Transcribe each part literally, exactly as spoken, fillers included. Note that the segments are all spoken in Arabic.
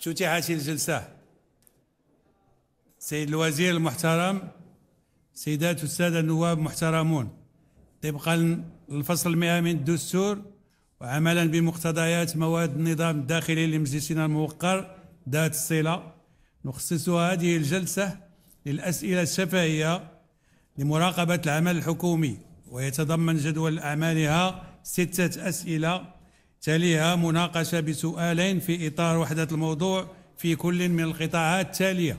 افتتحت الجلسة. سيد الوزير المحترم، سيدات والسادة النواب المحترمون، طبقا للفصل المئة من الدستور وعملا بمقتضيات مواد النظام الداخلي لمجلسنا الموقر ذات الصلة، نخصص هذه الجلسة للأسئلة الشفهية لمراقبة العمل الحكومي، ويتضمن جدول أعمالها ستة أسئلة تليها مناقشة بسؤالين في إطار وحدة الموضوع في كل من القطاعات التالية: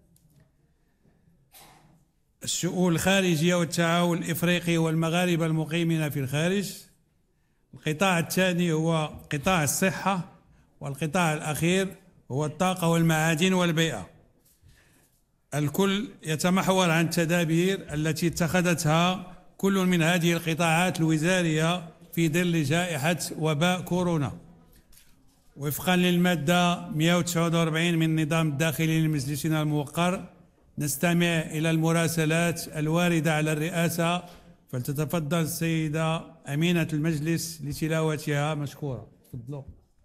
الشؤون الخارجية والتعاون الإفريقي والمغاربة المقيمين في الخارج. القطاع الثاني هو قطاع الصحة، والقطاع الأخير هو الطاقة والمعادن والبيئة. الكل يتمحور عن التدابير التي اتخذتها كل من هذه القطاعات الوزارية في ظل جائحة وباء كورونا، وفقا للمادة مئة وتسعة وأربعين من النظام الداخلي لمجلسنا الموقر. نستمع إلى المراسلات الواردة على الرئاسة، فلتتفضل السيدة أمينة المجلس لتلاوتها مشكورة. تفضلوا.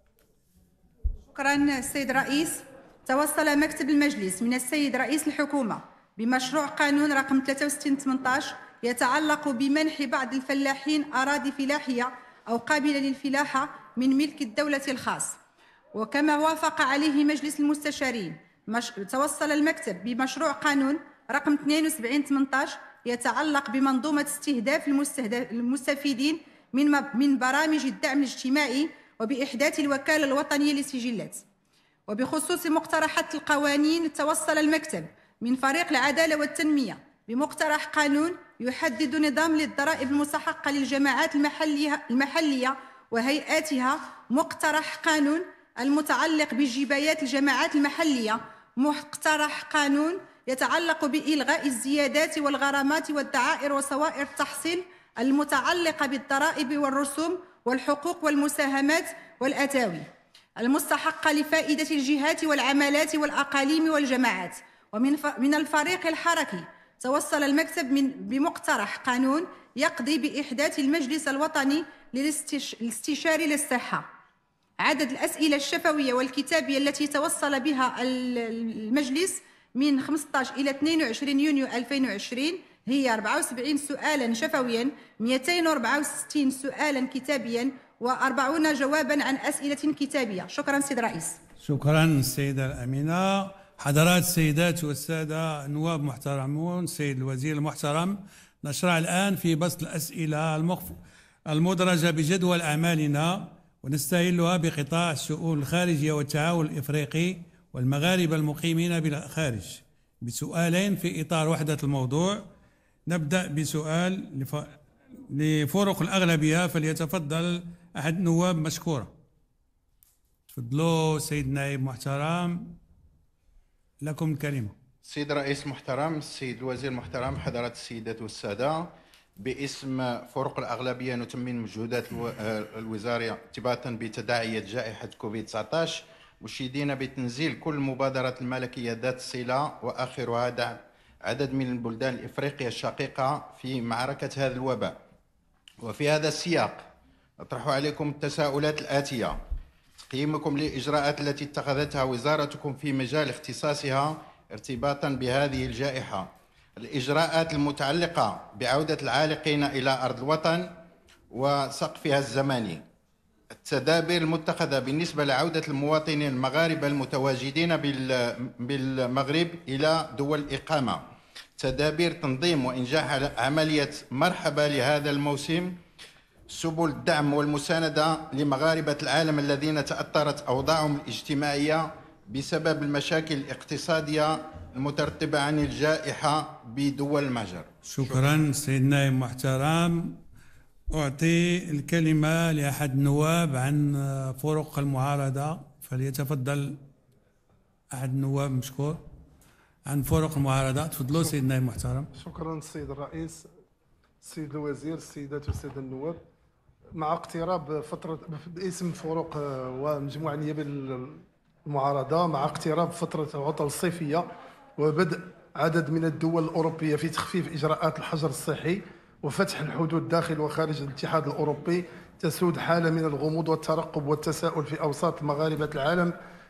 شكرا السيد الرئيس. توصل مكتب المجلس من السيد رئيس الحكومة بمشروع قانون رقم ثلاثة وستين ثمانية عشر يتعلق بمنح بعض الفلاحين أراضي فلاحية أو قابلة للفلاحة من ملك الدولة الخاص، وكما وافق عليه مجلس المستشارين. مش... توصل المكتب بمشروع قانون رقم اثنين وسبعين ثمانية عشر يتعلق بمنظومة استهداف المستهدف... المستفيدين من م... من برامج الدعم الاجتماعي وبإحداث الوكالة الوطنية للسجلات. وبخصوص مقترحات القوانين، توصل المكتب من فريق العدالة والتنمية بمقترح قانون يحدد نظام للضرائب المستحقة للجماعات المحلية, المحلية وهيئاتها، مقترح قانون المتعلق بجبايات الجماعات المحلية، مقترح قانون يتعلق بإلغاء الزيادات والغرامات والدعائر وصوائر التحصيل المتعلقة بالضرائب والرسوم والحقوق والمساهمات والأتاوي المستحقة لفائدة الجهات والعمالات والأقاليم والجماعات. ومن من الفريق الحركي، توصل المكتب من بمقترح قانون يقضي بإحداث المجلس الوطني للاستشاري للصحة. عدد الأسئلة الشفوية والكتابية التي توصل بها المجلس من خمسة عشر إلى اثنين وعشرين يونيو ألفين وعشرين هي أربعة وسبعين سؤالا شفويا، مئتين وأربعة وستين سؤالا كتابيا، وأربعين جوابا عن أسئلة كتابية. شكرا سيد الرئيس. شكرا السيدة الأمينة. حضرات السيدات والسادة النواب المحترمون، السيد الوزير المحترم، نشرع الآن في بسط الأسئلة المخف... المدرجة بجدول أعمالنا، ونستهلها بقطاع الشؤون الخارجية والتعاون الإفريقي والمغاربة المقيمين بالخارج بسؤالين في إطار وحدة الموضوع. نبدأ بسؤال لف... لفرق الأغلبية، فليتفضل أحد النواب مشكورا. تفضلوا سيد النائب محترم، لكم الكلمة. السيد الرئيس محترم، السيد الوزير محترم، حضرات السيدات والسادة، باسم فرق الأغلبية نتمم مجهودات الوزارية ارتباطا بتداعيات جائحة كوفيد تسعة عشر، مشيدين بتنزيل كل المبادرات الملكية ذات الصلة وآخرها دعم عدد من البلدان الإفريقية الشقيقة في معركة هذا الوباء. وفي هذا السياق أطرح عليكم التساؤلات الآتية: تقييمكم للإجراءات التي اتخذتها وزارتكم في مجال اختصاصها ارتباطا بهذه الجائحة، الإجراءات المتعلقة بعودة العالقين إلى أرض الوطن وسقفها الزمني، التدابير المتخذة بالنسبة لعودة المواطنين المغاربة المتواجدين بالمغرب إلى دول الإقامة، تدابير تنظيم وإنجاح عملية مرحبا لهذا الموسم، سبل الدعم والمساندة لمغاربة العالم الذين تأثرت أوضاعهم الاجتماعية بسبب المشاكل الاقتصادية المترتبة عن الجائحة بدول المهجر. شكرا سيد النائب محترم. أعطي الكلمة لأحد النواب عن فرق المعارضة، فليتفضل أحد النواب مشكور عن فرق المعارضة. تفضلوا سيد النائب محترم. شكرا السيد الرئيس، السيد الوزير، السيدات والسادة النواب. مع اقتراب فترة باسم فروق ومجموعة نيابة المعارضة، مع اقتراب فترة العطلة الصيفية وبدء عدد من الدول الأوروبية في تخفيف إجراءات الحجر الصحي وفتح الحدود داخل وخارج الاتحاد الأوروبي، تسود حالة من الغموض والترقب والتساؤل في أوساط مغاربة العالم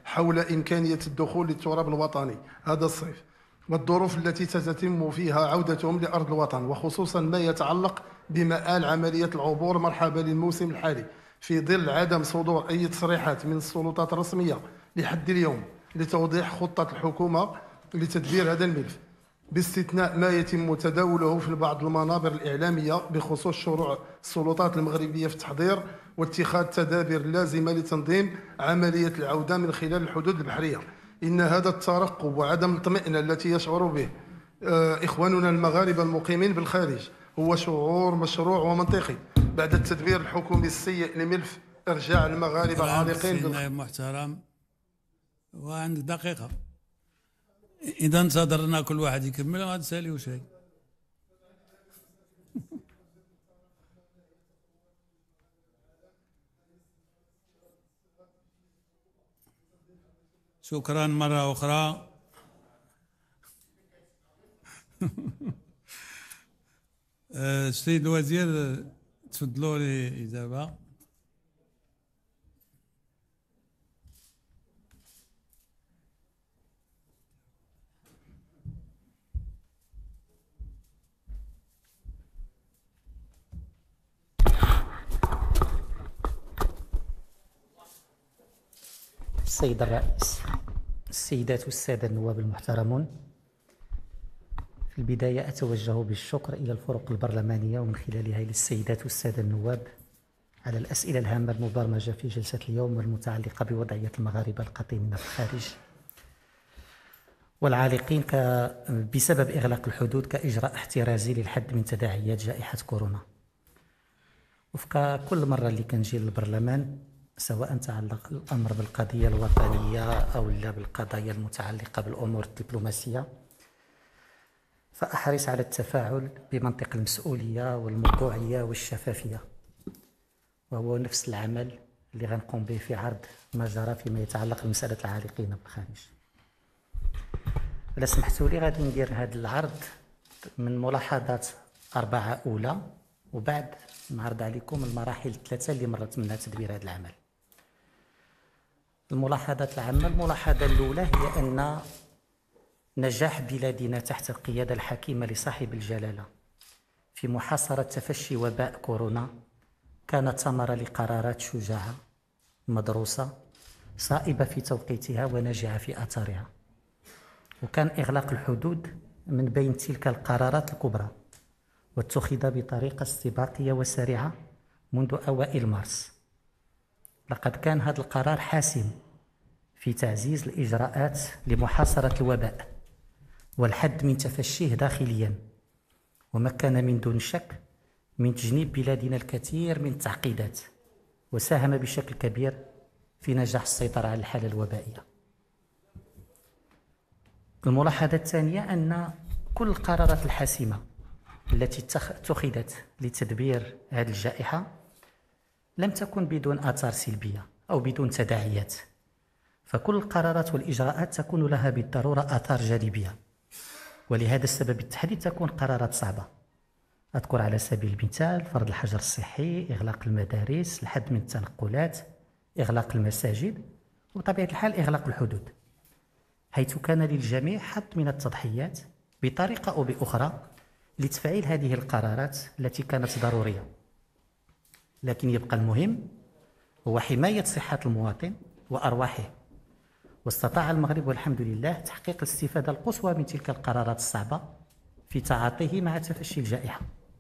حول إمكانية الدخول للتراب الوطني هذا الصيف، والظروف التي ستتم فيها عودتهم لأرض الوطن، وخصوصا ما يتعلق بمآل عملية العبور مرحبا للموسم الحالي، في ظل عدم صدور أي تصريحات من السلطات الرسمية لحد اليوم لتوضيح خطة الحكومة لتدبير هذا الملف، باستثناء ما يتم تداوله في بعض المنابر الإعلامية بخصوص شروع السلطات المغربية في التحضير واتخاذ تدابير لازمة لتنظيم عملية العودة من خلال الحدود البحرية. إن هذا الترقب وعدم الطمأنينة التي يشعر به إخواننا المغاربة المقيمين بالخارج هو شعور مشروع ومنطقي بعد التدبير الحكومي السيء لملف إرجاع المغاربة العالقين بالخارج. محترم، وعندك دقيقة، إذا انتظرنا كل واحد يكمل غنساليو شيء. شكرا مرة أخرى. السيد الوزير تفضلوا لإجابة. السيد الرئيس، السيدات والسادة النواب المحترمون، في البداية أتوجه بالشكر إلى الفرق البرلمانية ومن خلالها إلى السيدات والسادة النواب على الأسئلة الهامة المبرمجة في جلسة اليوم والمتعلقة بوضعية المغاربة القاطنين في الخارج والعالقين بسبب إغلاق الحدود كإجراء احترازي للحد من تداعيات جائحة كورونا. وفق كل مرة اللي كنجي للبرلمان، سواء تعلق الأمر بالقضية الوطنية أو لا بالقضايا المتعلقة بالأمور الدبلوماسية، فأحرص على التفاعل بمنطق المسؤولية والموضوعية والشفافية، وهو نفس العمل اللي غنقوم به في عرض ما جرى فيما يتعلق بمسألة العالقين بالخارج. إلا سمحتوا لي غادي ندير هذا العرض من ملاحظات أربعة أولى، وبعد نعرض عليكم المراحل الثلاثة اللي مرت منها تدبير هذا العمل. الملاحظات العامة، الملاحظة الأولى هي أن نجاح بلادنا تحت القيادة الحكيمة لصاحب الجلالة في محاصرة تفشي وباء كورونا كانت ثمرة لقرارات شجاعة مدروسة صائبة في توقيتها وناجعة في آثارها، وكان إغلاق الحدود من بين تلك القرارات الكبرى، واتخذ بطريقة استباقية وسريعة منذ أوائل مارس. لقد كان هذا القرار حاسم في تعزيز الإجراءات لمحاصرة الوباء والحد من تفشيه داخليا، ومكن من دون شك من تجنيب بلادنا الكثير من التعقيدات، وساهم بشكل كبير في نجاح السيطرة على الحالة الوبائية. الملاحظة الثانية أن كل القرارات الحاسمة التي اتخذت لتدبير هذه الجائحة لم تكن بدون آثار سلبية أو بدون تداعيات، فكل القرارات والإجراءات تكون لها بالضرورة آثار جانبية، ولهذا السبب بالتحديد تكون قرارات صعبة. أذكر على سبيل المثال فرض الحجر الصحي، إغلاق المدارس، الحد من التنقلات، إغلاق المساجد، وبطبيعة الحال إغلاق الحدود، حيث كان للجميع حظ من التضحيات بطريقة أو بأخرى لتفعيل هذه القرارات التي كانت ضرورية. لكن يبقى المهم هو حماية صحة المواطن وأرواحه، واستطاع المغرب والحمد لله تحقيق الاستفادة القصوى من تلك القرارات الصعبة في تعاطيه مع تفشي الجائحة.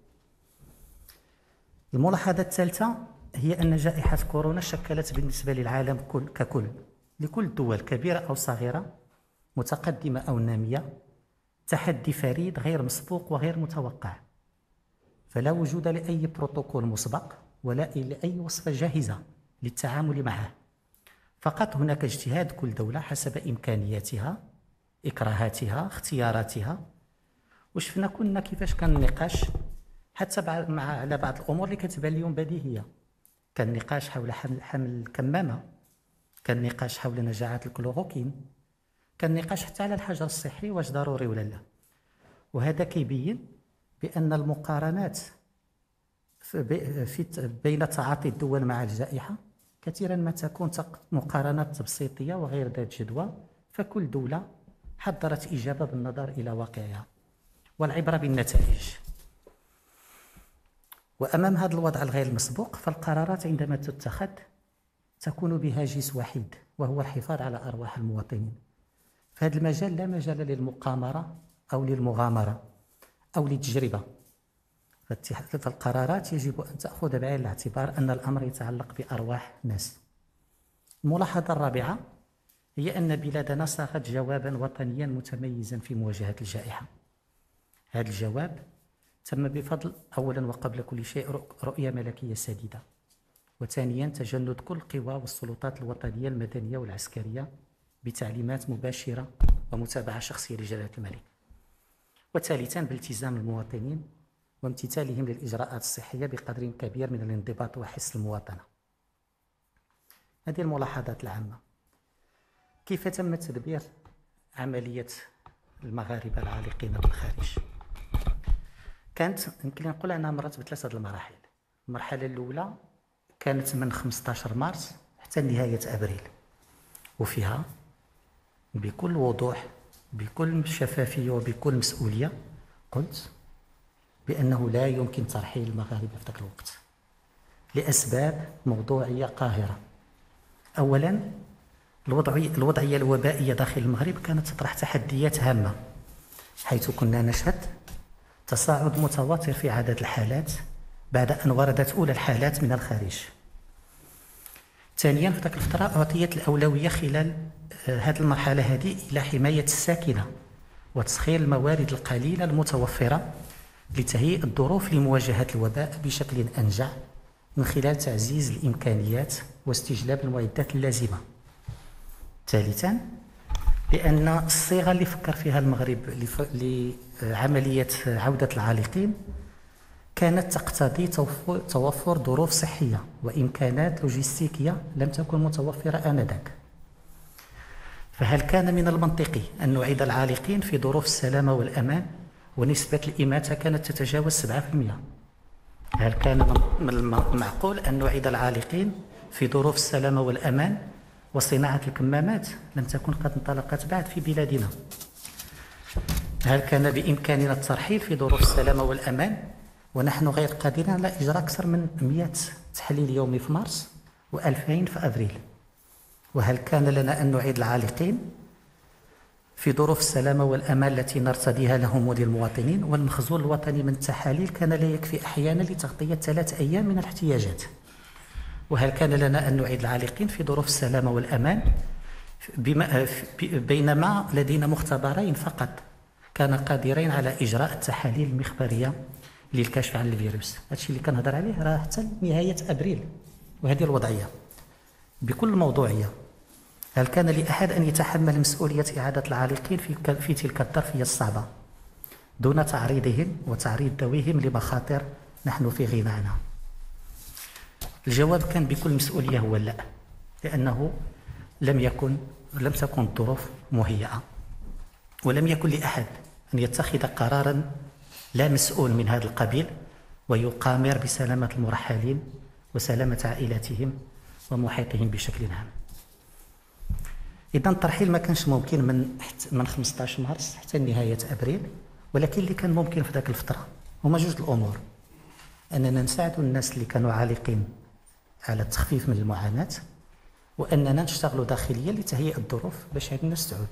الملاحظة الثالثة هي أن جائحة كورونا شكلت بالنسبة للعالم ككل، لكل الدول كبيرة أو صغيرة، متقدمة أو نامية، تحدي فريد غير مسبوق وغير متوقع، فلا وجود لأي بروتوكول مسبق ولا لأي وصفة جاهزة للتعامل معه، فقط هناك اجتهاد كل دولة حسب إمكانياتها، إكراهاتها، اختياراتها. وشفنا كنا كيفاش كان النقاش حتى مع على بعض الأمور اللي كتبان اليوم بديهية. كان نقاش حول حمل, حمل الكمامة، كان نقاش حول نجاعة الكلوروكين، كان نقاش حتى على الحجر الصحي واش ضروري ولا لا. وهذا كيبين بأن المقارنات في بين تعاطي الدول مع الجائحة كثيرا ما تكون مقارنات تبسيطية وغير ذات جدوى، فكل دولة حضرت إجابة بالنظر إلى واقعها والعبرة بالنتائج. وأمام هذا الوضع الغير المسبوق، فالقرارات عندما تتخذ تكون بهاجس وحيد، وهو الحفاظ على أرواح المواطنين. في هذا المجال لا مجال للمقامرة أو للمغامرة أو للتجربة. فالقرارات يجب أن تأخذ بعين الاعتبار أن الأمر يتعلق بأرواح الناس. الملاحظة الرابعة هي أن بلادنا صاغت جوابا وطنيا متميزا في مواجهة الجائحة. هذا الجواب تم بفضل أولا وقبل كل شيء رؤية ملكية سديدة، وثانيا تجند كل القوى والسلطات الوطنية المدنية والعسكرية بتعليمات مباشرة ومتابعة شخصية لجلالة الملك، وثالثا بالتزام المواطنين وامتثالهم للإجراءات الصحية بقدر كبير من الانضباط وحس المواطنة. هذه الملاحظات العامة. كيف تم تدبير عملية المغاربة العالقين بالخارج؟ كانت يمكن نقول أنها مرت بثلاثة المراحل. المرحلة الأولى كانت من خمسة عشر مارس حتى نهاية أبريل، وفيها بكل وضوح بكل شفافية وبكل مسؤولية قلت بأنه لا يمكن ترحيل المغاربة في ذاك الوقت لأسباب موضوعية قاهرة. أولا، الوضعية, الوضعية الوبائية داخل المغرب كانت تطرح تحديات هامة، حيث كنا نشهد تصاعد متواتر في عدد الحالات بعد أن وردت أولى الحالات من الخارج. ثانيا، في ذاك الفترة أعطيت الأولوية خلال هذه المرحلة هذه إلى حماية الساكنة وتسخير الموارد القليلة المتوفرة لتهيئ الظروف لمواجهة الوباء بشكل أنجع من خلال تعزيز الإمكانيات واستجلاب المعدات اللازمة. ثالثا، لأن الصيغة اللي فكر فيها المغرب لعملية عودة العالقين كانت تقتضي توفر ظروف صحية وإمكانات لوجستيكية لم تكن متوفرة آنذاك. فهل كان من المنطقي أن نعيد العالقين في ظروف السلامة والأمان ونسبة الإماتة كانت تتجاوز سبعة بالمئة؟ هل كان من المعقول أن نعيد العالقين في ظروف السلامة والأمان وصناعة الكمامات لم تكن قد انطلقت بعد في بلادنا؟ هل كان بإمكاننا الترحيل في ظروف السلامة والأمان ونحن غير قادرين على إجراء أكثر من مئة تحليل يومي في مارس وألفين في أبريل؟ وهل كان لنا أن نعيد العالقين في ظروف السلامة والأمان التي نرتديها لهم وللمواطنين، والمخزون الوطني من التحاليل كان لا يكفي أحيانا لتغطية ثلاث أيام من الاحتياجات؟ وهل كان لنا أن نعيد العالقين في ظروف السلامة والأمان بما بينما لدينا مختبرين فقط كان قادرين على إجراء التحاليل المخبرية للكشف عن الفيروس؟ هذا الشيء اللي كنهضر عليه راه حتى نهاية أبريل، وهذه الوضعية بكل موضوعية. هل كان لأحد أن يتحمل مسؤولية إعادة العالقين في, في تلك الظرفية الصعبة دون تعريضهم وتعريض ذويهم لمخاطر نحن في غنى عنها؟ الجواب كان بكل مسؤولية هو لا، لأنه لم يكن لم تكن الظروف مهيئة، ولم يكن لأحد أن يتخذ قرارا لا مسؤول من هذا القبيل ويقامر بسلامة المرحلين وسلامة عائلاتهم ومحيطهم بشكل عام. إذا الترحيل ما كانش ممكن من من خمسة عشر مارس حتى نهاية أبريل، ولكن اللي كان ممكن في ذاك الفترة هما جوج الأمور: أننا نساعد الناس اللي كانوا عالقين على التخفيف من المعاناة، وأننا نشتغلوا داخليا لتهيئة الظروف باش هاد الناس تعود.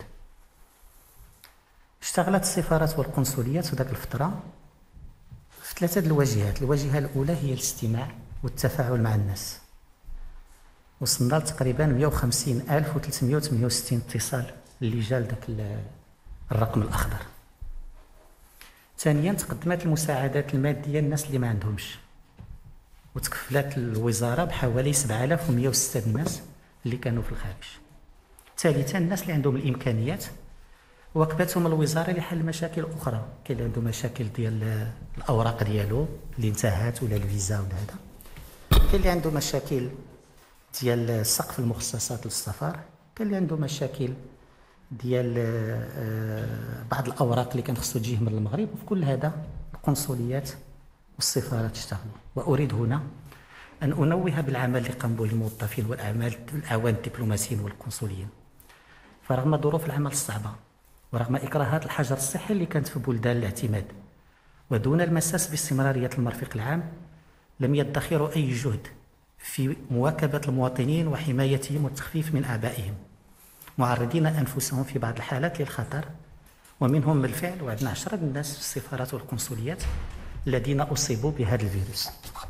اشتغلت السفارات والقنصليات في ذاك الفترة في ثلاثة الواجهات. الواجهة الأولى هي الاستماع والتفاعل مع الناس، وصلنا لتقريبا مئة وخمسين ألف وثلاثمئة وثمانية وستين اتصال اللي جا لذاك الرقم الأخضر. ثانيا، تقدمت المساعدات المادية للناس اللي ما عندهمش، وتكفلت الوزارة بحوالي سبعة آلاف ومئة وستة الناس اللي كانوا في الخارج. ثالثا، الناس اللي عندهم الإمكانيات وكبتهم الوزارة لحل مشاكل أخرى. كاين اللي عنده مشاكل ديال الأوراق ديالو اللي انتهت ولا الفيزا ولا هذا، كاين اللي عنده مشاكل ديال سقف المخصصات للسفر، كاين اللي عنده مشاكل ديال بعض الأوراق اللي كان خصو تجيه من المغرب. وفي كل هذا القنصليات والسفارات اشتغلوا. وأريد هنا أن أنوه بالعمل اللي قام به الموظفين والأعمال الأعوان الدبلوماسيين والقنصليين. فرغم ظروف العمل الصعبة ورغم إكراهات الحجر الصحي اللي كانت في بلدان الاعتماد ودون المساس باستمرارية المرفق العام، لم يدخروا أي جهد في مواكبة المواطنين وحمايتهم والتخفيف من أعبائهم، معرضين أنفسهم في بعض الحالات للخطر، ومنهم بالفعل وعندنا عشرة الناس في السفارات والقنصليات الذين أصيبوا بهذا الفيروس.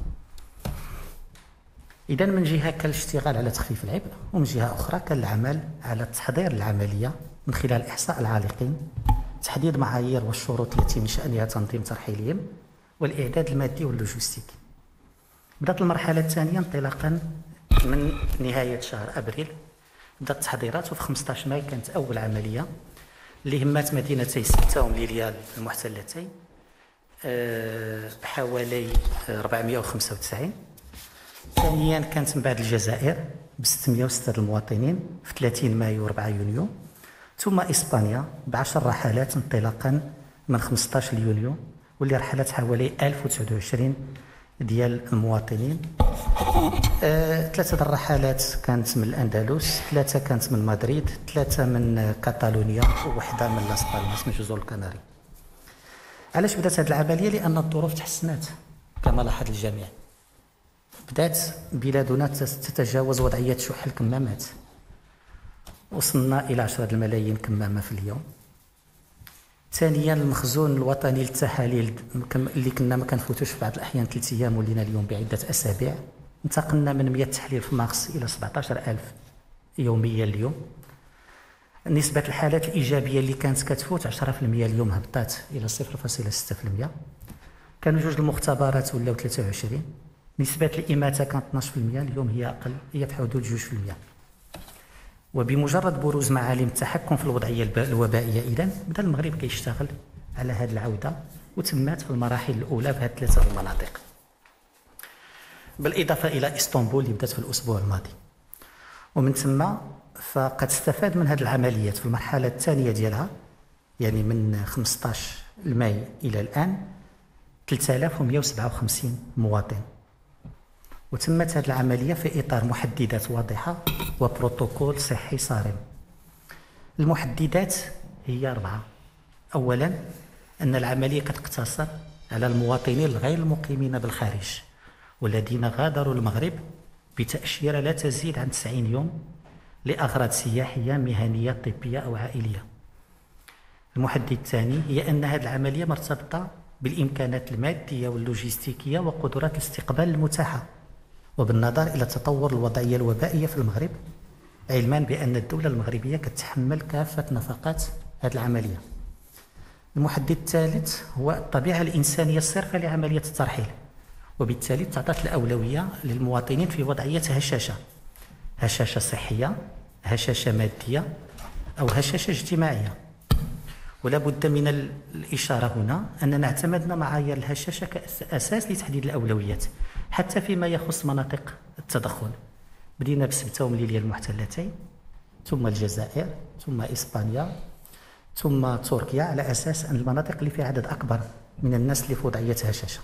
إذا من جهة كان الاشتغال على تخفيف العبء، ومن جهة أخرى كان العمل على تحضير العملية من خلال إحصاء العالقين، تحديد معايير والشروط التي من شأنها تنظيم ترحيلهم، والإعداد المادي واللوجستيكي. بدأت المرحلة الثانية انطلاقا من نهاية شهر أبريل، بدأت التحضيرات، وفي خمسة عشر ماي كانت أول عملية اللي همات مدينتي ستة ومليليا المحتلتين بحوالي أربعمائة وخمسة وتسعين. ثانيا كانت من بعد الجزائر ب ستمائة وستة المواطنين في ثلاثين مايو و4 يونيو، ثم إسبانيا بعشر رحلات انطلاقا من خمسة عشر يونيو، واللي رحلت حوالي ألف وتسعة وعشرين ديال المواطنين. آه، ثلاثة الرحلات كانت من الأندلس، ثلاثة كانت من مدريد، ثلاثة من كاتالونيا، ووحدة من لاس بالماس من جزر الكناري. علاش بدات هذه العملية؟ لأن الظروف تحسنات كما لاحظ الجميع. بدات بلادنا تتجاوز وضعية شح الكمامات، وصلنا إلى عشرة الملايين كمامة في اليوم. ثانيا المخزون الوطني للتحاليل اللي كنا ما كنفوتوش في بعض الأحيان ثلاث أيام ولينا اليوم بعدة أسابيع، انتقلنا من مئة تحليل في مارس إلى سبعة عشر ألف يوميا اليوم. نسبة الحالات الإيجابية اللي كانت كتفوت عشرة بالمئة اليوم هبطات إلى صفر فاصلة ستة بالمئة. كانوا جوج المختبرات ولاو ثلاثة وعشرين. نسبة الإماتة كانت اثناش بالمئة، اليوم هي أقل، هي في حدود جوج بالمئة. وبمجرد بروز معالم التحكم في الوضعية الوبائية، إذن بدا المغرب كيشتغل على هذه العودة، وتمات في المراحل الأولى بهذه ثلاثة المناطق، بالإضافة إلى إسطنبول اللي بدات في الأسبوع الماضي. ومن ثم فقد استفاد من هذه العمليات في المرحلة الثانية ديالها، يعني من خمسة عشر ماي إلى الآن ثلاثة آلاف ومئة وسبعة وخمسين مواطن. وتمت هذه العملية في إطار محددات واضحة وبروتوكول صحي صارم. المحددات هي أربعة. أولا أن العملية كتقتصر على المواطنين الغير المقيمين بالخارج والذين غادروا المغرب بتأشيرة لا تزيد عن تسعين يوم لأغراض سياحية مهنية طبية أو عائلية. المحدد الثاني هي أن هذه العملية مرتبطة بالإمكانات المادية واللوجستيكية وقدرات الاستقبال المتاحة، وبالنظر إلى تطور الوضعية الوبائية في المغرب، علما بأن الدولة المغربية كتحمل كافة نفقات هذه العملية. المحدد الثالث هو الطبيعة الإنسانية الصرفة لعملية الترحيل، وبالتالي تعطت الأولوية للمواطنين في وضعية هشاشة، هشاشة صحية، هشاشة مادية، أو هشاشة اجتماعية. ولا بد من الإشارة هنا أننا اعتمدنا معايير الهشاشة كأساس لتحديد الأولويات حتى فيما يخص مناطق التدخل. بدينا بسبتة ومليليا المحتلتين، ثم الجزائر، ثم إسبانيا، ثم تركيا، على أساس أن المناطق اللي فيها عدد أكبر من الناس اللي في وضعية هشاشة.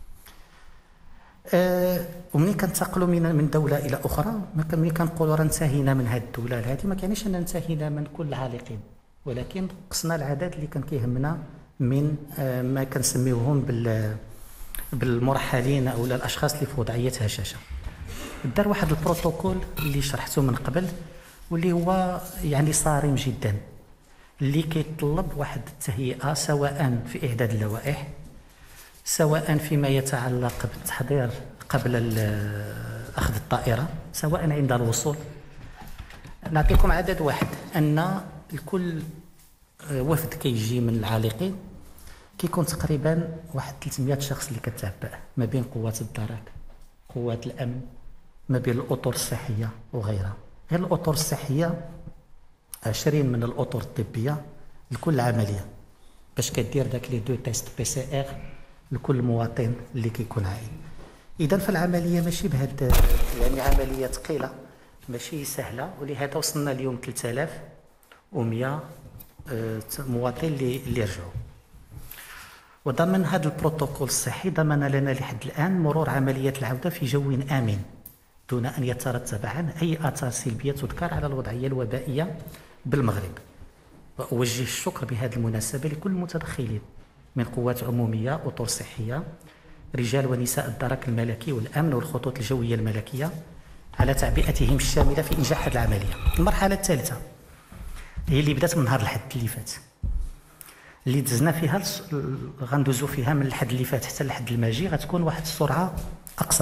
أه ومنين كنتقلوا من من دولة إلى أخرى، ملي كنقولوا راه انتهينا من هذه الدولة هذه، ما كانش أننا انتهينا من كل العالقين، ولكن قصنا العدد اللي كان كيهمنا من أه ما كنسميوهم بال بالمرحلين أو الأشخاص اللي في وضعية هشاشة. دار واحد البروتوكول اللي شرحته من قبل، واللي هو يعني صارم جدا، اللي كيطلب واحد التهيئة سواء في إعداد اللوائح، سواء فيما يتعلق بالتحضير قبل أخذ الطائرة، سواء عند الوصول. نعطيكم عدد واحد، أن الكل وفد كيجي من العالقين كيكون تقريبا واحد ثلاثمائة شخص اللي كتعبأ ما بين قوات الدرك، قوات الأمن، ما بين الأطر الصحية وغيرها. غير الأطر الصحية عشرين من الأطر الطبية لكل عملية، باش كدير داك لي دو تيست بي سي ار لكل مواطن اللي كيكون عائل. إذا فالعملية ماشي بهاد، يعني عملية ثقيلة ماشي سهلة، ولهذا وصلنا اليوم ثلاثة آلاف ومئة مواطن اللي اللي رجعوا. وضمن هذا البروتوكول الصحي ضمن لنا لحد الآن مرور عملية العودة في جو آمن دون أن يترتب عنه أي آثار سلبية تذكر على الوضعية الوبائية بالمغرب. وأوجه الشكر بهذه المناسبة لكل المتدخلين من قوات عمومية، أطر صحية، رجال ونساء الدرك الملكي والأمن والخطوط الجوية الملكية على تعبئتهم الشاملة في إنجاح هذه العملية. المرحلة الثالثة هي اللي بدات من نهار الحد اللي فات، اللي دزنا فيها غندوزو فيها من الحد اللي فات حتى الحد الماجي، غتكون واحد السرعة أقصى،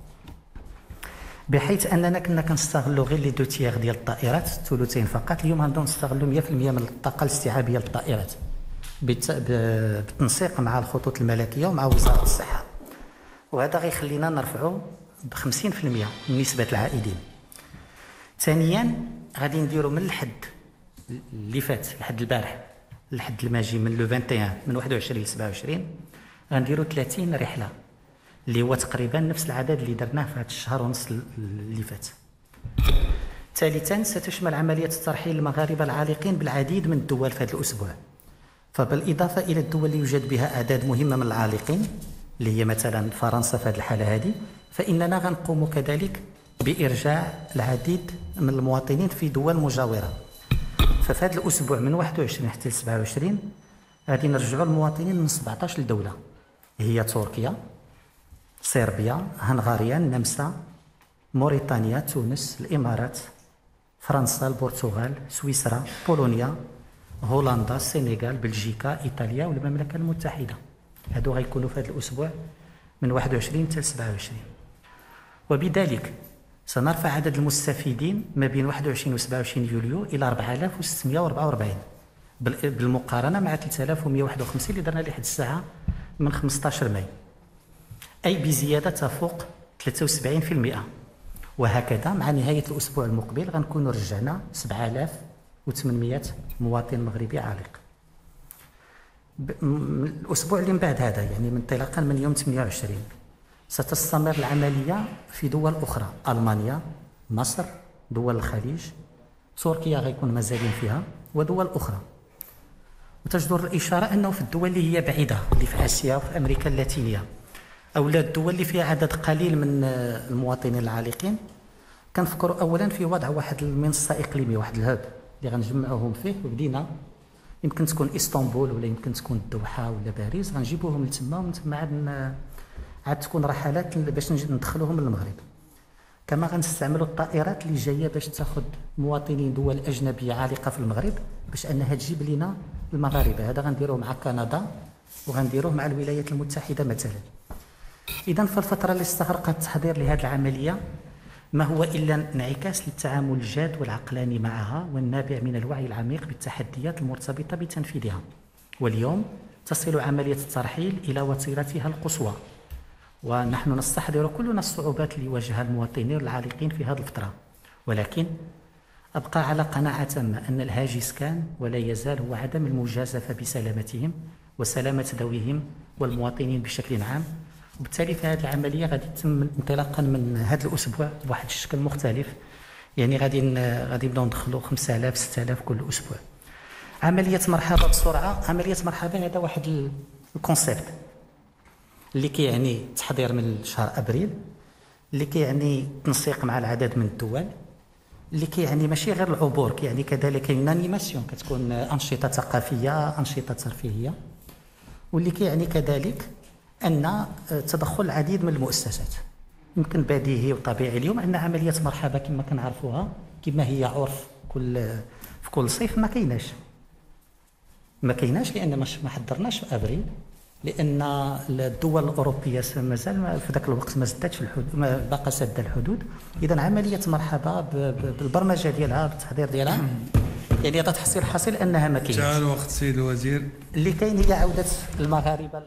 بحيث أننا كنا كنستغلوا غير لي دو تيير ديال الطائرات، ثلثين فقط. اليوم غنبداو نستغلوا مئة بالمئة من الطاقة الاستيعابية للطائرات بالتنسيق مع الخطوط الملكية ومع وزارة الصحة، وهذا غيخلينا نرفعوا ب خمسين بالمئة من نسبة العائدين. ثانيا غادي نديروا من الحد اللي فات لحد البارح لحد الماجي من لو واحد وعشرين من واحد وعشرين ل سبعة وعشرين غنديروا ثلاثين رحلة، اللي هو تقريبا نفس العدد اللي درناه في هذا الشهر ونص اللي فات. ثالثا ستشمل عملية الترحيل المغاربة العالقين بالعديد من الدول في هذا الأسبوع، فبالإضافة إلى الدول اللي يوجد بها أعداد مهمة من العالقين اللي هي مثلا فرنسا في هذه الحالة هذه، فإننا غنقوم كذلك بإرجاع العديد من المواطنين في دول مجاورة. ففي هذا الأسبوع من واحد وعشرين حتى سبعة وعشرين غادي نرجعوا المواطنين من سبعطاش لدولة، هي تركيا، صربيا، هنغاريا، النمسا، موريتانيا، تونس، الإمارات، فرنسا، البرتغال، سويسرا، بولونيا، هولندا، السنغال، بلجيكا، إيطاليا والمملكة المتحدة. هادو غيكونوا في هذا الأسبوع من واحد وعشرين حتى سبعة وعشرين، وبذلك سنرفع عدد المستفيدين ما بين واحد وعشرين و سبعة وعشرين يوليو إلى أربعة آلاف وستمئة وأربعة وأربعين بالمقارنة مع ثلاثة آلاف ومئة وواحد وخمسين اللي درنا لحد الساعة من خمسطاش ماي، أي بزيادة تفوق ثلاثة وسبعين بالمئة. وهكذا مع نهاية الأسبوع المقبل غنكونوا رجعنا سبعة آلاف وثمانمئة مواطن مغربي عالق. الأسبوع اللي من بعد هذا يعني من انطلاقا من يوم ثمانية وعشرين ستستمر العملية في دول أخرى، ألمانيا، مصر، دول الخليج، تركيا غيكون مازالين فيها، ودول أخرى. وتجدر الإشارة أنه في الدول اللي هي بعيدة اللي في آسيا وفي أمريكا اللاتينية أو الدول اللي فيها عدد قليل من المواطنين العالقين، كنفكروا أولا في وضع واحد المنصة إقليمية، واحد الهاب اللي غنجمعوهم فيه، وبدينا يمكن تكون اسطنبول ولا يمكن تكون الدوحة ولا باريس، غنجيبوهم لتما ومن تما عاد عاد تكون رحلات باش ندخلوهم للمغرب. كما غنستعملوا الطائرات اللي جايه باش تاخذ مواطنين دول اجنبيه عالقه في المغرب باش انها تجيب لنا المغاربه. هذا غنديروه مع كندا وغنديروه مع الولايات المتحده مثلا. اذا في الفتره اللي استغرقت التحضير لهذه العمليه ما هو الا انعكاس للتعامل الجاد والعقلاني معها والنابع من الوعي العميق بالتحديات المرتبطه بتنفيذها. واليوم تصل عمليه الترحيل الى وتيرتها القصوى، ونحن نستحضر كلنا الصعوبات اللي يواجهها المواطنين العالقين في هذه الفترة، ولكن أبقى على قناعة تامة أن الهاجس كان ولا يزال هو عدم المجازفة بسلامتهم وسلامة ذويهم والمواطنين بشكل عام. وبالتالي فهذه العملية غادي تتم انطلاقا من هذا الأسبوع بواحد الشكل مختلف، يعني غادي غادي نبداو ندخلوا خمسة آلاف ستة آلاف كل أسبوع. عملية مرحبا بسرعة، عملية مرحبا هذا واحد الكونسيبت اللي كيعني تحضير من شهر ابريل، اللي كيعني تنسيق مع العدد من الدول، اللي كيعني ماشي غير العبور، كيعني كذلك une انيماسيون، كتكون انشطه ثقافيه، انشطه ترفيهيه، واللي كيعني كذلك ان تدخل العديد من المؤسسات. يمكن بديهي وطبيعي اليوم ان عمليه مرحبا كما كنعرفوها كما هي عرف كل في كل صيف ما كايناش ما كايناش لان ما حضرناش في ابريل، لان الدول الاوروبيه مازال في ذاك الوقت ما سداتش الحدود، ما باقا ساده الحدود. اذا عمليه مرحبا بالبرمجه ديالها بالتحضير ديالها يعني هذا تحصيل حاصل انها ما كاينش. جاء الوقت سيد الوزير. اللي كاين هي عوده المغاربه.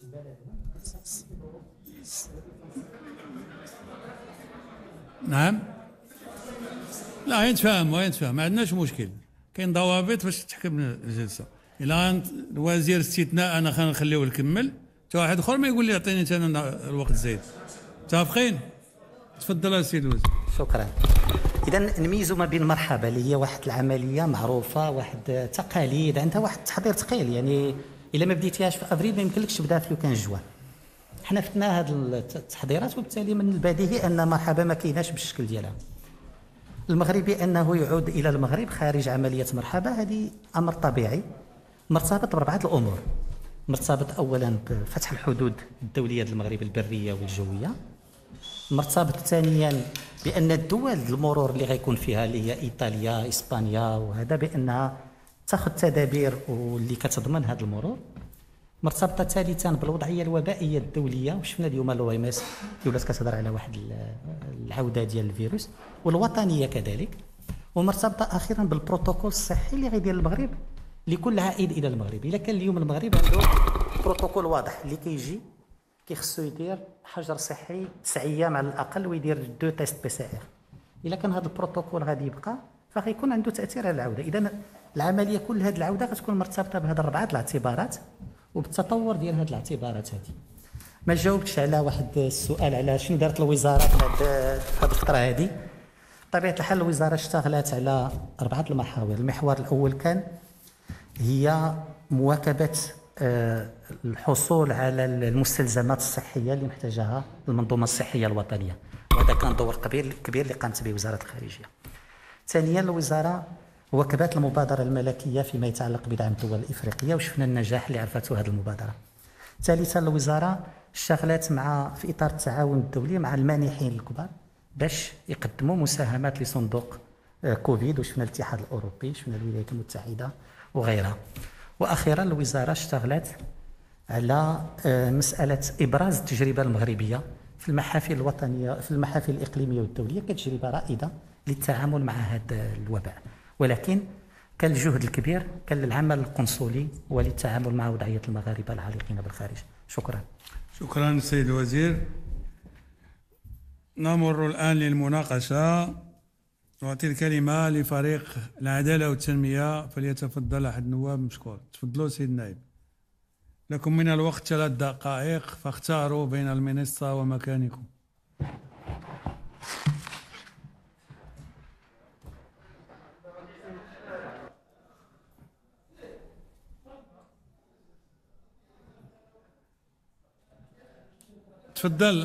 نعم، لا ينتفهم وينتفهم، ما عندناش مشكل، كاين ضوابط باش تحكم الجلسه. الى الوزير استثناء انا خلينا نخليه يكمل، حتى واحد اخر ما يقول لي عطيني انت الوقت الزايد. متفقين؟ تفضل السيد الوزير. شكرا. اذا نميزوا ما بين مرحبا اللي هي واحد العمليه معروفه، واحد تقاليد عندها واحد التحضير ثقيل، يعني الا ما بديتيهاش في افريل ما يمكنلكش تبدا في لو كان جوان. حنا فتنا هذه التحضيرات وبالتالي من البديهي ان مرحبا ما كايناش بالشكل ديالها. المغربي انه يعود الى المغرب خارج عمليه مرحبا هذه امر طبيعي مرتبط باربعه الامور. مرتبط اولا بفتح الحدود الدوليه للمغرب البريه والجويه. مرتبط ثانيا بان الدول المرور اللي غيكون فيها اللي هي ايطاليا اسبانيا وهذا بانها تاخذ تدابير واللي كتضمن هذا المرور. مرتبطه ثالثا بالوضعيه الوبائيه الدوليه وشفنا اليوم الاو ام اس ولات كتهضر على واحد العوده ديال الفيروس والوطنيه كذلك. ومرتبطه اخيرا بالبروتوكول الصحي اللي غيدير المغرب لكل عائد الى المغرب. الا كان اليوم المغرب عنده بروتوكول واضح اللي كيجي كيخصو يدير حجر صحي تسع ايام على الاقل ويدير دو تيست بي سي ار. الا كان هذا البروتوكول غادي يبقى فغيكون عنده تاثير على العوده. اذا العمليه كل هذه العوده غتكون مرتبطه بهذه الاربعه الاعتبارات وبالتطور ديال هذه الاعتبارات هذه. ما جاوبتش على واحد السؤال على شنو دارت الوزاره في هذه الفتره هذه. بطبيعه الحال الوزاره اشتغلت على اربعه المحاور. المحور الاول كان هي مواكبه الحصول على المستلزمات الصحيه اللي محتاجها المنظومه الصحيه الوطنيه، وهذا كان دور كبير كبير اللي قامت به وزاره الخارجيه. ثانيا الوزاره واكبت المبادره الملكيه فيما يتعلق بدعم الدول الافريقيه وشفنا النجاح اللي عرفته هذه المبادره. ثالثا الوزاره اشتغلت مع في اطار التعاون الدولي مع المانحين الكبار باش يقدموا مساهمات لصندوق كوفيد وشفنا الاتحاد الاوروبي شفنا الولايات المتحده وغيرها. واخيرا الوزاره اشتغلت على مساله ابراز التجربه المغربيه في المحافل الوطنيه في المحافل الاقليميه والدوليه كتجربه رائده للتعامل مع هذا الوباء. ولكن كان الجهد الكبير كان للعمل القنصلي وللتعامل مع وضعيه المغاربه العالقين بالخارج. شكرا. شكرا سيد الوزير. نمر الان للمناقشه. نعطي الكلمه لفريق العداله والتنميه فليتفضل احد النواب مشكور. تفضلوا سيد النائب. لكم من الوقت ثلاث دقائق فاختاروا بين المنصه ومكانكم. تفضل.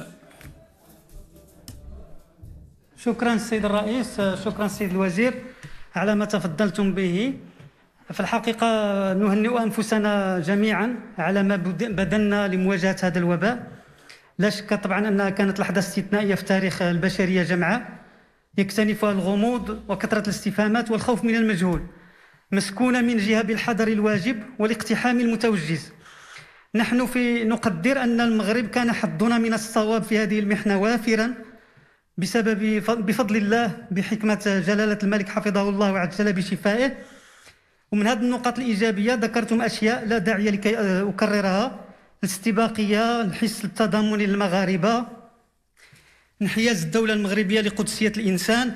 شكرا السيد الرئيس، شكرا السيد الوزير على ما تفضلتم به. في الحقيقة نهنئ أنفسنا جميعا على ما بذلنا لمواجهة هذا الوباء. لا شك طبعا أنها كانت لحظة استثنائية في تاريخ البشرية جمعاء يكتنفها الغموض وكثرة الاستفهامات والخوف من المجهول، مسكونة من جهة بالحذر الواجب والاقتحام المتوجز. نحن في نقدر أن المغرب كان حظنا من الصواب في هذه المحنة وافرا بسبب بفضل الله بحكمة جلالة الملك حفظه الله وعجل بشفائه. ومن هذه النقاط الإيجابية ذكرتم أشياء لا داعي لكي أكررها: الاستباقية، الحس التضامني للمغاربة، انحياز الدولة المغربية لقدسية الإنسان،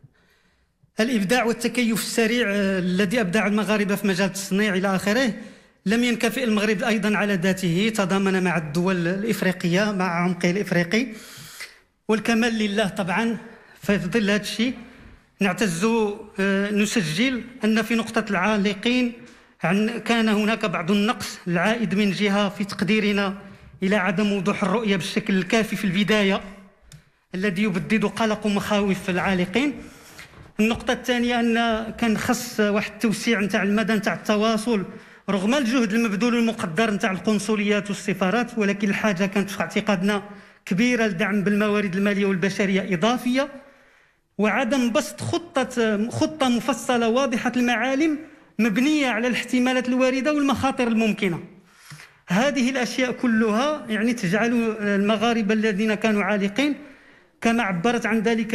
الإبداع والتكيف السريع الذي أبدع المغاربة في مجال التصنيع إلى آخره. لم ينكفئ المغرب أيضا على ذاته، تضامن مع الدول الإفريقية مع عمقه الإفريقي، والكمال لله طبعا. في ظل هذا الشيء نعتز نسجل أن في نقطة العالقين كان هناك بعض النقص العائد من جهة في تقديرنا إلى عدم وضوح الرؤية بالشكل الكافي في البداية الذي يبدد قلق ومخاوف العالقين. النقطة الثانية أن كان خص واحد التوسيع نتاع المدى نتاع التواصل رغم الجهد المبذول المقدر نتاع القنصليات والسفارات، ولكن الحاجة كانت في اعتقادنا كبيرة لدعم بالموارد المالية والبشرية إضافية، وعدم بسط خطة خطة مفصلة واضحة المعالم مبنية على الاحتمالات الواردة والمخاطر الممكنة. هذه الأشياء كلها يعني تجعل المغاربة الذين كانوا عالقين كما عبرت عن ذلك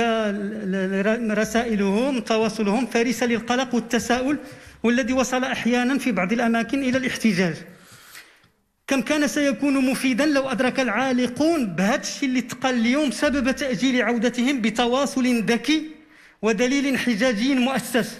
رسائلهم تواصلهم فريسة للقلق والتساؤل، والذي وصل أحيانا في بعض الأماكن إلى الاحتجاج. كم كان سيكون مفيدا لو أدرك العالقون بهذا الشيء اللي تقال اليوم سبب تأجيل عودتهم بتواصل ذكي ودليل حجاجي مؤسس.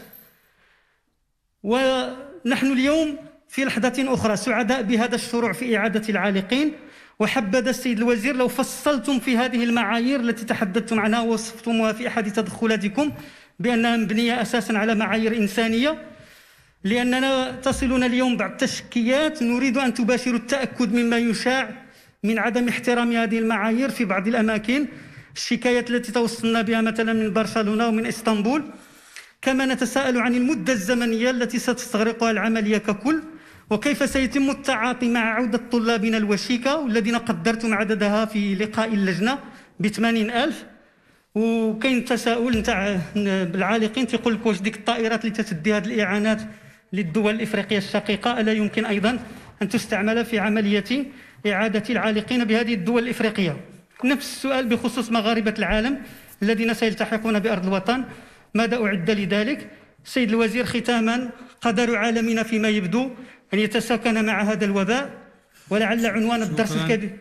ونحن اليوم في لحظة أخرى سعداء بهذا الشروع في إعادة العالقين. وحبذا السيد الوزير لو فصلتم في هذه المعايير التي تحدثتم عنها ووصفتموها في أحد تدخلاتكم بأنها مبنية أساسا على معايير إنسانية لأننا تصلنا اليوم بعض التشكيات، نريد أن تباشروا التأكد مما يشاع من عدم احترام هذه المعايير في بعض الأماكن، الشكايات التي توصلنا بها مثلا من برشلونة ومن إسطنبول. كما نتساءل عن المدة الزمنية التي ستستغرقها العملية ككل، وكيف سيتم التعاطي مع عودة طلابنا الوشيكة والذين قدرتم عددها في لقاء اللجنة بثمانين ألف. وكاين تساؤل نتاع العالقين تيقول لك واش ديك الطائرات اللي تتدي هذه الإعانات للدول الإفريقية الشقيقة ألا يمكن أيضا أن تستعمل في عملية إعادة العالقين بهذه الدول الإفريقية؟ نفس السؤال بخصوص مغاربة العالم الذين سيلتحقون بأرض الوطن، ماذا أعد لذلك؟ سيد الوزير، ختاما، قدر عالمنا فيما يبدو أن يتساكن مع هذا الوباء، ولعل عنوان الدرس الكبير.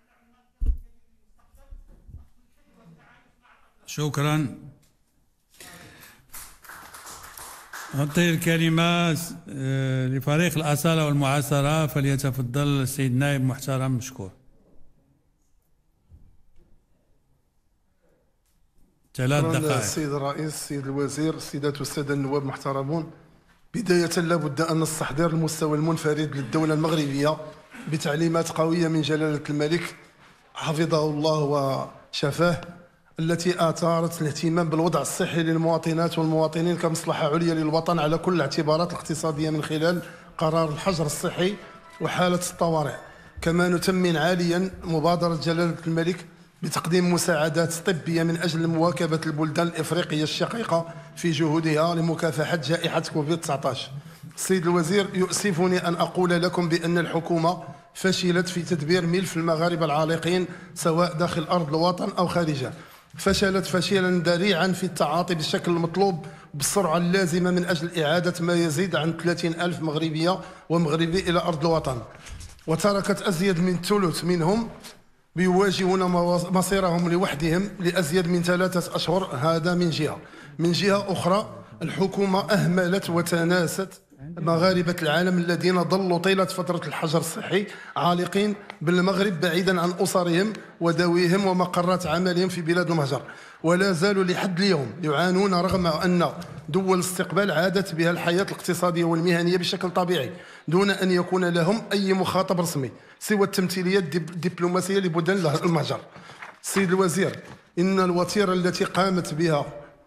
شكرا. أعطي الكلمة لفريق الأصالة والمعاصرة، فليتفضل السيد نائب محترم مشكور. ثلاث دقائق. السيد الرئيس، السيد الوزير، السيدات والسادة النواب المحترمون، بداية لابد أن نستحضر المستوى المنفرد للدولة المغربية بتعليمات قوية من جلالة الملك حفظه الله وشفاه، التي آثارت الاهتمام بالوضع الصحي للمواطنات والمواطنين كمصلحة عليا للوطن على كل الاعتبارات الاقتصادية من خلال قرار الحجر الصحي وحالة الطوارئ. كما نثمن عاليا مبادرة جلالة الملك بتقديم مساعدات طبية من أجل مواكبة البلدان الإفريقية الشقيقة في جهودها لمكافحة جائحة كوفيد تسعة عشر. السيد الوزير، يؤسفني أن أقول لكم بأن الحكومة فشلت في تدبير ملف المغاربة العالقين سواء داخل أرض الوطن أو خارجها. فشلت فشلا ذريعا في التعاطي بالشكل المطلوب بالسرعة اللازمة من أجل إعادة ما يزيد عن ثلاثين ألف مغربية ومغربي إلى أرض الوطن، وتركت أزيد من ثلث منهم بيواجهون مصيرهم لوحدهم لأزيد من ثلاثة أشهر. هذا من جهة. من جهة أخرى، الحكومة أهملت وتناست مغاربة العالم الذين ظلوا طيلة فترة الحجر الصحي عالقين بالمغرب بعيدا عن أسرهم وذويهم ومقرات عملهم في بلاد المهجر، ولا زالوا لحد اليوم يعانون رغم أن دول الاستقبال عادت بها الحياة الاقتصادية والمهنية بشكل طبيعي دون أن يكون لهم أي مخاطب رسمي سوى التمثيليات الدبلوماسية لبلدان المهجر. السيد الوزير، إن الوتيرة التي قامت بها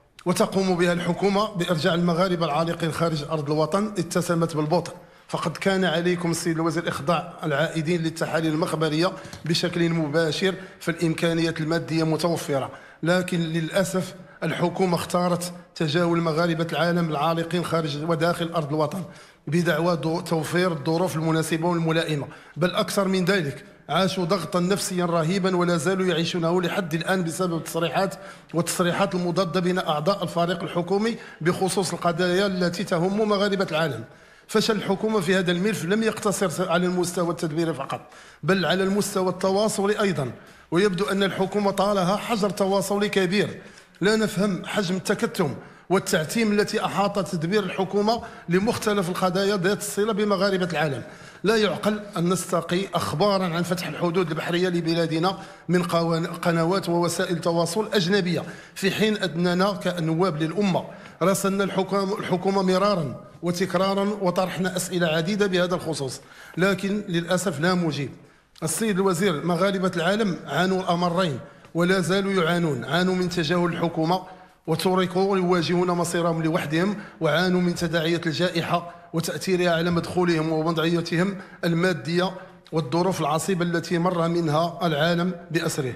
وتقوم بها الحكومة بإرجاع المغاربة العالقين خارج أرض الوطن اتسمت بالبطء، فقد كان عليكم السيد الوزير إخضاع العائدين للتحاليل المخبرية بشكل مباشر، فالإمكانيات المادية متوفرة، لكن للأسف الحكومة اختارت تجاهل مغاربة العالم العالقين خارج وداخل أرض الوطن بدعوى توفير الظروف المناسبة والملائمة، بل أكثر من ذلك عاشوا ضغطا نفسيا رهيبا ولا زالوا يعيشونه لحد الآن بسبب التصريحات والتصريحات المضادة بين أعضاء الفريق الحكومي بخصوص القضايا التي تهم مغاربة العالم. فشل الحكومة في هذا الملف لم يقتصر على المستوى التدبيري فقط، بل على المستوى التواصلي أيضا، ويبدو أن الحكومة طالها حجر تواصلي كبير. لا نفهم حجم التكتم والتعتيم التي أحاطت تدبير الحكومة لمختلف القضايا ذات الصلة بمغاربة العالم. لا يعقل أن نستقي أخبارا عن فتح الحدود البحرية لبلادنا من قنوات ووسائل تواصل أجنبية، في حين أننا كنواب للأمة راسلنا الحكومة مرارا وتكرارا وطرحنا أسئلة عديدة بهذا الخصوص، لكن للأسف لا مجيب. السيد الوزير، مغاربة العالم عانوا الأمرين ولا زالوا يعانون، عانوا من تجاهل الحكومة وتركوا يواجهون مصيرهم لوحدهم، وعانوا من تداعيات الجائحة وتأثيرها على مدخولهم ووضعيتهم المادية والظروف العصيبة التي مر منها العالم بأسره.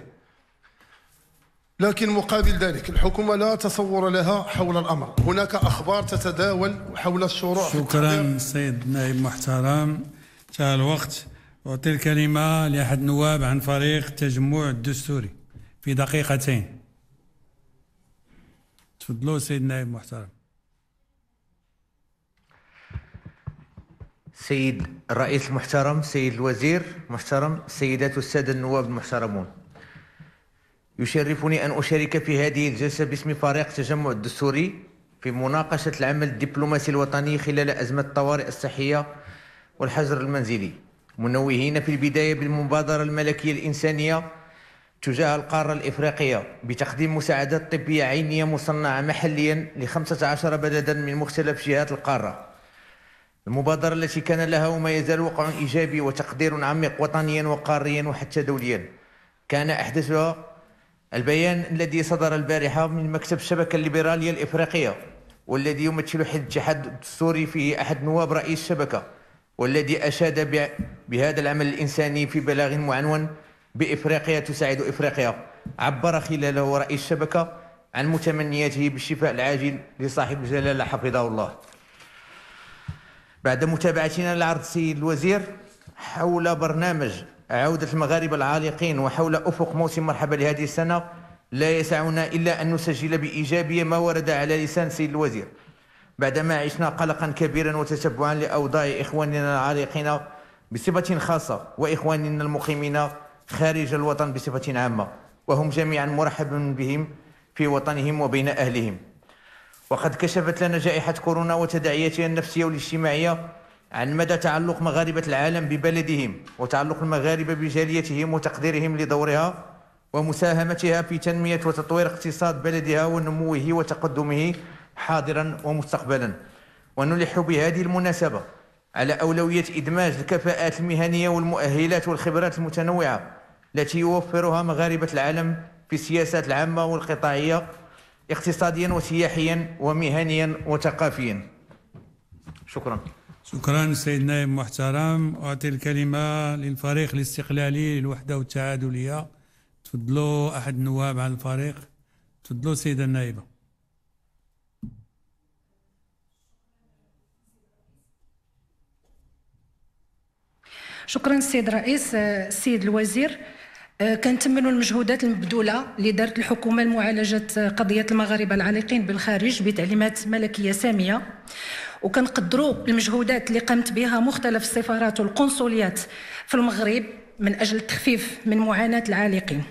لكن مقابل ذلك الحكومة لا تصور لها حول الأمر. هناك أخبار تتداول حول الشروع. شكرا سيد نائب محترم، انتهى الوقت. أعطي الكلمة لأحد النواب عن فريق التجمع الدستوري في دقيقتين. تفضلوا سيد نائب محترم. سيد الرئيس المحترم، سيد الوزير المحترم، السيدات والسادة النواب المحترمون، يشرفني أن أشارك في هذه الجلسة باسم فريق التجمع الدستوري في مناقشة العمل الدبلوماسي الوطني خلال أزمة الطوارئ الصحية والحجر المنزلي، منوهين في البداية بالمبادرة الملكية الإنسانية تجاه القارة الإفريقية بتقديم مساعدات طبية عينية مصنعة محليا ل خمسة عشر بلدا من مختلف جهات القارة. المبادرة التي كان لها وما يزال وقع إيجابي وتقدير عميق وطنيا وقاريا وحتى دوليا كان أحدثها البيان الذي صدر البارحة من مكتب الشبكة الليبرالية الإفريقية، والذي يمثل حزب الاتحاد الدستوري فيه أحد نواب رئيس الشبكة، والذي أشاد بهذا العمل الإنساني في بلاغ معنون بإفريقيا تساعد إفريقيا. عبر خلاله رئيس الشبكة عن متمنياته بالشفاء العاجل لصاحب الجلالة حفظه الله. بعد متابعتنا لعرض السيد الوزير حول برنامج عودة المغاربة العالقين وحول أفق موسم مرحبا لهذه السنة، لا يسعنا إلا أن نسجل بإيجابية ما ورد على لسان السيد الوزير. بعدما عشنا قلقا كبيرا وتتبعا لأوضاع إخواننا العالقين بصفة خاصة وإخواننا المقيمين خارج الوطن بصفة عامة، وهم جميعا مرحبا بهم في وطنهم وبين أهلهم. وقد كشفت لنا جائحة كورونا وتداعياتها النفسية والاجتماعية عن مدى تعلق مغاربة العالم ببلدهم وتعلق المغاربة بجاليتهم وتقديرهم لدورها ومساهمتها في تنمية وتطوير اقتصاد بلدها ونموه وتقدمه حاضرا ومستقبلا. ونلح بهذه المناسبة على أولوية إدماج الكفاءات المهنية والمؤهلات والخبرات المتنوعة التي يوفرها مغاربة العالم في السياسات العامة والقطاعية اقتصاديا وسياحيا ومهنيا وثقافيا. شكرا. شكرا سيد نائب محترم. أعطي الكلمة للفريق الاستقلالي للوحدة والتعادلية. تفضلوا أحد النواب عن الفريق. تفضلوا سيدة النائبة. شكرا السيد الرئيس. السيد الوزير، كنتمنوا المجهودات المبذوله اللي دارت الحكومه لمعالجه قضيه المغاربه العالقين بالخارج بتعليمات ملكيه ساميه، وكنقدروا المجهودات اللي قامت بها مختلف السفارات والقنصليات في المغرب من اجل التخفيف من معاناه العالقين.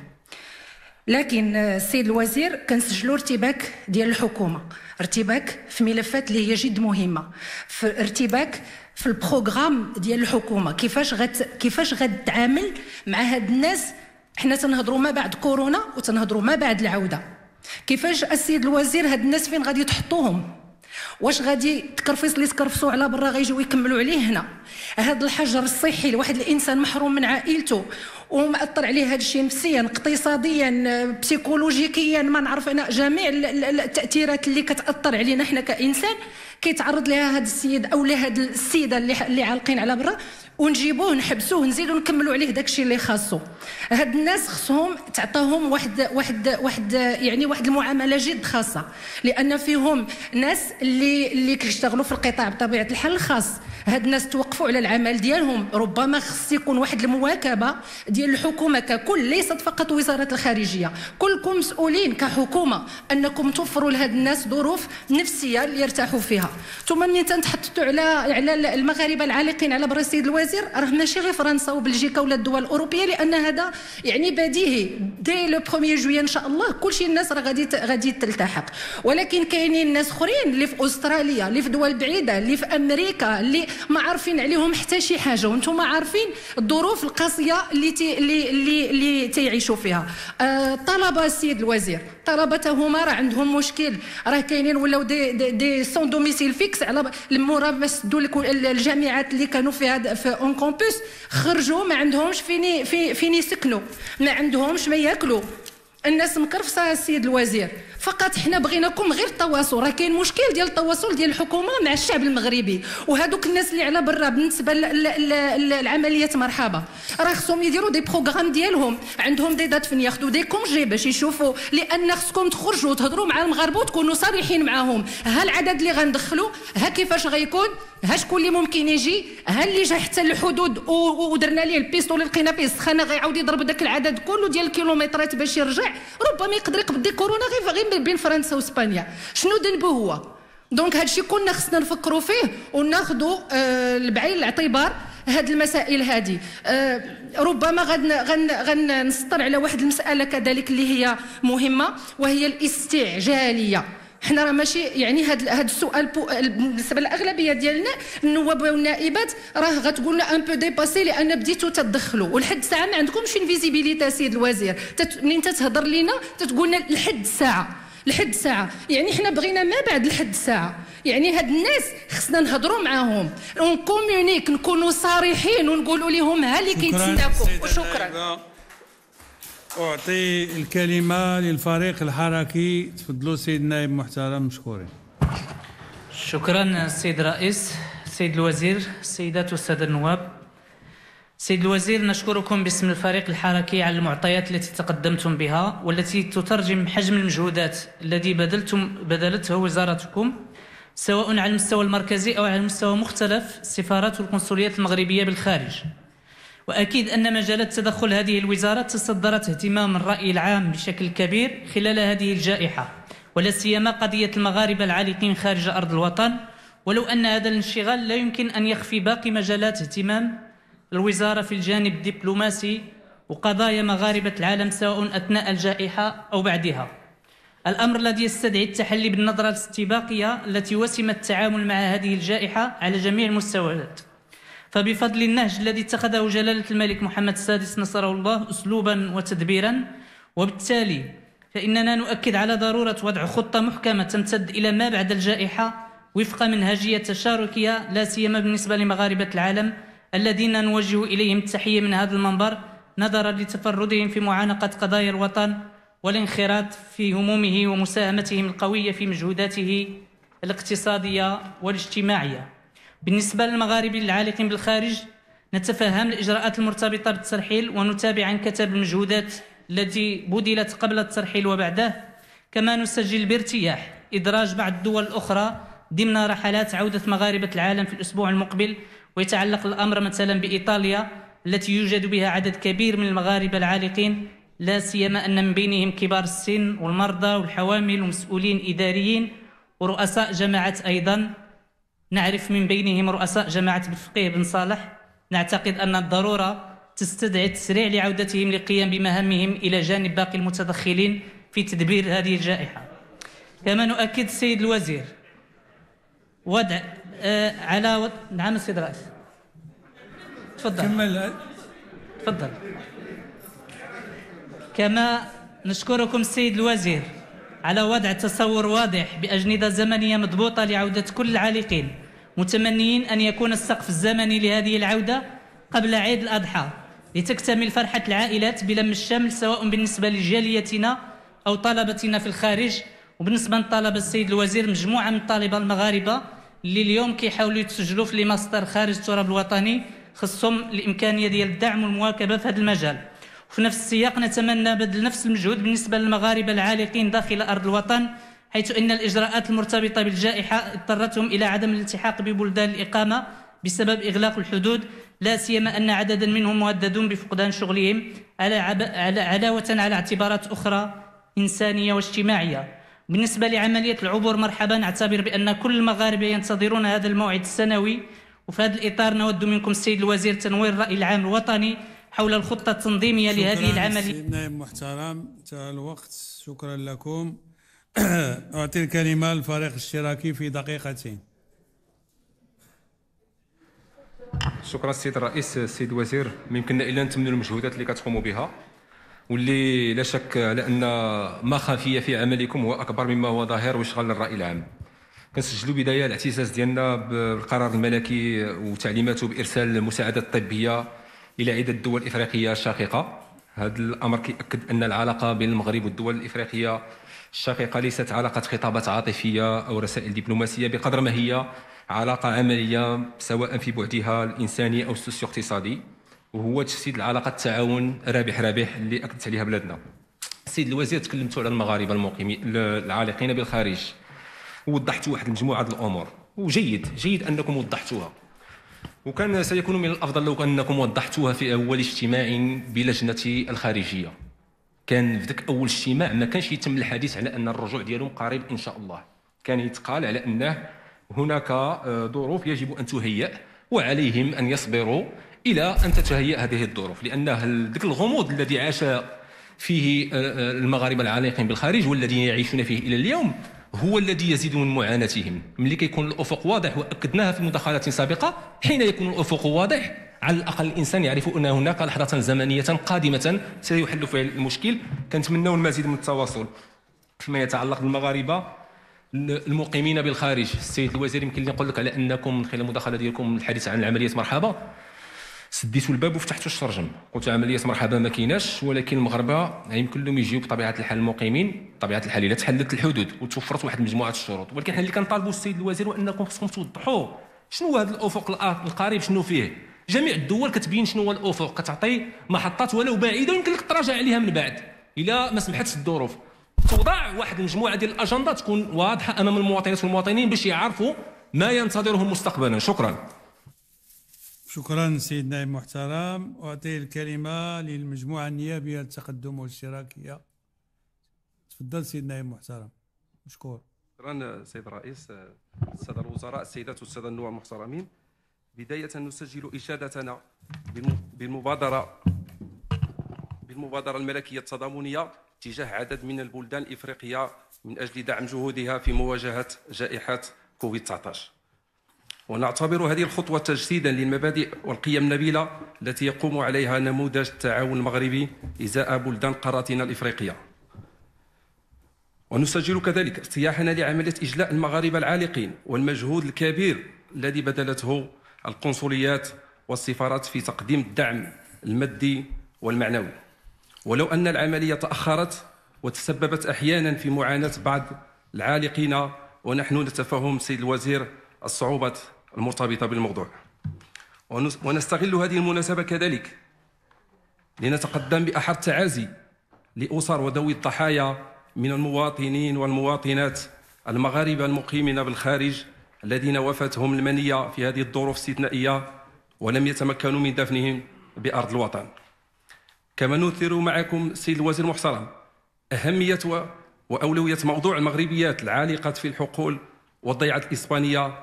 لكن السيد الوزير، كنسجلوا ارتباك ديال الحكومه، ارتباك في ملفات اللي هي جد مهمه، في ارتباك في البروغرام ديال الحكومه، كيفاش غت كيفاش غتعامل مع هاد الناس. حنا تنهضروا ما بعد كورونا وتنهضروا ما بعد العوده. كيفاش السيد الوزير هاد الناس فين غادي تحطوهم؟ واش غادي تكرفيص اللي تكرفصوا على برا غيجيو يكملوا عليه هنا؟ هذا الحجر الصحي لواحد الانسان محروم من عائلته ومأثر عليه هذا الشيء نفسيا اقتصاديا بسيكولوجيكيا، ما نعرف انا جميع التاثيرات اللي كتاثر علينا حنا كانسان، كيتعرض لها هذا السيد او لهذه السيده اللي اللي عالقين على برا، ونجيبوه نحبسوه نزيدوا نكملوا عليه داك الشيء اللي خاصو. هاد الناس خصهم تعطاهم واحد واحد واحد يعني واحد المعامله جد خاصه، لان فيهم ناس اللي اللي كيشتغلوا في القطاع بطبيعه الحال الخاص. هاد الناس توقفوا على العمل ديالهم، ربما خص يكون واحد المواكبه ديال الحكومه ككل، ليست فقط وزاره الخارجيه. كلكم مسؤولين كحكومه انكم توفروا لهاد الناس ظروف نفسيه اللي يرتاحوا فيها. ثم ملي تنتحطوا على على المغاربه العالقين على برا السيد الوزير، راه ماشي غير فرنسا وبلجيكا ولا الدول الاوروبيه، لان هذا يعني بديهي دي لو بروميير جويي ان شاء الله كلشي الناس راه غادي غادي تلتحق. ولكن كاينين ناس اخرين اللي في استراليا، اللي في دول بعيده، اللي في امريكا، اللي ما عارفين عليهم حتى شي حاجه، وانتم عارفين الظروف القاسيه اللي تي اللي اللي, اللي تيعيشوا فيها. آه طلبه السيد الوزير، طلبته هما راه عندهم مشكل، راه كاينين ولاو دي دي, دي سون دوميسيل فيكس على المورا باش سدوا لك الجامعات اللي كانوا فيها في اون كومبوس، خرجوا ما عندهمش فين في فين يسكنوا، ما عندهمش ما ياكلوا. الناس مكرفصه السيد الوزير. فقط حنا بغيناكم غير التواصل، راه كاين مشكل ديال التواصل ديال الحكومه مع الشعب المغربي، وهذوك الناس اللي على برا بالنسبه للعمليات مرحبا راه خصهم يديروا دي بروغرام ديالهم، عندهم دي دات فين ياخذوا دي كونجي باش يشوفوا، لان خصكم تخرجوا وتهضروا مع المغاربه وتكونوا صريحين معاهم. ها العدد اللي غندخلوا، ها كيفاش غيكون، ها شكون اللي ممكن يجي، ها اللي جا حتى الحدود ودرنا ليه البيستول اللي لقينا فيه السخانه غيعاود يضرب داك العدد كله ديال الكيلومترات باش يرجع، ربما يقدر يقبض كورونا غير غير بين فرنسا واسبانيا. شنو ذنبه هو؟ دونك هادشي كلنا خصنا نفكروا فيه وناخذوا آه بعين الاعتبار هاد المسائل هذه. آه ربما غن غن غنسطر على واحد المساله كذلك اللي هي مهمه، وهي الاستعجاليه. حنا راه ماشي يعني هاد هاد السؤال بالنسبه للاغلبيه ديالنا النواب والنائبات راه غتقول لنا ان بو ديباسي، لان بديتوا تدخلوا ولحد الساعه ما عندكمش فيزيبيليتي. سيد الوزير، منين تتهضر لينا تتقول لنا لحد الساعه، لحد الساعه، يعني حنا بغينا ما بعد لحد الساعه، يعني هاد الناس خصنا نهضروا معاهم ونكومونيك، نكونوا صريحين ونقولوا لهم ها اللي كيتسناكم. وشكرا. أعطي الكلمة للفريق الحركي. تفضلوا سيد النائب المحترم، مشكورين. شكرا السيد الرئيس. سيد الوزير، السيدات والسادة النواب، سيد الوزير، نشكركم باسم الفريق الحركي على المعطيات التي تقدمتم بها والتي تترجم حجم المجهودات الذي بذلتم بذلته وزارتكم سواء على المستوى المركزي أو على مستوى مختلف السفارات والقنصليات المغربية بالخارج. وأكيد أن مجالات تدخل هذه الوزارة تصدرت اهتمام الرأي العام بشكل كبير خلال هذه الجائحة، ولا سيما قضية المغاربة العالقين خارج أرض الوطن، ولو أن هذا الانشغال لا يمكن أن يخفي باقي مجالات اهتمام الوزارة في الجانب الدبلوماسي وقضايا مغاربة العالم سواء أثناء الجائحة أو بعدها. الأمر الذي يستدعي التحلي بالنظرة الاستباقية التي وسمت التعامل مع هذه الجائحة على جميع المستويات. فبفضل النهج الذي اتخذه جلالة الملك محمد السادس نصره الله أسلوبا وتدبيرا، وبالتالي فإننا نؤكد على ضرورة وضع خطة محكمة تمتد إلى ما بعد الجائحة وفق منهجية تشاركية، لا سيما بالنسبة لمغاربة العالم الذين نوجه إليهم التحية من هذا المنبر نظرا لتفردهم في معانقة قضايا الوطن والانخراط في همومه ومساهمتهم القوية في مجهوداته الاقتصادية والاجتماعية. بالنسبة للمغاربة العالقين بالخارج، نتفهم الإجراءات المرتبطة بالترحيل ونتابع عن كتاب المجهودات التي بذلت قبل الترحيل وبعده، كما نسجل بارتياح إدراج بعض الدول الأخرى ضمن رحلات عودة مغاربة العالم في الأسبوع المقبل. ويتعلق الأمر مثلا بإيطاليا التي يوجد بها عدد كبير من المغاربة العالقين، لا سيما أن من بينهم كبار السن والمرضى والحوامل ومسؤولين إداريين ورؤساء جماعات أيضا. نعرف من بينهم رؤساء جماعة بالفقيه بن صالح. نعتقد أن الضرورة تستدعي التسريع لعودتهم للقيام بمهامهم إلى جانب باقي المتدخلين في تدبير هذه الجائحة. كما نؤكد السيد الوزير وضع آه على و... نعم السيد الرئيس تفضل كمل. تفضل. كما نشكركم السيد الوزير على وضع تصور واضح بأجندة زمنية مضبوطة لعودة كل العالقين، متمنيين أن يكون السقف الزمني لهذه العودة قبل عيد الأضحى لتكتمل فرحة العائلات بلم الشمل، سواء بالنسبة لجاليتنا أو طلبتنا في الخارج. وبالنسبة للطلبة السيد الوزير، مجموعة من الطلبة المغاربة اللي اليوم كيحاولوا يتسجلوا في لي ماستر خارج التراب الوطني خصهم الإمكانية ديال الدعم والمواكبة في هذا المجال. وفي نفس السياق نتمنى بذل نفس المجهود بالنسبة للمغاربة العالقين داخل أرض الوطن، حيث أن الإجراءات المرتبطة بالجائحة اضطرتهم إلى عدم الالتحاق ببلدان الإقامة بسبب إغلاق الحدود، لا سيما أن عددا منهم مهددون بفقدان شغلهم علاوة على اعتبارات أخرى إنسانية واجتماعية. بالنسبة لعملية العبور، مرحبا، نعتبر بأن كل المغاربة ينتظرون هذا الموعد السنوي، وفي هذا الإطار نود منكم السيد الوزير تنوير الرأي العام الوطني حول الخطة التنظيمية لهذه العملية. شكرا سيد نائب محترم، انتهى الوقت. شكرا لكم. أعطي الكلمة للفريق الاشتراكي في دقيقتين. شكرا السيد الرئيس. السيد الوزير، ما يمكننا الا نتمنوا المجهودات اللي كتقوموا بها، واللي لا شك على ان ما خفي في عملكم هو اكبر مما هو ظاهر ويشغل الراي العام. كنسجلوا بدايه الاعتزاز ديالنا بالقرار الملكي وتعليماته بارسال المساعدات الطبيه الى عده دول افريقيه شقيقه. هذا الامر كيأكد ان العلاقه بين المغرب والدول الافريقيه الشقيقه ليست علاقه خطابات عاطفيه او رسائل دبلوماسيه بقدر ما هي علاقه عمليه، سواء في بعدها الانساني او السوسيو اقتصادي، وهو تجسيد العلاقه التعاون رابح رابح اللي اكدت عليها بلادنا. السيد الوزير، تكلمتوا على المغاربه المقيمين العالقين بالخارج ووضحتوا واحد المجموعه ديال الامور، وجيد جيد انكم وضحتوها، وكان سيكون من الافضل لو انكم وضحتوها في اول اجتماع بلجنه الخارجيه. كان في ذاك اول اجتماع ما كانش يتم الحديث على ان الرجوع ديالهم قريب ان شاء الله، كان يتقال على انه هناك ظروف يجب ان تهيأ وعليهم ان يصبروا الى ان تتهيأ هذه الظروف، لان ذاك الغموض الذي عاش فيه المغاربه العالقين بالخارج والذين يعيشون فيه الى اليوم هو الذي يزيد من معاناتهم. ملي كيكون الافق واضح، واكدناها في مداخلات سابقه، حين يكون الافق واضح على الاقل الانسان يعرف ان هناك لحظه زمنيه قادمه سيحل فيها المشكل. كنتمناو المزيد من التواصل فيما يتعلق بالمغاربه المقيمين بالخارج. السيد الوزير يمكن لي نقول لك على انكم من خلال المداخله ديالكم الحديث عن عمليه مرحبا سديتوا الباب وفتحتوا الشرجم، قلت عمليه مرحبا ما كايناش، ولكن المغاربه يمكن لهم يجيو بطبيعه الحال المقيمين بطبيعه الحال الا تحلت الحدود وتوفرت واحد مجموعه الشروط. ولكن حنا اللي كنطالبوا السيد الوزير هو انكم خصكم توضحوا شنو هو هذا الافق القريب، شنو فيه. جميع الدول كتبين شنو هو الافق، كتعطي محطات ولو بعيده يمكن لك تراجع عليها من بعد الا ما سمحتش الظروف. توضع واحد المجموعه ديال الاجنده تكون واضحه امام المواطنات والمواطنين باش يعرفوا ما ينتظرهم مستقبلا. شكرا. شكرا سيد نائب محترم. أعطي الكلمة للمجموعة النيابية للتقدم والاشتراكية. تفضل سيد نائب محترم. مشكور. شكرا سيد الرئيس. السادة الوزراء، السيدات والسادة النواب المحترمين، بداية نسجل إشادتنا بالمبادرة بالمبادرة الملكية التضامنية تجاه عدد من البلدان الإفريقية من أجل دعم جهودها في مواجهة جائحة كوفيد تسعة عشر. ونعتبر هذه الخطوة تجسيدا للمبادئ والقيم النبيلة التي يقوم عليها نموذج التعاون المغربي إزاء بلدان قارتنا الإفريقية. ونسجل كذلك ارتياحنا لعملية إجلاء المغاربة العالقين والمجهود الكبير الذي بذلته القنصليات والسفارات في تقديم الدعم المادي والمعنوي، ولو أن العملية تأخرت وتسببت أحيانا في معاناة بعض العالقين، ونحن نتفهم سيد الوزير الصعوبات المرتبطة بالموضوع. ونستغل هذه المناسبة كذلك لنتقدم بأحر التعازي لأسر وذوي الضحايا من المواطنين والمواطنات المغاربة المقيمين بالخارج الذين وفاتهم المنية في هذه الظروف الاستثنائية ولم يتمكنوا من دفنهم بأرض الوطن. كما نثير معكم سيد الوزير المحترم أهمية وأولوية موضوع المغربيات العالقة في الحقول والضيعة الإسبانية،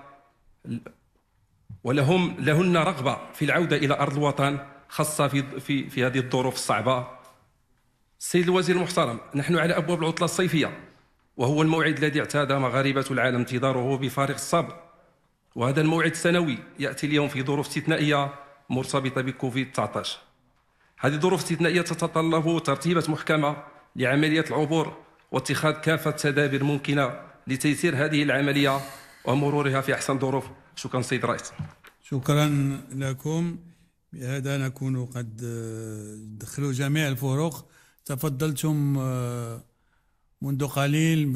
ولهم لهن رغبة في العودة إلى أرض الوطن خاصة في, في, في هذه الظروف الصعبة. السيد الوزير المحترم، نحن على أبواب العطلة الصيفية، وهو الموعد الذي اعتاد مغاربة العالم انتظاره بفارغ الصبر، وهذا الموعد السنوي يأتي اليوم في ظروف استثنائية مرتبطة بكوفيد تسعة عشر. هذه الظروف الاستثنائية تتطلب ترتيبات محكمة لعملية العبور واتخاذ كافة التدابير الممكنة لتيسير هذه العملية ومرورها في أحسن ظروف. شكرا سيد الرئيس. شكرا لكم. بهذا نكون قد دخلوا جميع الفروق. تفضلتم منذ قليل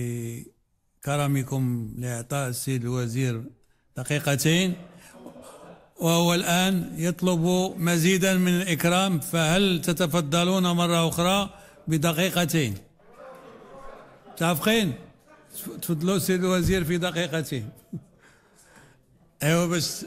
بكرمكم لإعطاء السيد الوزير دقيقتين، وهو الآن يطلب مزيدا من الإكرام، فهل تتفضلون مرة أخرى بدقيقتين؟ متفقين؟ تفضلوا السيد الوزير في دقيقتين. ايوه بس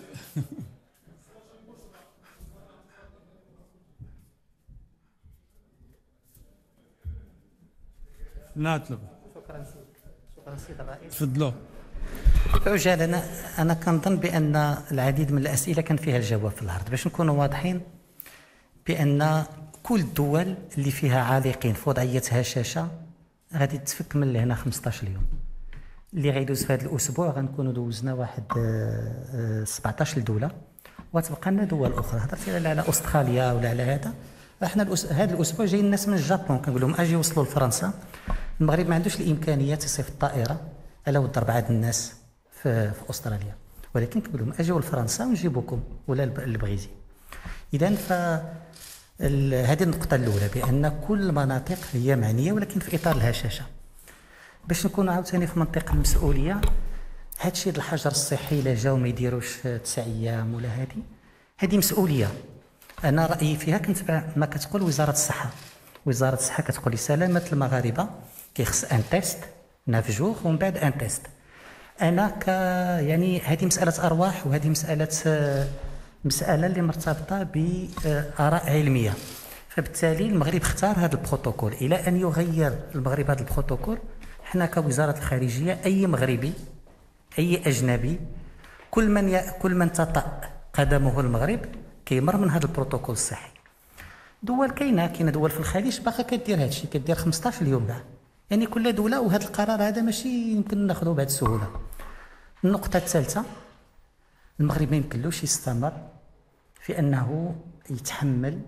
نطلب. شكرا شكرا سيد الرئيس. تفضلوا. عجال، انا انا كنظن بان العديد من الاسئله كان فيها الجواب في العرض. باش نكونوا واضحين بان كل الدول اللي فيها عالقين في وضعيه هشاشه غادي تفك من لهنا خمسطاش يوم. اللي غيدوز في هذا الاسبوع غنكونوا دوزنا واحد سبعطاش دوله، وتبقى لنا دول اخرى. هضرتي على استراليا ولا على هذا، احنا هذا الاسبوع جايين الناس من الجابون، كنقول لهم اجي وصلوا لفرنسا. المغرب ما عندوش الامكانيه تصيف الطائره الا وضرب عاد الناس في, في استراليا، ولكن كنقول لهم اجيو لفرنسا ونجيبوكم ولا البغيزي. اذا ف هذه النقطه الاولى، بان كل المناطق هي معنيه ولكن في اطار الهشاشه. باش نكونوا عاوتاني في منطق المسؤوليه، هذا الشيء الحجر الصحي الا جاو ما يديروش تسع ايام ولا هذه هذه مسؤوليه. انا رايي فيها كنتبع ما كتقول وزاره الصحه. وزاره الصحه كتقول سلامه المغاربه كيخص ان تيست ناف جوغ ومن بعد ان تيست. انا ك يعني هذه مساله ارواح، وهذه مساله مساله اللي مرتبطه باراء علميه. فبالتالي المغرب اختار هذا البروتوكول. الى ان يغير المغرب هذا البروتوكول، حنا كوزاره الخارجيه اي مغربي اي اجنبي كل من ي... كل من تطأ قدمه المغرب كيمر من هذا البروتوكول الصحي. دول كاينه كاينه دول في الخليج باقا كدير هذا الشيء، كدير خمسطاش يوم بعد. يعني كل دوله، وهذا القرار هذا ماشي يمكن ناخذوه بهذه السهوله. النقطه الثالثه، المغرب ما يمكنلوش يستمر في انه يتحمل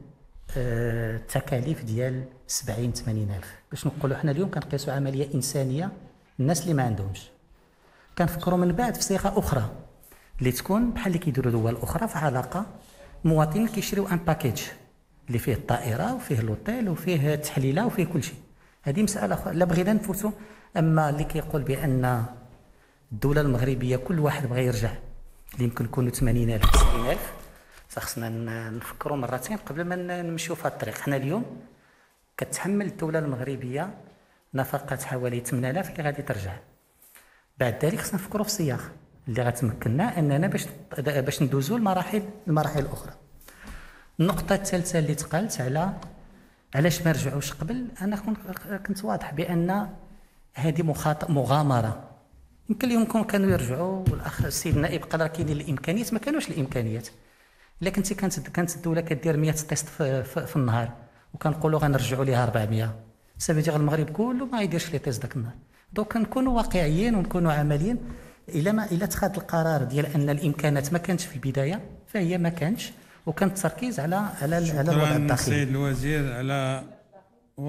التكاليف ديال سبعين ثمانين ألف. باش نقولوا حنا اليوم كنقيسوا عمليه انسانيه الناس اللي ما عندهمش. كنفكروا من بعد في صيغه اخرى اللي تكون بحال اللي كيديروا دول اخرى في علاقه مواطنين كيشريو ان باكيج اللي فيه الطائره وفيه لوطيل وفيه التحليله وفيه كل شيء. هذه مساله اخرى لا بغينا نفوتوا. اما اللي كيقول بان الدوله المغربيه كل واحد بغى يرجع اللي يمكن يكونوا ثمانين ألف تسعين ألف، فخصنا نفكروا مرتين قبل ما نمشيو في هذا الطريق. حنا اليوم كتحمل الدوله المغربيه نفقات حوالي ثمانية آلاف اللي غادي ترجع. بعد ذلك خصنا نفكروا في صياغ اللي غتمكننا اننا باش باش ندوزوا المراحل المراحل الاخرى. النقطه الثالثه اللي تقالت على علاش ما رجعوش قبل، انا كنت واضح بان هذه مغامره. يمكن لهم كانوا يرجعوا، والاخ السيد النائب قال راه كاينين الامكانيات، ما كانوش الامكانيات. لكن كانت كانت الدوله كدير مية تيست في, في, في النهار وكنقولوا غنرجعوا ليها أربعمية، سافيدير المغرب كله ما يديرش لي تيست داك النهار. دوك نكونوا واقعيين ونكونوا عمليين. الا ما الا تخذ القرار ديال ان الامكانات ما كانتش في البدايه فهي ما كانتش، وكان التركيز على على على الوضع الداخلي. السيد الوزير على و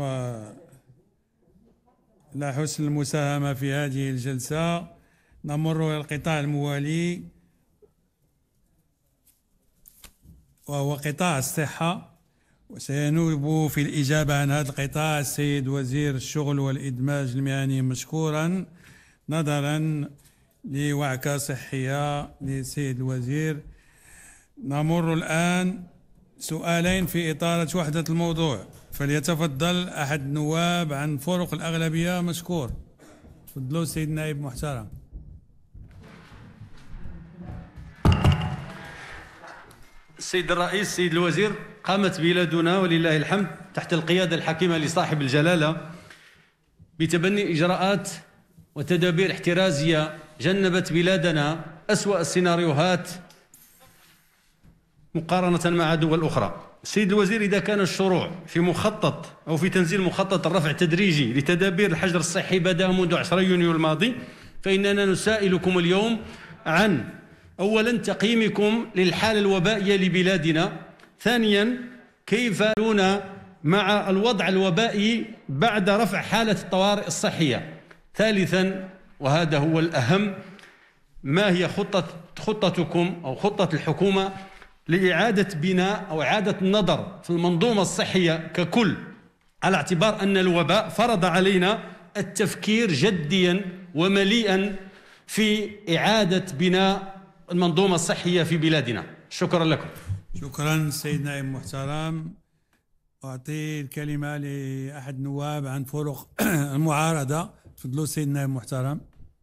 لا حسن المساهمة في هذه الجلسة. نمر إلى القطاع الموالي وهو قطاع الصحة، وسينوب في الإجابة عن هذا القطاع السيد وزير الشغل والإدماج المهني مشكورا، نظرا لوعكة صحية للسيد الوزير. نمر الآن سؤالين في إطارة وحدة الموضوع، فليتفضل أحد النواب عن فرق الأغلبية مشكور. تفضلوا سيد النائب محترم. السيد الرئيس، السيد الوزير، قامت بلادنا ولله الحمد تحت القيادة الحكيمة لصاحب الجلالة بتبني إجراءات وتدابير احترازية جنبت بلادنا أسوأ السيناريوهات مقارنة مع دول أخرى. السيد الوزير، إذا كان الشروع في مخطط أو في تنزيل مخطط الرفع التدريجي لتدابير الحجر الصحي بدأ منذ عشرة يونيو الماضي، فإننا نسائلكم اليوم عن أولا تقييمكم للحالة الوبائية لبلادنا، ثانيا كيف تفعلون مع الوضع الوبائي بعد رفع حالة الطوارئ الصحية، ثالثا وهذا هو الأهم، ما هي خطة خطتكم أو خطة الحكومة لإعادة بناء أو إعادة النظر في المنظومة الصحية ككل، على اعتبار أن الوباء فرض علينا التفكير جديا ومليئا في إعادة بناء المنظومة الصحية في بلادنا. شكرا لكم. شكرا سيد نائب محترم. أعطي الكلمة لأحد النواب عن فرق المعارضة. تفضلوا سيد نائب محترم.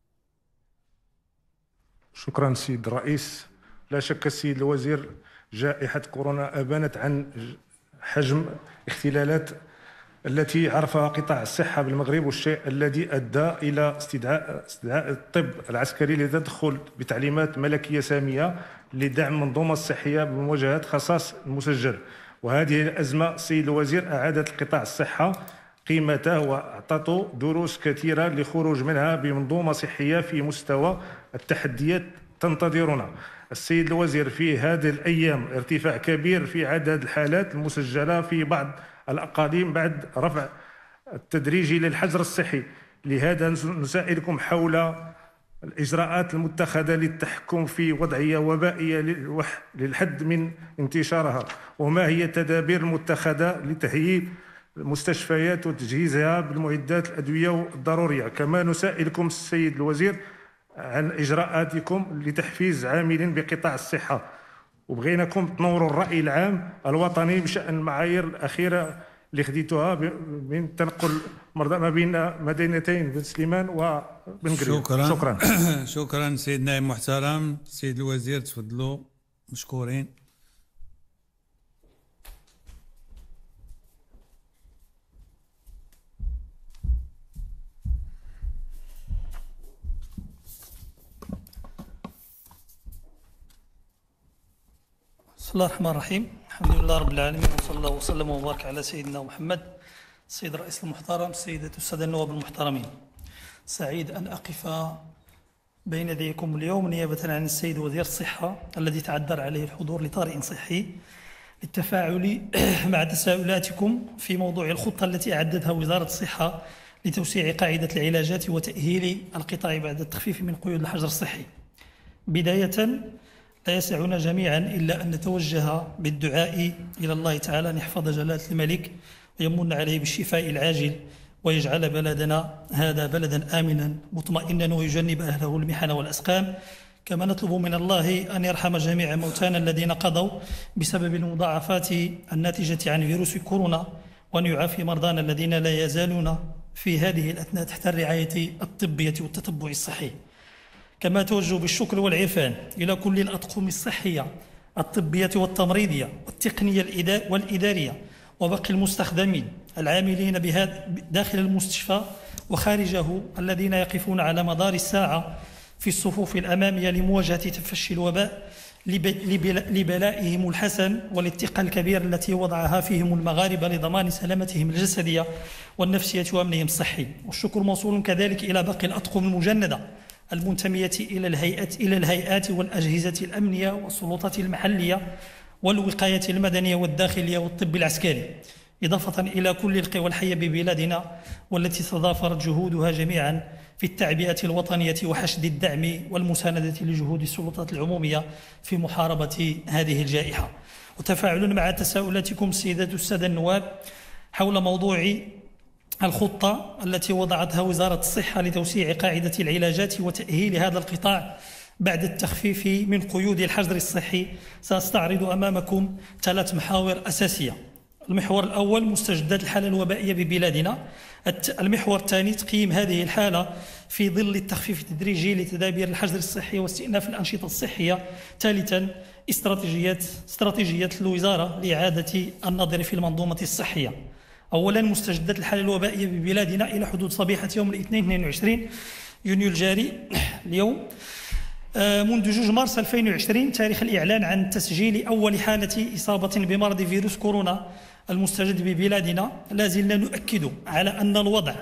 شكرا سيد الرئيس. لا شك السيد الوزير، جائحة كورونا أبانت عن حجم اختلالات التي عرفها قطاع الصحة بالمغرب، والشيء الذي أدى إلى استدعاء استدعاء الطب العسكري للتدخل بتعليمات ملكية سامية لدعم المنظومة الصحية بمواجهة خصاص المسجل. وهذه الأزمة السيد الوزير أعادت القطاع الصحة قيمته وأعطته دروس كثيرة للخروج منها بمنظومة صحية في مستوى. التحديات تنتظرنا. السيد الوزير، في هذه الأيام ارتفاع كبير في عدد الحالات المسجلة في بعض الأقاليم بعد رفع التدريجي للحجر الصحي، لهذا نسائلكم حول الإجراءات المتخذة للتحكم في وضعية وبائية للحد من انتشارها، وما هي التدابير المتخذة لتهيئ المستشفيات وتجهيزها بالمعدات الأدوية الضرورية. كما نسائلكم السيد الوزير عن إجراءاتكم لتحفيز عاملين بقطاع الصحة، وبغيناكم تنوروا الرأي العام الوطني بشأن المعايير الأخيرة اللي خديتوها من تنقل مرضى ما بين مدينتين بن سليمان وبن قريب. شكرا شكرا شكرا سيد نائب محترم. سيد الوزير تفضلوا مشكورين. بسم الله الرحمن الرحيم. الحمد لله رب العالمين، وصلى الله وسلم وبارك على سيدنا محمد. السيد الرئيس المحترم، السيدات والسادة النواب المحترمين، سعيد أن أقف بين يديكم اليوم نيابة عن السيد وزير الصحة الذي تعذر عليه الحضور لطارئ صحي للتفاعل مع تساؤلاتكم في موضوع الخطة التي أعدتها وزارة الصحة لتوسيع قاعدة العلاجات وتأهيل القطاع بعد التخفيف من قيود الحجر الصحي. بداية، لا يسعنا جميعا إلا أن نتوجه بالدعاء إلى الله تعالى أن يحفظ جلالة الملك ويمن عليه بالشفاء العاجل ويجعل بلدنا هذا بلدا آمنا مطمئنا ويجنب أهله المحن والأسقام. كما نطلب من الله أن يرحم جميع موتانا الذين قضوا بسبب المضاعفات الناتجة عن فيروس كورونا، وأن يعافي مرضانا الذين لا يزالون في هذه الأثناء تحت الرعاية الطبية والتتبع الصحي. كما توجه بالشكر والعرفان إلى كل الأطقم الصحية الطبية والتمريضية والتقنية والإدارية وباقي المستخدمين العاملين بهذا داخل المستشفى وخارجه، الذين يقفون على مدار الساعة في الصفوف الأمامية لمواجهة تفشي الوباء لبلائهم الحسن والثقة الكبيرة التي وضعها فيهم المغاربة لضمان سلامتهم الجسدية والنفسية وأمنهم الصحي. والشكر موصول كذلك إلى باقي الأطقم المجندة المنتمية إلى الهيئات إلى الهيئات والأجهزة الأمنية والسلطات المحلية والوقاية المدنية والداخلية والطب العسكري، إضافة إلى كل القوى الحية ببلادنا والتي تضافرت جهودها جميعا في التعبئة الوطنية وحشد الدعم والمساندة لجهود السلطات العمومية في محاربة هذه الجائحة. وتفاعل مع تساؤلاتكم سيدات السادة النواب حول موضوع الخطة التي وضعتها وزارة الصحة لتوسيع قاعدة العلاجات وتأهيل هذا القطاع بعد التخفيف من قيود الحجر الصحي، سأستعرض أمامكم ثلاث محاور أساسية. المحور الأول مستجدات الحالة الوبائية ببلادنا. المحور الثاني تقييم هذه الحالة في ظل التخفيف التدريجي لتدابير الحجر الصحي واستئناف الأنشطة الصحية. ثالثا استراتيجيات استراتيجية الوزارة لإعادة النظر في المنظومة الصحية. أولا مستجدات الحالة الوبائية ببلادنا إلى حدود صبيحة يوم الاثنين اثنين وعشرين يونيو الجاري اليوم منذ جوج مارس ألفين وعشرين تاريخ الإعلان عن تسجيل أول حالة إصابة بمرض فيروس كورونا المستجد ببلادنا، لا زلنا نؤكد على أن الوضع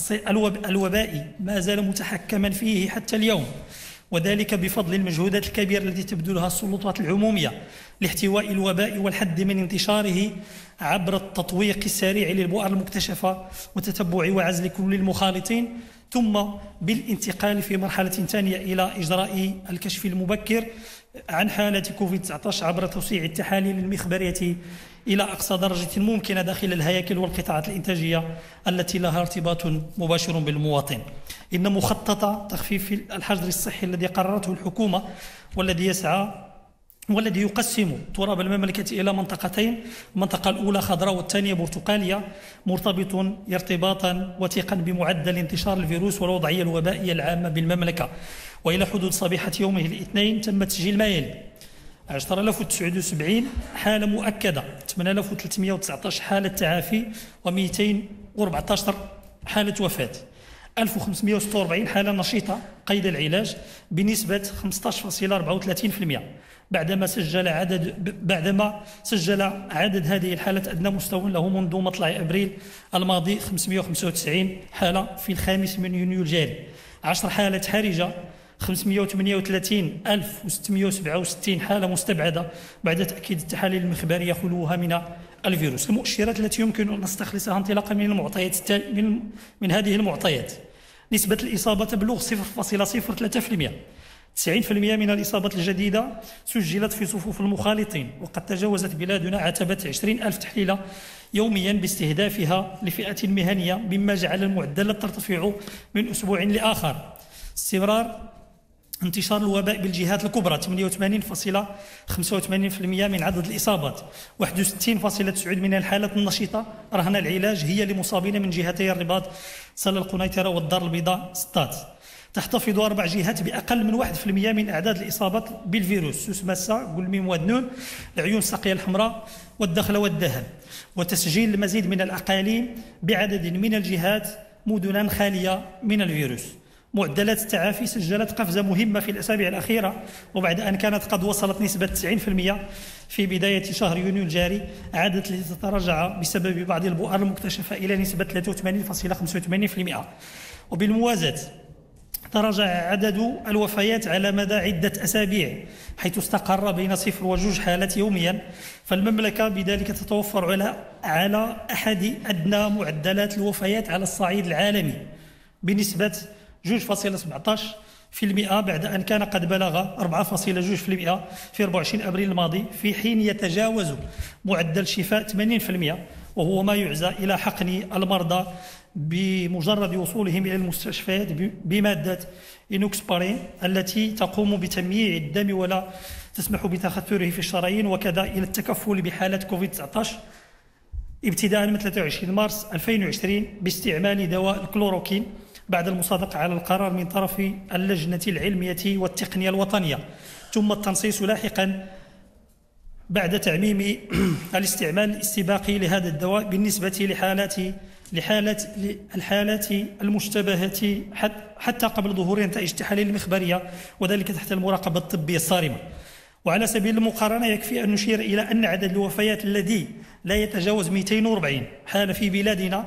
الوبائي ما زال متحكما فيه حتى اليوم، وذلك بفضل المجهودات الكبيرة التي تبذلها السلطات العمومية لاحتواء الوباء والحد من انتشاره عبر التطويق السريع للبؤر المكتشفة وتتبع وعزل كل المخالطين، ثم بالانتقال في مرحلة ثانية إلى إجراء الكشف المبكر عن حالة كوفيد تسعة عشر عبر توسيع التحاليل المخبرية إلى أقصى درجة ممكنة داخل الهياكل والقطاعات الإنتاجية التي لها ارتباط مباشر بالمواطن. إن مخطط تخفيف الحجر الصحي الذي قررته الحكومة والذي يسعى والذي يقسم تراب المملكة إلى منطقتين، المنطقة الأولى خضراء والثانية برتقالية، مرتبط ارتباطا وثيقا بمعدل انتشار الفيروس والوضعية الوبائية العامة بالمملكة. وإلى حدود صبيحة يومه الاثنين تم تسجيل ما يلي: عشرة آلاف وتسعة وسبعين حالة مؤكدة، ثمانية آلاف وثلاثمئة وتسعة عشر حالة تعافي، ومئتين وأربعة عشر حالة وفاة، ألف وخمسمئة وستة وأربعين حالة نشيطة قيد العلاج بنسبة خمسة عشر فاصلة أربعة وثلاثين بالمئة، بعدما سجل عدد بعدما سجل عدد هذه الحالات أدنى مستوى له منذ مطلع أبريل الماضي خمسمئة وخمسة وتسعين حالة في الخامس من يونيو الجاري، عشر حالات حرجة، خمسمئة وثمانية وثلاثين ألف وستمئة وسبعة وستين حالة مستبعدة بعد تأكيد التحاليل المخبرية خلوها من الفيروس. المؤشرات التي يمكن أن نستخلصها انطلاقا من المعطيات من, من هذه المعطيات: نسبة الإصابة تبلغ صفر فاصلة صفر ثلاثة بالمئة، تسعين بالمئة من الإصابات الجديدة سجلت في صفوف المخالطين، وقد تجاوزت بلادنا عتبة عشرين ألف تحليلة يوميا باستهدافها لفئة مهنية، مما جعل المعدلات ترتفع من أسبوع لآخر. استمرار انتشار الوباء بالجهات الكبرى: ثمانية وثمانين فاصلة خمسة وثمانين بالمئة من عدد الإصابات، واحد وستين فاصلة تسعة من الحالات النشيطة رهن العلاج هي لمصابين من جهتي الرباط سل القنيطرة والدار البيضاء سطات. تحتفظ أربع جهات بأقل من واحد بالمئة من أعداد الإصابات بالفيروس: سوس ماسا، قلميم ودنون، العيون الساقية الحمراء والدخلة والدهن. وتسجيل المزيد من الأقاليم بعدد من الجهات مدنا خالية من الفيروس. معدلات التعافي سجلت قفزة مهمة في الأسابيع الأخيرة، وبعد أن كانت قد وصلت نسبة تسعين بالمئة في بداية شهر يونيو الجاري، عادت لتتراجع بسبب بعض البؤر المكتشفة إلى نسبة ثلاثة وثمانين فاصلة خمسة وثمانين بالمئة. وبالموازاة تراجع عدد الوفيات على مدى عدة أسابيع، حيث استقر بين صفر وجوج حالات يوميا. فالمملكة بذلك تتوفر على على أحد أدنى معدلات الوفيات على الصعيد العالمي بنسبة اثنين فاصلة سبعة عشر بالمئة، بعد أن كان قد بلغ أربعة فاصلة اثنين بالمئة في أربعة وعشرين أبريل الماضي، في حين يتجاوز معدل الشفاء ثمانين بالمئة، وهو ما يعزى إلى حقن المرضى بمجرد وصولهم إلى المستشفيات بمادة إنوكسبارين التي تقوم بتمييع الدم ولا تسمح بتخثره في الشرايين، وكذا إلى التكفل بحالات كوفيد تسعة عشر ابتداء من ثلاثة وعشرين مارس ألفين وعشرين باستعمال دواء الكلوروكين بعد المصادقة على القرار من طرف اللجنة العلمية والتقنية الوطنية، ثم التنصيص لاحقا بعد تعميم الاستعمال الاستباقي لهذا الدواء بالنسبة لحالات لحالة الحالات المشتبهة حتى قبل ظهور نتائج التحاليل المخبرية، وذلك تحت المراقبة الطبية الصارمة. وعلى سبيل المقارنة يكفي أن نشير إلى أن عدد الوفيات الذي لا يتجاوز مئتين وأربعين حالة في بلادنا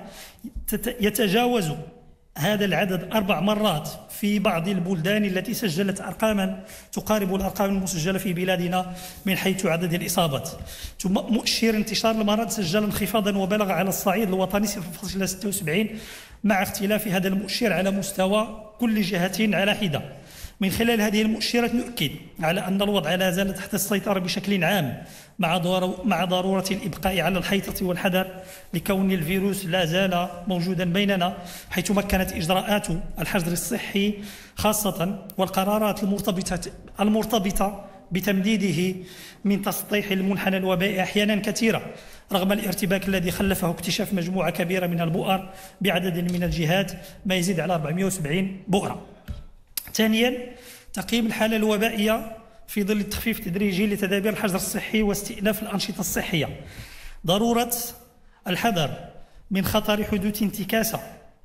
يتجاوز هذا العدد أربع مرات في بعض البلدان التي سجلت أرقاما تقارب الأرقام المسجلة في بلادنا من حيث عدد الإصابات. ثم مؤشر انتشار المرض سجل انخفاضا وبلغ على الصعيد الوطني صفر فاصلة ستة وسبعين مع اختلاف هذا المؤشر على مستوى كل جهة على حدة. من خلال هذه المؤشرات نؤكد على أن الوضع لا زال تحت السيطرة بشكل عام، مع مع ضرورة الإبقاء على الحيطة والحذر لكون الفيروس لا زال موجودا بيننا، حيث مكنت إجراءات الحجر الصحي خاصة والقرارات المرتبطة المرتبطة بتمديده من تسطيح المنحنى الوبائي أحيانا كثيرة، رغم الارتباك الذي خلفه اكتشاف مجموعة كبيرة من البؤر بعدد من الجهات ما يزيد على أربعمئة وسبعين بؤرة. ثانيا، تقييم الحالة الوبائية في ظل التخفيف التدريجي لتدابير الحجر الصحي واستئناف الأنشطة الصحية. ضرورة الحذر من خطر حدوث انتكاسة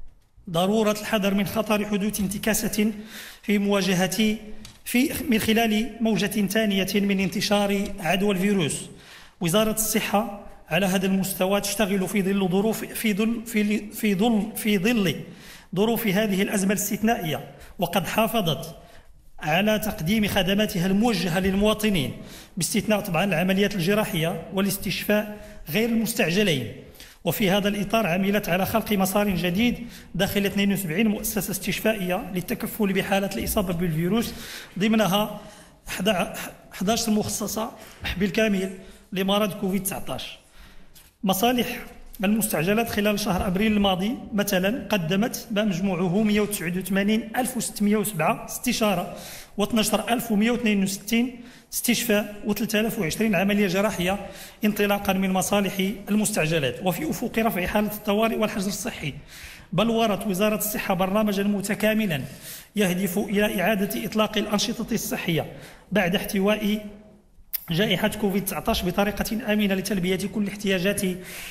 ضرورة الحذر من خطر حدوث انتكاسة في مواجهة في من خلال موجة ثانية من انتشار عدوى الفيروس. وزارة الصحة على هذا المستوى تشتغل في ظل ظروف في ظل في في ظل في ظل ظروف هذه الأزمة الاستثنائية، وقد حافظت على تقديم خدماتها الموجهة للمواطنين باستثناء طبعا العمليات الجراحية والاستشفاء غير المستعجلين. وفي هذا الإطار عملت على خلق مسار جديد داخل اثنين وسبعين مؤسسة استشفائية للتكفل بحالة الإصابة بالفيروس، ضمنها أحد عشر مخصصة بالكامل لمرض كوفيد تسعة عشر. مصالح المستعجلات خلال شهر أبريل الماضي مثلا قدمت بمجموعه مئة وتسعة وثمانين ألف وستمئة وسبعة استشارة واثني عشر ألف ومئة واثنين وستين استشفاء وثلاثة آلاف وعشرين عملية جراحية انطلاقا من مصالح المستعجلات. وفي أفق رفع حالة الطوارئ والحجر الصحي، بلورت وزارة الصحة برنامجا متكاملا يهدف إلى إعادة إطلاق الأنشطة الصحية بعد احتواء جائحة كوفيد تسعة عشر بطريقة آمنة لتلبية كل احتياجات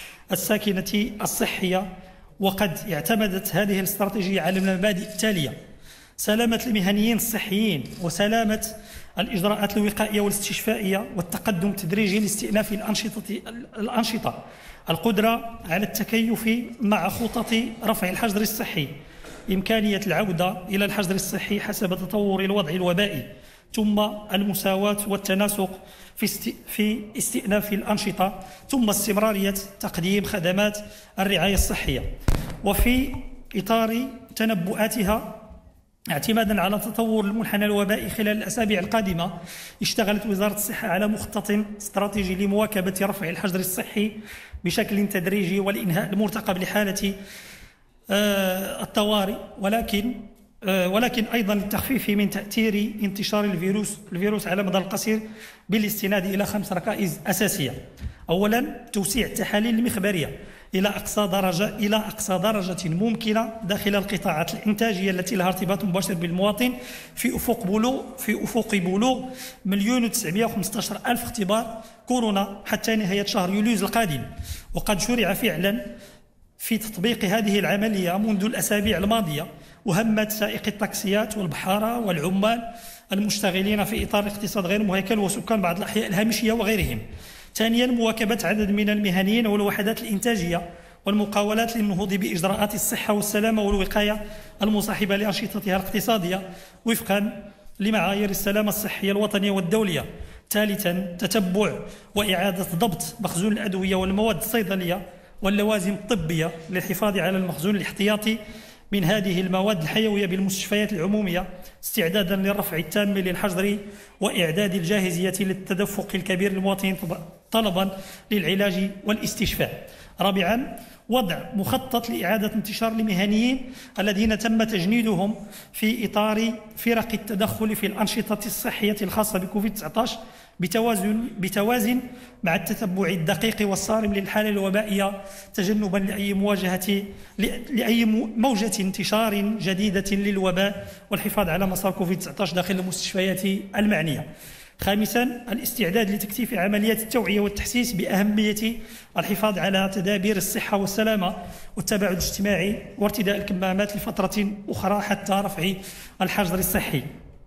الساكنة الصحية. وقد اعتمدت هذه الاستراتيجية على المبادئ التالية: سلامة المهنيين الصحيين، وسلامة الإجراءات الوقائية والاستشفائية، والتقدم التدريجي لاستئناف الأنشطة الأنشطة، القدرة على التكيف مع خطط رفع الحجر الصحي، إمكانية العودة إلى الحجر الصحي حسب تطور الوضع الوبائي، ثم المساواة والتناسق في في استئناف الأنشطة، ثم استمرارية تقديم خدمات الرعاية الصحية. وفي إطار تنبؤاتها اعتمادا على تطور المنحنى الوبائي خلال الأسابيع القادمة، اشتغلت وزارة الصحة على مخطط استراتيجي لمواكبة رفع الحجر الصحي بشكل تدريجي والإنهاء المرتقب لحالة الطوارئ، ولكن ولكن أيضا للتخفيف من تأثير انتشار الفيروس الفيروس على المدى القصير بالاستناد إلى خمس ركائز أساسية. أولا، توسيع التحاليل المخبرية إلى أقصى درجة إلى أقصى درجة ممكنة داخل القطاعات الإنتاجية التي لها ارتباط مباشر بالمواطن في أفق بلوغ في أفق بلوغ مليون وتسعمئة وخمسة عشر ألف اختبار كورونا حتى نهاية شهر يوليو القادم. وقد شرع فعلا في تطبيق هذه العملية منذ الأسابيع الماضية، وهمت سائقي التاكسيات والبحارة والعمال المشتغلين في إطار الاقتصاد غير المهيكل وسكان بعض الأحياء الهامشية وغيرهم. ثانيا، مواكبة عدد من المهنيين والوحدات الإنتاجية والمقاولات للنهوض بإجراءات الصحة والسلامة والوقاية المصاحبة لأنشطتها الاقتصادية وفقا لمعايير السلامة الصحية الوطنية والدولية. ثالثا تتبع وإعادة ضبط مخزون الأدوية والمواد الصيدلية واللوازم الطبية للحفاظ على المخزون الاحتياطي من هذه المواد الحيوية بالمستشفيات العمومية استعدادا للرفع التام للحجر وإعداد الجاهزية للتدفق الكبير للمواطنين طلبا للعلاج والاستشفاء. رابعا وضع مخطط لإعادة انتشار المهنيين الذين تم تجنيدهم في إطار فرق التدخل في الأنشطة الصحية الخاصة بكوفيد تسعة عشر بتوازن بتوازن مع التتبع الدقيق والصارم للحالة الوبائية تجنبا لأي مواجهة لأي موجة انتشار جديدة للوباء والحفاظ على مسار كوفيد تسعة عشر داخل المستشفيات المعنية. خامسا الاستعداد لتكثيف عمليات التوعية والتحسيس بأهمية الحفاظ على تدابير الصحة والسلامة والتباعد الاجتماعي وارتداء الكمامات لفترة أخرى حتى رفع الحجر الصحي.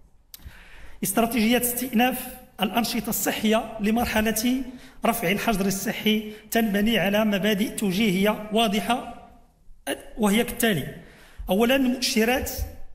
استراتيجية استئناف الأنشطة الصحية لمرحلة رفع الحجر الصحي تنبني على مبادئ توجيهية واضحة وهي كالتالي: أولا المؤشرات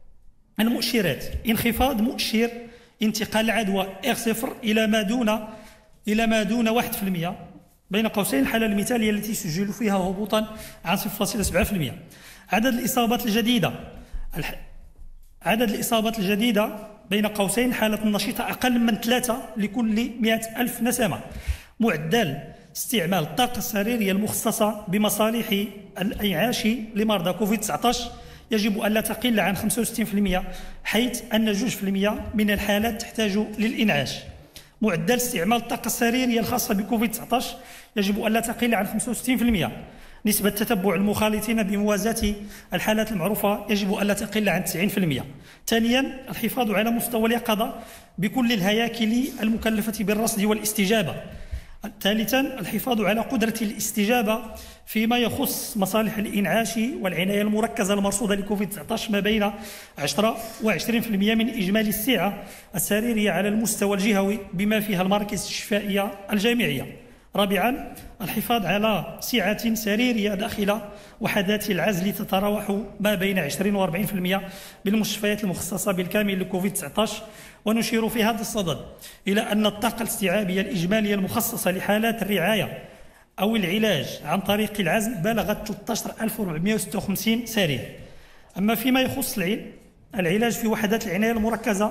المؤشرات انخفاض مؤشر انتقال العدوى إغ صفر إلى ما دون إلى ما دون واحد بالمئة بين قوسين الحالة المثالية التي سجل فيها هبوطا عن صفر فاصلة سبعة بالمئة. عدد الإصابات الجديدة الح... عدد الإصابات الجديدة بين قوسين حالة النشيطة أقل من ثلاثة لكل مئة ألف نسمة. معدل استعمال الطاقة السريرية المخصصة بمصالح الإنعاش لمرضى كوفيد تسعة عشر يجب أن لا تقل عن خمسة وستين بالمئة حيث أن جوج بالمئة من الحالات تحتاج للإنعاش. معدل استعمال الطاقة السريرية الخاصة بكوفيد تسعة عشر يجب أن لا تقل عن خمسة وستين بالمئة. نسبة تتبع المخالطين بموازاة الحالات المعروفة يجب أن لا تقل عن تسعين بالمئة. ثانيا الحفاظ على مستوى اليقظة بكل الهياكل المكلفة بالرصد والاستجابة. ثالثا الحفاظ على قدرة الاستجابة فيما يخص مصالح الإنعاش والعناية المركزة المرصودة لكوفيد تسعة عشر ما بين عشرة وعشرين بالمئة من إجمالي السعة السريرية على المستوى الجهوي بما فيها المراكز الشفائية الجامعية. رابعا الحفاظ على سعة سريرية داخل وحدات العزل تتراوح ما بين عشرين وأربعين بالمئة بالمستشفيات المخصصة بالكامل لكوفيد تسعة عشر. ونشير في هذا الصدد إلى أن الطاقة الاستيعابية الإجمالية المخصصة لحالات الرعاية أو العلاج عن طريق العزل بلغت ثلاثة عشر ألف وأربعمئة وستة وخمسين سرير. أما فيما يخص العلاج في وحدات العناية المركزة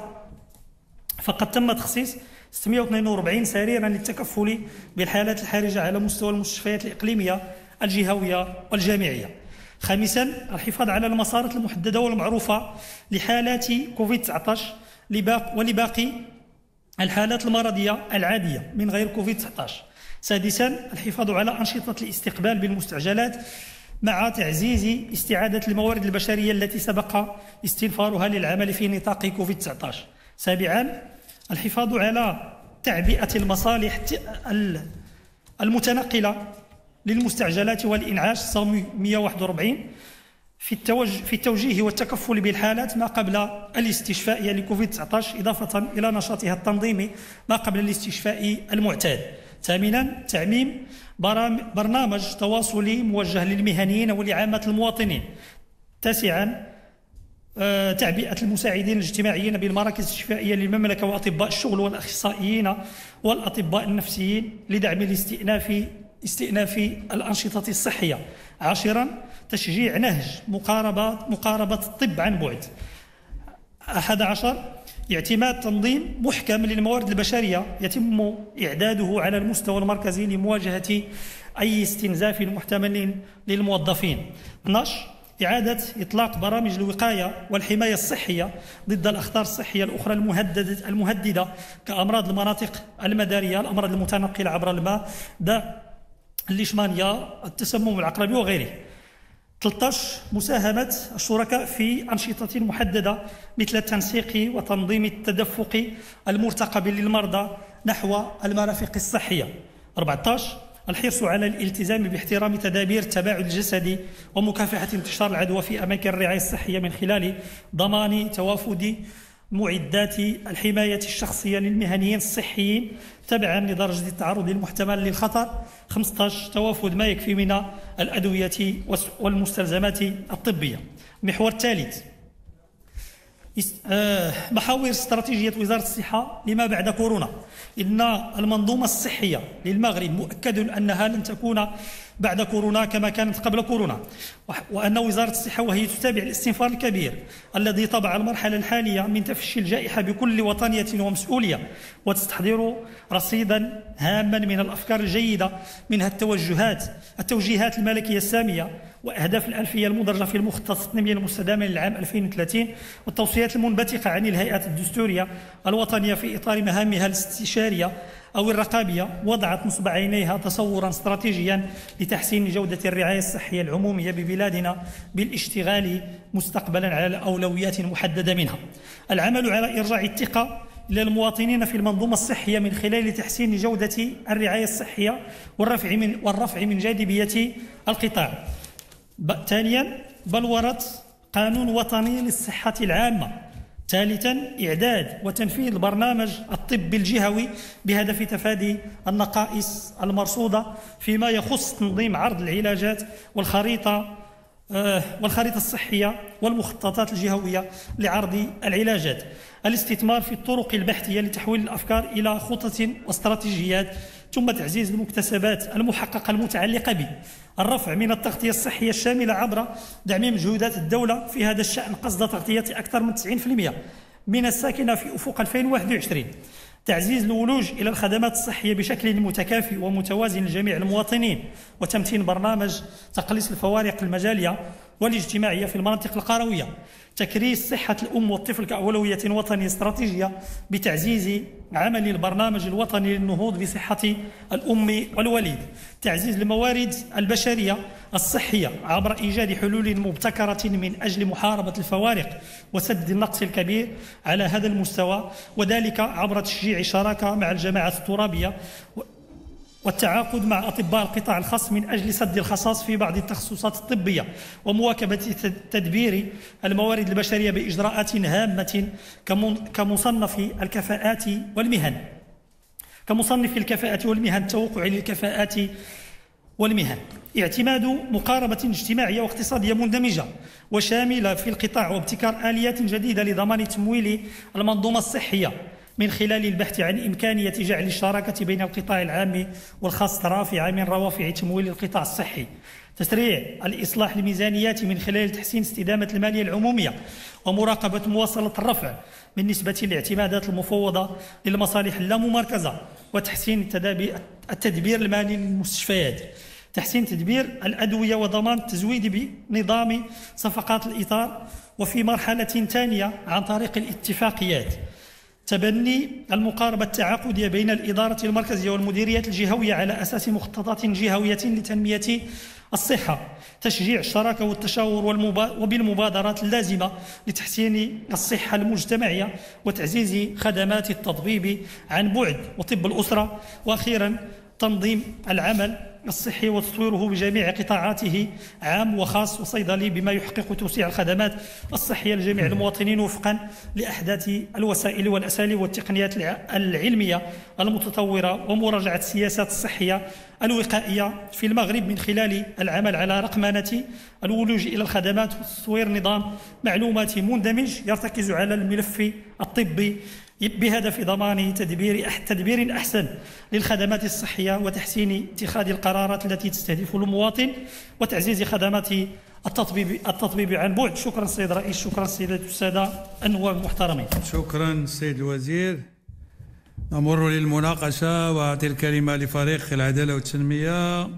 فقد تم تخصيص ستمئة واثنين وأربعين سريرا للتكفل بالحالات الحرجة على مستوى المستشفيات الإقليمية الجهوية والجامعية. خامسا الحفاظ على المسارات المحددة والمعروفة لحالات كوفيد تسعة عشر ولباقي الحالات المرضية العادية من غير كوفيد تسعة عشر. سادسا الحفاظ على أنشطة الاستقبال بالمستعجلات مع تعزيز استعادة الموارد البشرية التي سبق استنفارها للعمل في نطاق كوفيد تسعة عشر. سابعا الحفاظ على تعبئة المصالح المتنقلة للمستعجلات والإنعاش صام مئة وواحد وأربعين في التوجه في التوجيه والتكفل بالحالات ما قبل الاستشفاء لكوفيد تسعة عشر إضافة إلى نشاطها التنظيمي ما قبل الاستشفاء المعتاد. ثامنا تعميم برنامج تواصلي موجه للمهنيين ولعامة المواطنين. تاسعا تعبئة المساعدين الاجتماعيين بالمراكز الشفائية للمملكة وأطباء الشغل والأخصائيين والأطباء النفسيين لدعم الاستئناف استئناف الأنشطة الصحية. عاشرا تشجيع نهج مقاربة مقاربة الطب عن بعد. أحد عشر اعتماد تنظيم محكم للموارد البشرية يتم إعداده على المستوى المركزي لمواجهة أي استنزاف محتمل للموظفين. اثني عشر إعادة إطلاق برامج الوقاية والحماية الصحية ضد الأخطار الصحية الأخرى المهددة المهددة كأمراض المناطق المدارية، الأمراض المتنقلة عبر الماء، داء الليشمانيا، التسمم العقربي وغيره. ثلاثة عشر مساهمة الشركاء في أنشطة محددة مثل التنسيق وتنظيم التدفق المرتقب للمرضى نحو المرافق الصحية. أربعة عشر الحرص على الالتزام باحترام تدابير التباعد الجسدي ومكافحة انتشار العدوى في أماكن الرعاية الصحية من خلال ضمان توافد معدات الحماية الشخصية للمهنيين الصحيين تبعا لدرجة التعرض المحتمل للخطر. خمسة عشر توافد ما يكفي من الأدوية والمستلزمات الطبية. المحور الثالث محاور استراتيجية وزارة الصحة لما بعد كورونا. إن المنظومة الصحية للمغرب مؤكد أنها لن تكون بعد كورونا كما كانت قبل كورونا، وأن وزارة الصحة وهي تتابع الاستنفار الكبير الذي طبع المرحلة الحالية من تفشي الجائحة بكل وطنية ومسؤولية، وتستحضر رصيدا هاما من الأفكار الجيدة، منها التوجهات التوجيهات الملكية السامية وأهداف الألفية المدرجة في المخطط التنمية المستدامة للعام ألفين وثلاثين، والتوصيات المنبثقة عن الهيئات الدستورية الوطنية في إطار مهامها الاستشارية أو الرقابية، وضعت نصب عينيها تصورا استراتيجيا لتحسين جودة الرعاية الصحية العمومية ببلادنا بالاشتغال مستقبلا على أولويات محددة منها. العمل على إرجاع الثقة للمواطنين في المنظومة الصحية من خلال تحسين جودة الرعاية الصحية والرفع من والرفع من جاذبية القطاع. ثانيا بلورة قانون وطني للصحة العامة. ثالثا إعداد وتنفيذ البرنامج الطبي الجهوي بهدف تفادي النقائص المرصودة فيما يخص تنظيم عرض العلاجات والخريطة آه والخريطة الصحية والمخططات الجهوية لعرض العلاجات. الاستثمار في الطرق البحثية لتحويل الأفكار إلى خطط واستراتيجيات، ثم تعزيز المكتسبات المحققة المتعلقة به. الرفع من التغطية الصحية الشاملة عبر دعم مجهودات الدولة في هذا الشأن قصد تغطية أكثر من تسعين بالمئة من الساكنة في أفق ألفين وواحد وعشرين. تعزيز الولوج إلى الخدمات الصحية بشكل متكافئ ومتوازن لجميع المواطنين، وتمتين برنامج تقليص الفوارق المجالية والاجتماعية في المناطق القروية. تكريس صحة الأم والطفل كأولوية وطنية استراتيجية بتعزيز عمل البرنامج الوطني للنهوض بصحة الأم والوليد. تعزيز الموارد البشرية الصحية عبر إيجاد حلول مبتكرة من أجل محاربة الفوارق وسد النقص الكبير على هذا المستوى، وذلك عبر تشجيع الشراكة مع الجماعات الترابية والتعاقد مع أطباء القطاع الخاص من أجل سد الخصاص في بعض التخصصات الطبية، ومواكبة تدبير الموارد البشرية بإجراءات هامة كمصنف الكفاءات والمهن كمصنف الكفاءات والمهن التوقع للكفاءات والمهن. اعتماد مقاربة اجتماعية واقتصادية مندمجة وشاملة في القطاع، وابتكار آليات جديدة لضمان تمويل المنظومة الصحية من خلال البحث عن إمكانية جعل الشراكة بين القطاع العام والخاص رافعة من روافع تمويل القطاع الصحي. تسريع الإصلاح الميزانيات من خلال تحسين استدامة المالية العمومية ومراقبة مواصلة الرفع من نسبة الاعتمادات المفوضة للمصالح اللاممركزة، وتحسين التدبير المالي للمستشفيات. تحسين تدبير الأدوية وضمان التزويد بنظام صفقات الإطار، وفي مرحلة ثانية عن طريق الاتفاقيات. تبني المقاربة التعاقدية بين الإدارة المركزية والمديريات الجهوية على أساس مخططات جهوية لتنمية الصحة. تشجيع الشراكة والتشاور وبالمبادرات اللازمة لتحسين الصحة المجتمعية وتعزيز خدمات التطبيب عن بعد وطب الأسرة. وأخيرا تنظيم العمل الصحي وتطويره بجميع قطاعاته عام وخاص وصيدلي، بما يحقق توسيع الخدمات الصحية لجميع المواطنين وفقا لأحداث الوسائل والأساليب والتقنيات العلمية المتطورة، ومراجعة السياسات الصحية الوقائية في المغرب من خلال العمل على رقمنة الولوج إلى الخدمات وتطوير نظام معلوماتي مندمج يرتكز على الملف الطبي بهدف ضمان تدبير تدبير أحسن للخدمات الصحية وتحسين اتخاذ القرارات التي تستهدف المواطن وتعزيز خدمات التطبيب التطبيب عن بعد. شكرا سيد الرئيس، شكرا سيدات والسادة النواب المحترمين. شكرا سيد الوزير. نمر للمناقشة وأعطي الكلمة لفريق العدالة والتنمية.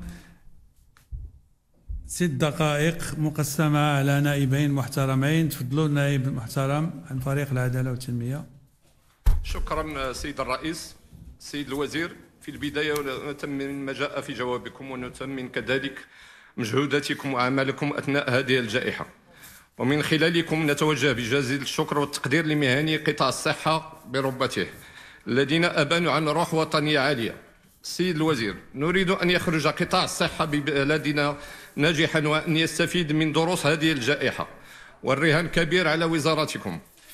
ست دقائق مقسمة على نائبين محترمين. تفضلوا النائب المحترم عن فريق العدالة والتنمية. شكرا سيد الرئيس. سيد الوزير، في البداية نتمن ما جاء في جوابكم ونتمن كذلك مجهوداتكم وأعمالكم أثناء هذه الجائحة، ومن خلالكم نتوجه بجزيل الشكر والتقدير لمهني قطاع الصحة بربته الذين أبانوا عن روح وطنية عالية. سيد الوزير، نريد أن يخرج قطاع الصحة ببلادنا ناجحا وأن يستفيد من دروس هذه الجائحة، والرهان كبير على وزارتكم.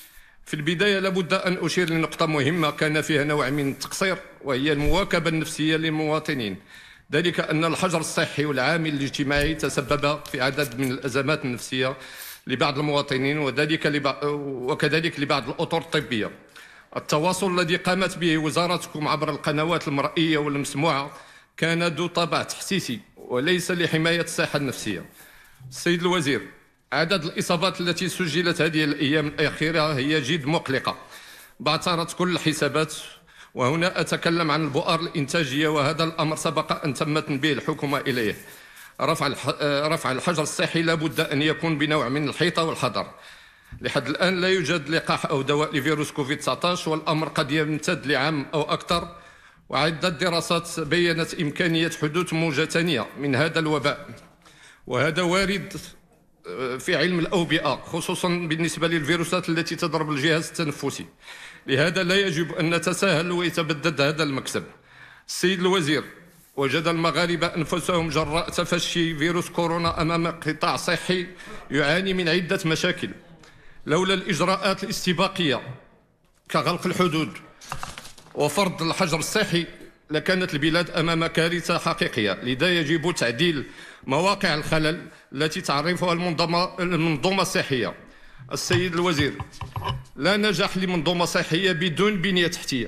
في البداية لابد أن أشير لنقطة مهمة كان فيها نوع من التقصير، وهي المواكبة النفسية للمواطنين، ذلك أن الحجر الصحي والعامل الاجتماعي تسبب في عدد من الأزمات النفسية لبعض المواطنين، وذلك لبعض وكذلك لبعض الأطر الطبية. التواصل الذي قامت به وزارتكم عبر القنوات المرئية والمسموعة كان ذو طابع تحسيسي وليس لحماية الصحة النفسية. السيد الوزير، عدد الإصابات التي سجلت هذه الأيام الأخيرة هي جد مقلقة بعثرت كل الحسابات، وهنا أتكلم عن البؤر الإنتاجية، وهذا الأمر سبق أن تم تنبيه الحكومة إليه. رفع رفع الحجر الصحي لابد أن يكون بنوع من الحيطة والحذر. لحد الآن لا يوجد لقاح أو دواء لفيروس كوفيد تسعة عشر، والأمر قد يمتد لعام أو أكثر، وعدة دراسات بيّنت إمكانية حدوث موجة ثانية من هذا الوباء، وهذا وارد في علم الأوبئة خصوصا بالنسبة للفيروسات التي تضرب الجهاز التنفسي. لهذا لا يجب أن نتساهل ويتبدد هذا المكسب. السيد الوزير، وجد المغاربة أنفسهم جراء تفشي فيروس كورونا أمام قطاع صحي يعاني من عدة مشاكل. لولا الإجراءات الاستباقية كغلق الحدود وفرض الحجر الصحي لكانت البلاد أمام كارثة حقيقية. لذا يجب تعديل مواقع الخلل التي تعرفها المنظومة المنظومة الصحية. السيد الوزير، لا نجاح لمنظومة صحية بدون بنية تحتية.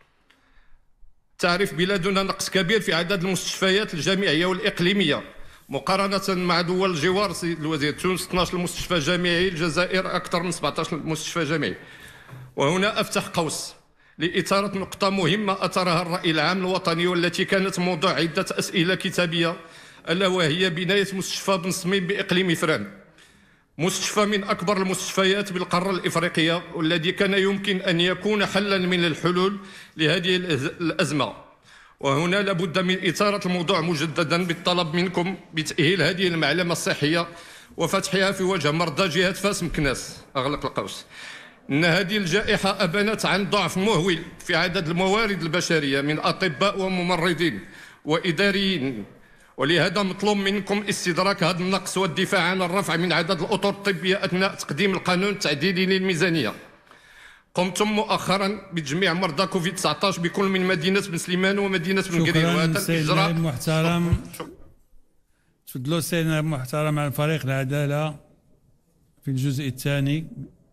تعرف بلادنا نقص كبير في عدد المستشفيات الجامعية والإقليمية مقارنة مع دول الجوار. سيد الوزير، تونس اثني عشر مستشفى جامعي، الجزائر أكثر من سبعة عشر مستشفى جامعي. وهنا أفتح قوس لإثارة نقطة مهمة أثارها الرأي العام الوطني والتي كانت موضوع عدة أسئلة كتابية، ألا وهي بناية مستشفى بن سمين بإقليم فران، مستشفى من أكبر المستشفيات بالقارة الإفريقية، والذي كان يمكن أن يكون حلا من الحلول لهذه الأزمة. وهنا لابد من إثارة الموضوع مجددا بالطلب منكم بتأهيل هذه المعلمة الصحية وفتحها في وجه مرضى جهة فاس مكناس. أغلق القوس. إن هذه الجائحة أبانت عن ضعف مهول في عدد الموارد البشرية من أطباء وممرضين وإداريين، ولهذا مطلوب منكم استدراك هذا النقص والدفاع عن الرفع من عدد الأطر الطبية أثناء تقديم القانون التعديلي للميزانية. قمتم مؤخرا بتجميع مرضى كوفيد تسعة عشر بكل من مدينة بن سليمان ومدينة بن قرير، وهذا الإجراء محترم. تفضلوا سيدنا محترم عن فريق العدالة في الجزء الثاني.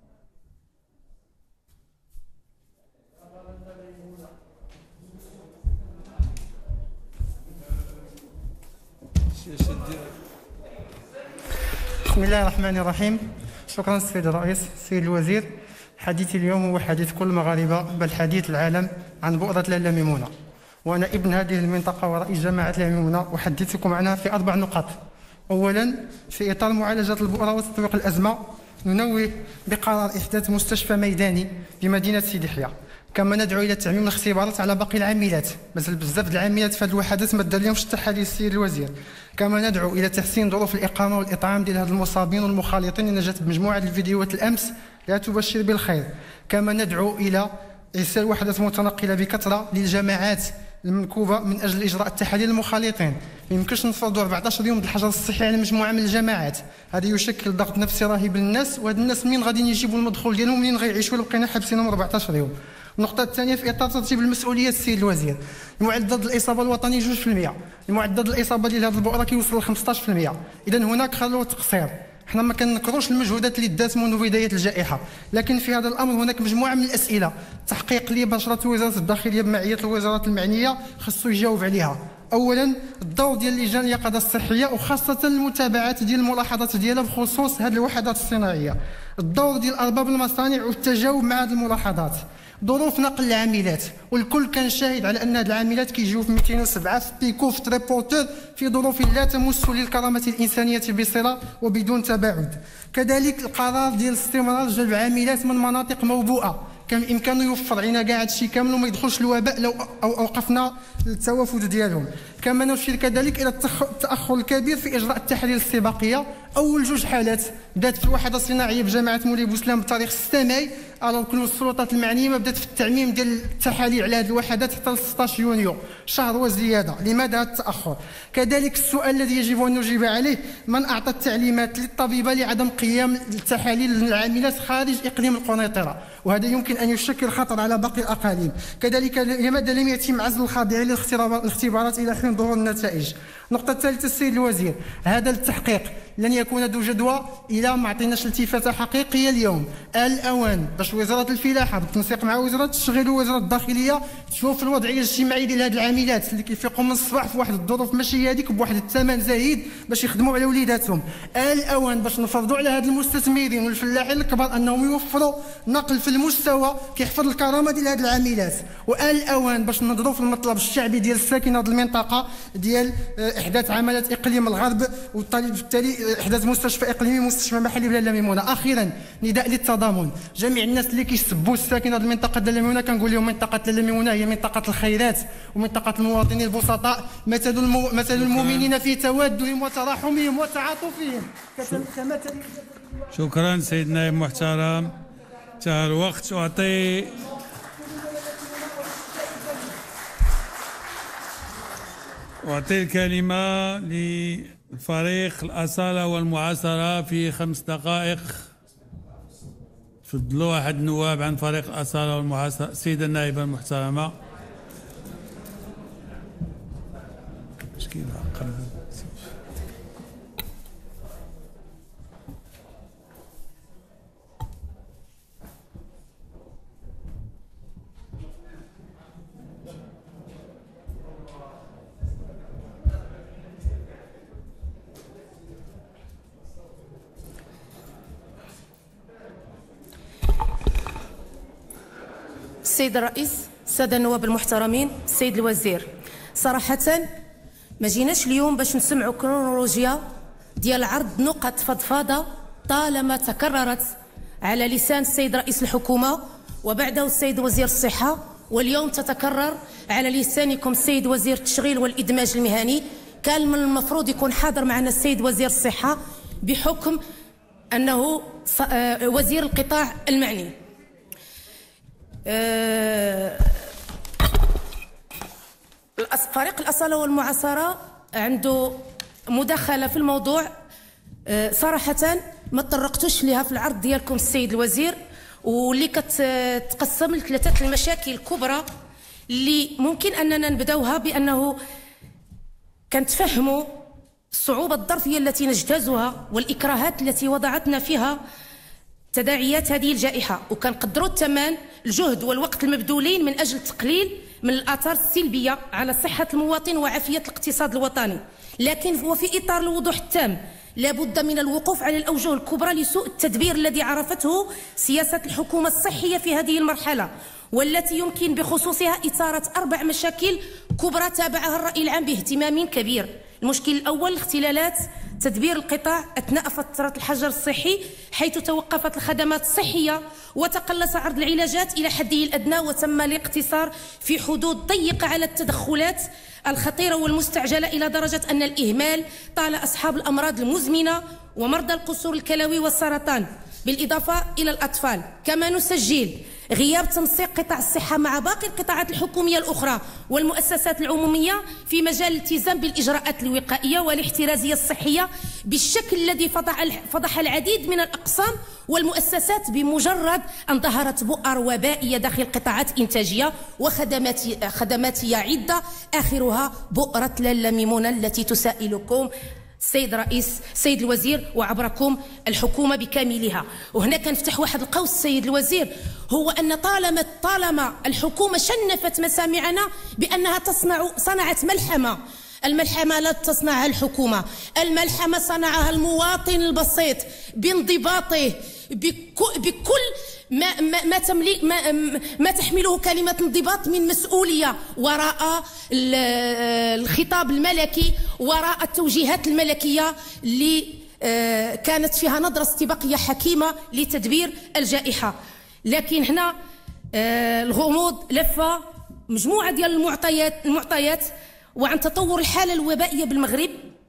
بسم الله الرحمن الرحيم. شكرا السيد الرئيس. السيد الوزير، حديثي اليوم هو حديث كل المغاربة بل حديث العالم عن بؤرة لالا ميمونة، وأنا ابن هذه المنطقة ورئيس جماعة لالا ميمونة أحدثكم عنها في أربع نقاط. أولا، في إطار معالجة البؤرة وتطويق الأزمة ننوه بقرار إحداث مستشفى ميداني بمدينة سيدي يحيى، كما ندعو إلى تعميم الاختبارات على باقي العاملات، مازال بزاف د العاملات في هذه الوحدات ما دار لهمش حتى حديث السيد الوزير. كما ندعو إلى تحسين ظروف الإقامة والإطعام ديال هاد المصابين والمخالطين اللي جات بمجموعة الفيديوهات الأمس لا تبشر بالخير. كما ندعو إلى إرسال وحدات متنقلة بكثرة للجماعات المنكوبة من أجل إجراء التحاليل للمخالطين. ما يمكنش نفرضوا أربعة عشر يوم الحجر الصحي على مجموعة من الجماعات، هذا يشكل ضغط نفسي رهيب للناس، وهاد الناس منين غادي يجيبوا المدخول ديالهم، منين غيعيشوا لو بقينا حابسينهم أربعة عشر يوم. النقطة الثانية في إطار ترتيب المسؤوليات السيد الوزير، معدل الإصابة الوطني جوج في المية، معدل الإصابة ديال هذه البؤرة كيوصل ل خمسطاش في المية، إذا هناك خلل تقصير. حنا ما كنكروش المجهودات اللي دات منذ بداية الجائحة، لكن في هذا الأمر هناك مجموعة من الأسئلة تحقيق اللي باشرته وزارة الداخلية بمعية الوزارات المعنية خصو يجاوب عليها. أولا، الدور ديال لجان اليقظة الصحية وخاصة المتابعات ديال الملاحظات ديالها بخصوص هذه الوحدات الصناعية، الدور ديال أرباب المصانع والتجاوب مع هذه الملاحظات، ظروف نقل العاملات، والكل كان شاهد على ان هاد العاملات كيجيو في مئتين وسبعة في بيكو في تريبورتور في ظروف لا تمس للكرامه الانسانيه بصله وبدون تباعد. كذلك القرار ديال استمرار جلب عاملات من مناطق موبوءه، كان بامكانه يوفر علينا كاع هادشي كامل وما يدخلش الوباء لو اوقفنا التوافد ديالهم. كما نشير كذلك الى التاخر الكبير في اجراء التحاليل الاستباقيه. اول جوج حالات بدات في الوحده الصناعيه بجامعه مولاي بوسلام بتاريخ ستة ماي، الوغ كل السلطات المعنيه ما بدات في التعميم ديال التحاليل على هذه الوحدات حتى ستطاش يونيو، شهر وزياده. لماذا هذا التاخر؟ كذلك السؤال الذي يجب ان نجيب عليه، من اعطى التعليمات للطبيبه لعدم قيام التحاليل للعاملات خارج اقليم القنيطره؟ وهذا يمكن ان يشكل خطر على باقي الاقاليم. كذلك لماذا لم يتم عزل الخاضعين للاختبارات الى حين ظهور النتائج؟ النقطه الثالثه السيد الوزير، هذا التحقيق لن يكون ذو جدوى الى ما عطيناش التفاته حقيقيه اليوم. الاوان باش وزاره الفلاحه بالتنسيق مع وزاره التشغيل ووزاره الداخليه تشوف الوضعيه الاجتماعيه ديال هاد العاملات اللي كيفيقوا من الصباح في واحد الظروف ماشي هذيك بواحد الثمن زايد باش يخدموا على وليداتهم. الاوان باش نفرضوا على هاد المستثمرين والفلاحين الكبار انهم يوفروا نقل في المستوى كيحفظ الكرامه ديال هاد العاملات. والاوان باش ننظروا في المطلب الشعبي ديال الساكنه هاد المنطقه ديال احداث عمليات اقليم الغرب، وبالتالي احداث مستشفى اقليمي مستشفى محلي بلاله ميمونه. اخيرا نداء للتضامن، جميع الناس اللي كيسبوا الساكنه هذه المنطقه ديال ميمونه كنقول لهم منطقه لاله ميمونه هي منطقه الخيرات ومنطقه المواطنين البسطاء، مثل المو... مثل المؤمنين في توادهم وتراحمهم وتعاطفهم كمثل. شكرا سيد النائب المحترم، انتهى الوقت. اعطي أعطي الكلمة لفريق الأصالة والمعاصرة في خمس دقائق. تفضلوا أحد النواب عن فريق الأصالة والمعاصرة. السيدة النائبة المحترمة. السيد الرئيس، الساده النواب المحترمين، السيد الوزير، صراحه ما جيناش اليوم باش نسمعوا كرونولوجيا ديال عرض نقط فضفاضه طالما تكررت على لسان السيد رئيس الحكومه وبعده السيد وزير الصحه، واليوم تتكرر على لسانكم السيد وزير التشغيل والادماج المهني. كان من المفروض يكون حاضر معنا السيد وزير الصحه بحكم انه وزير القطاع المعني. فريق الأصالة والمعاصرة عنده مداخلة في الموضوع، صراحة ما تطرقتوش لها في العرض ديالكم السيد الوزير، واللي كتقسم لثلاثة المشاكل الكبرى اللي ممكن أننا نبداوها بأنه كنتفهموا الصعوبة الظرفية التي نجتازها والإكراهات التي وضعتنا فيها تداعيات هذه الجائحة، وكنقدروا الثمن الجهد والوقت المبذولين من أجل التقليل من الآثار السلبية على صحة المواطن وعافية الاقتصاد الوطني. لكن وفي إطار الوضوح التام لابد من الوقوف على الأوجه الكبرى لسوء التدبير الذي عرفته سياسة الحكومة الصحية في هذه المرحلة، والتي يمكن بخصوصها إثارة أربع مشاكل كبرى تابعها الرأي العام باهتمام كبير. المشكل الأول اختلالات تدبير القطاع أثناء فترة الحجر الصحي، حيث توقفت الخدمات الصحية وتقلص عرض العلاجات إلى حده الأدنى، وتم الاقتصار في حدود ضيقة على التدخلات الخطيرة والمستعجلة، إلى درجة أن الإهمال طال أصحاب الأمراض المزمنة ومرضى القصور الكلوي والسرطان، بالإضافة إلى الأطفال. كما نسجل غياب تنسيق قطاع الصحة مع باقي القطاعات الحكومية الأخرى والمؤسسات العمومية في مجال الالتزام بالإجراءات الوقائية والاحترازية الصحية بالشكل الذي فضح العديد من الأقسام والمؤسسات بمجرد أن ظهرت بؤر وبائية داخل قطاعات إنتاجية وخدمات خدماتية عدة، آخرها بؤرة لاله ميمونه التي تسائلكم السيد رئيس السيد الوزير وعبركم الحكومة بكاملها. وهنا كنفتح واحد القوس السيد الوزير، هو أن طالما طالما الحكومة شنفت مسامعنا بأنها تصنع صنعت ملحمة. الملحمة لا تصنعها الحكومة، الملحمة صنعها المواطن البسيط بانضباطه بكل ما ما ما, تملي ما, ما تحمله كلمة انضباط من مسؤولية وراء الخطاب الملكي، وراء التوجيهات الملكية اللي كانت فيها نظرة استباقية حكيمة لتدبير الجائحة. لكن هنا الغموض لفة مجموعة ديال المعطيات المعطيات وعن تطور الحالة الوبائية بالمغرب.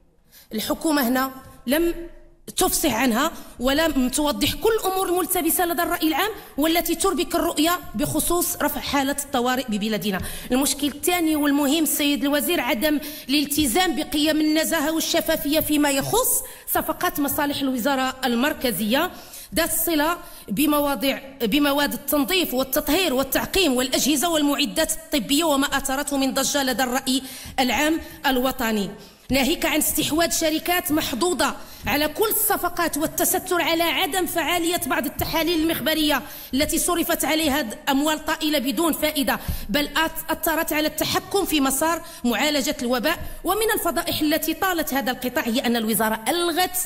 الحكومة هنا لم تفصح عنها ولم توضح كل الأمور الملتبسة لدى الرأي العام والتي تربك الرؤية بخصوص رفع حالة الطوارئ ببلادنا. المشكل الثاني والمهم السيد الوزير عدم الالتزام بقيم النزاهة والشفافية فيما يخص صفقات مصالح الوزارة المركزية ذات الصلة بمواضيع بمواد التنظيف والتطهير والتعقيم والأجهزة والمعدات الطبية وما أثرته من ضجة لدى الرأي العام الوطني، ناهيك عن استحواذ شركات محظوظة على كل الصفقات والتستر على عدم فعالية بعض التحاليل المخبرية التي صرفت عليها أموال طائلة بدون فائدة، بل أثرت على التحكم في مسار معالجة الوباء. ومن الفضائح التي طالت هذا القطاع هي أن الوزارة ألغت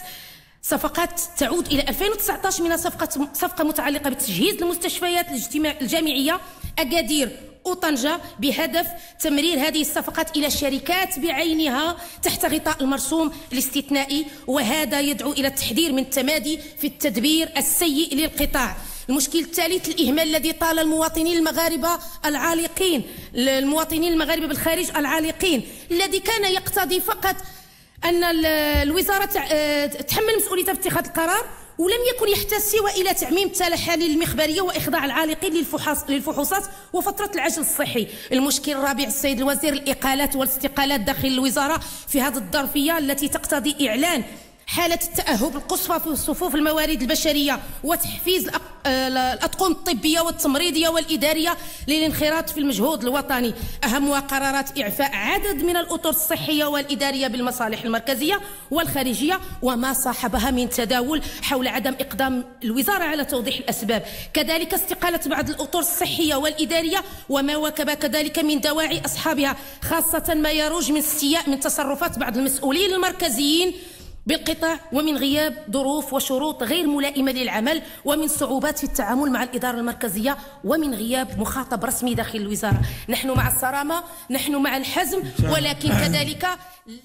صفقات تعود إلى ألفين وتسعة عشر، من صفقة صفقة متعلقة بتجهيز المستشفيات الجامعية أكادير وطنجة بهدف تمرير هذه الصفقات إلى شركات بعينها تحت غطاء المرسوم الاستثنائي، وهذا يدعو إلى التحذير من التمادي في التدبير السيء للقطاع. المشكل الثالث الإهمال الذي طال المواطنين المغاربة العالقين المواطنين المغاربة بالخارج العالقين، الذي كان يقتضي فقط أن الوزارة تحمل مسؤوليتها في اتخاذ القرار، ولم يكن يحتاج سوى إلى تعميم التحاليل المخبرية وإخضاع العالقين للفحوصات وفترة العجل الصحي. المشكل الرابع السيد الوزير الإقالات والاستقالات داخل الوزارة في هذه الظرفية التي تقتضي إعلان حالة التأهب القصوى في صفوف الموارد البشرية وتحفيز الأطقم الطبية والتمريضية والإدارية للانخراط في المجهود الوطني. أهمها قرارات إعفاء عدد من الأطر الصحية والإدارية بالمصالح المركزية والخارجية وما صاحبها من تداول حول عدم إقدام الوزارة على توضيح الأسباب، كذلك استقالة بعض الأطر الصحية والإدارية وما واكب كذلك من دواعي أصحابها، خاصة ما يروج من استياء من تصرفات بعض المسؤولين المركزيين بالقطاع ومن غياب ظروف وشروط غير ملائمة للعمل ومن صعوبات في التعامل مع الإدارة المركزية ومن غياب مخاطب رسمي داخل الوزارة. نحن مع الصرامة، نحن مع الحزم، ولكن كذلك لا.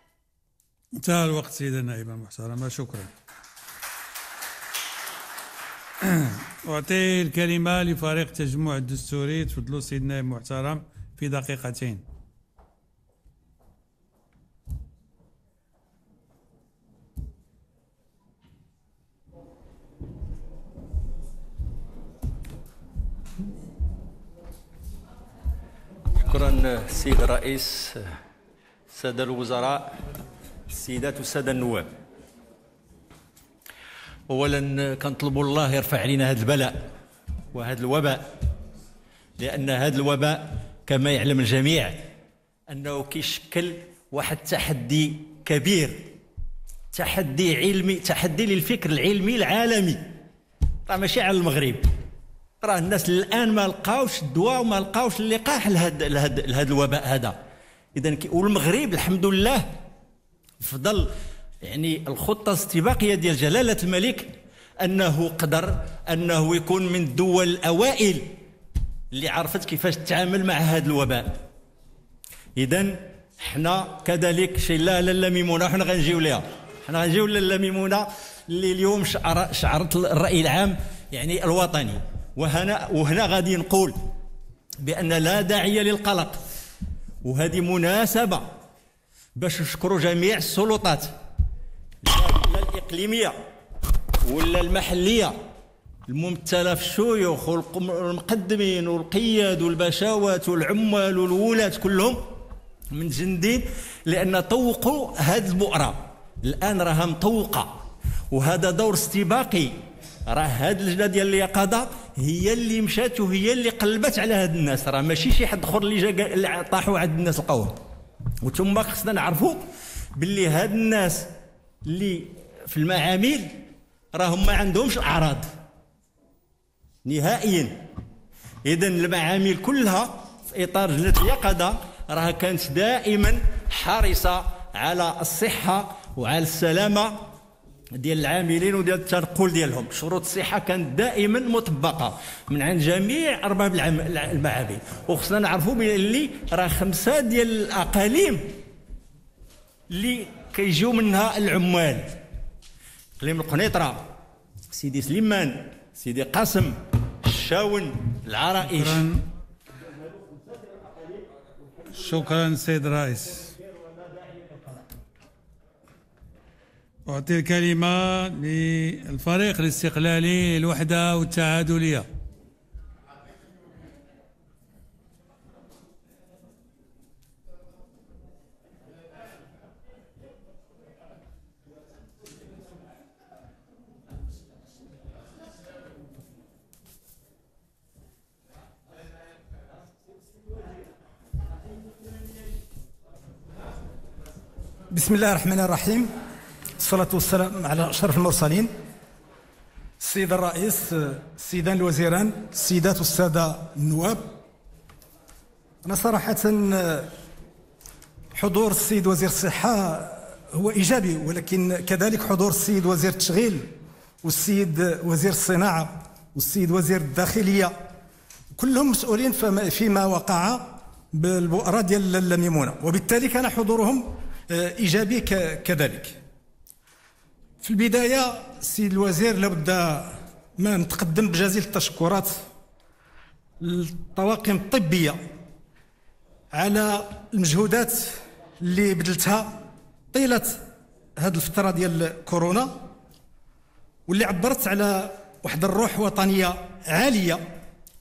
انتهى الوقت سيدة النائبة المحترمة، شكرا. أعطي الكلمة لفريق التجمع الدستوري، تفضلوا سيد النائب المحترم في دقيقتين. شكرا السيد الرئيس، السادة الوزراء، السيدات والسادة النواب. أولا كنطلبوا الله يرفع علينا هذا البلاء وهذا الوباء، لأن هذا الوباء كما يعلم الجميع أنه كيشكل واحد التحدي كبير، تحدي علمي، تحدي للفكر العلمي العالمي، راه ماشي على المغرب، راه الناس الان ما لقاوش الدواء وما لقاوش اللقاح لهذا لهذا الوباء هذا. اذا والمغرب الحمد لله فضل يعني الخطه الاستباقيه ديال جلاله الملك انه قدر انه يكون من الدول الاوائل اللي عرفت كيفاش تتعامل مع هذا الوباء. اذا حنا كذلك شي لا لا ميمونه، حنا غنجيو ليها، حنا غنجيو لاله ميمونه اللي اليوم شعر شعرت الراي العام يعني الوطني. وهنا وهنا غادي نقول بأن لا داعي للقلق، وهذه مناسبة باش نشكروا جميع السلطات لا الإقليمية ولا المحلية الممثلة في الشيوخ والمقدمين والقياد والبشوات والعمال والولاة كلهم من جندين، لأن طوقوا هذه البؤرة الآن راها مطوقة، وهذا دور استباقي. راه هاد اللجنه ديال اليقظه هي اللي مشات وهي اللي قلبت على هاد الناس، راه ماشي شي حد اخر اللي جا طاحوا عند الناس لقاوهم. وثم خصنا نعرفوا باللي هاد الناس اللي في المعامل راهم ما عندهمش الاعراض نهائيا. اذا المعامل كلها في اطار لجنه اليقظه راه كانت دائما حريصه على الصحه وعلى السلامه ديال العاملين وديال التنقل ديالهم. شروط الصحه كانت دائما مطبقه من عند جميع ارباب المعابد. وخصنا نعرفوا باللي راه خمسه ديال الاقاليم اللي كيجيو منها العمال، اقليم القنيطره، سيدي سليمان، سيدي قاسم، الشاون، العرائش. شكرا سيد الرئيس. أعطي الكلمة للفريق الاستقلالي الوحدة والتعادلية. بسم الله الرحمن الرحيم، الصلاة والسلام على أشرف المرسلين. السيد الرئيس، السيدان الوزيران، السيدات والسادة النواب، أنا صراحة حضور السيد وزير الصحة هو إيجابي، ولكن كذلك حضور السيد وزير التشغيل والسيد وزير الصناعة والسيد وزير الداخلية كلهم مسؤولين فيما وقع بالبؤرة ديال اللميمونة، وبالتالي كان حضورهم إيجابي كذلك. في البداية السيد الوزير لابد ما نتقدم بجزيل التشكرات للطواقم الطبية على المجهودات اللي بذلتها طيلة هذه الفترة ديال كورونا، واللي عبرت على واحد الروح وطنية عالية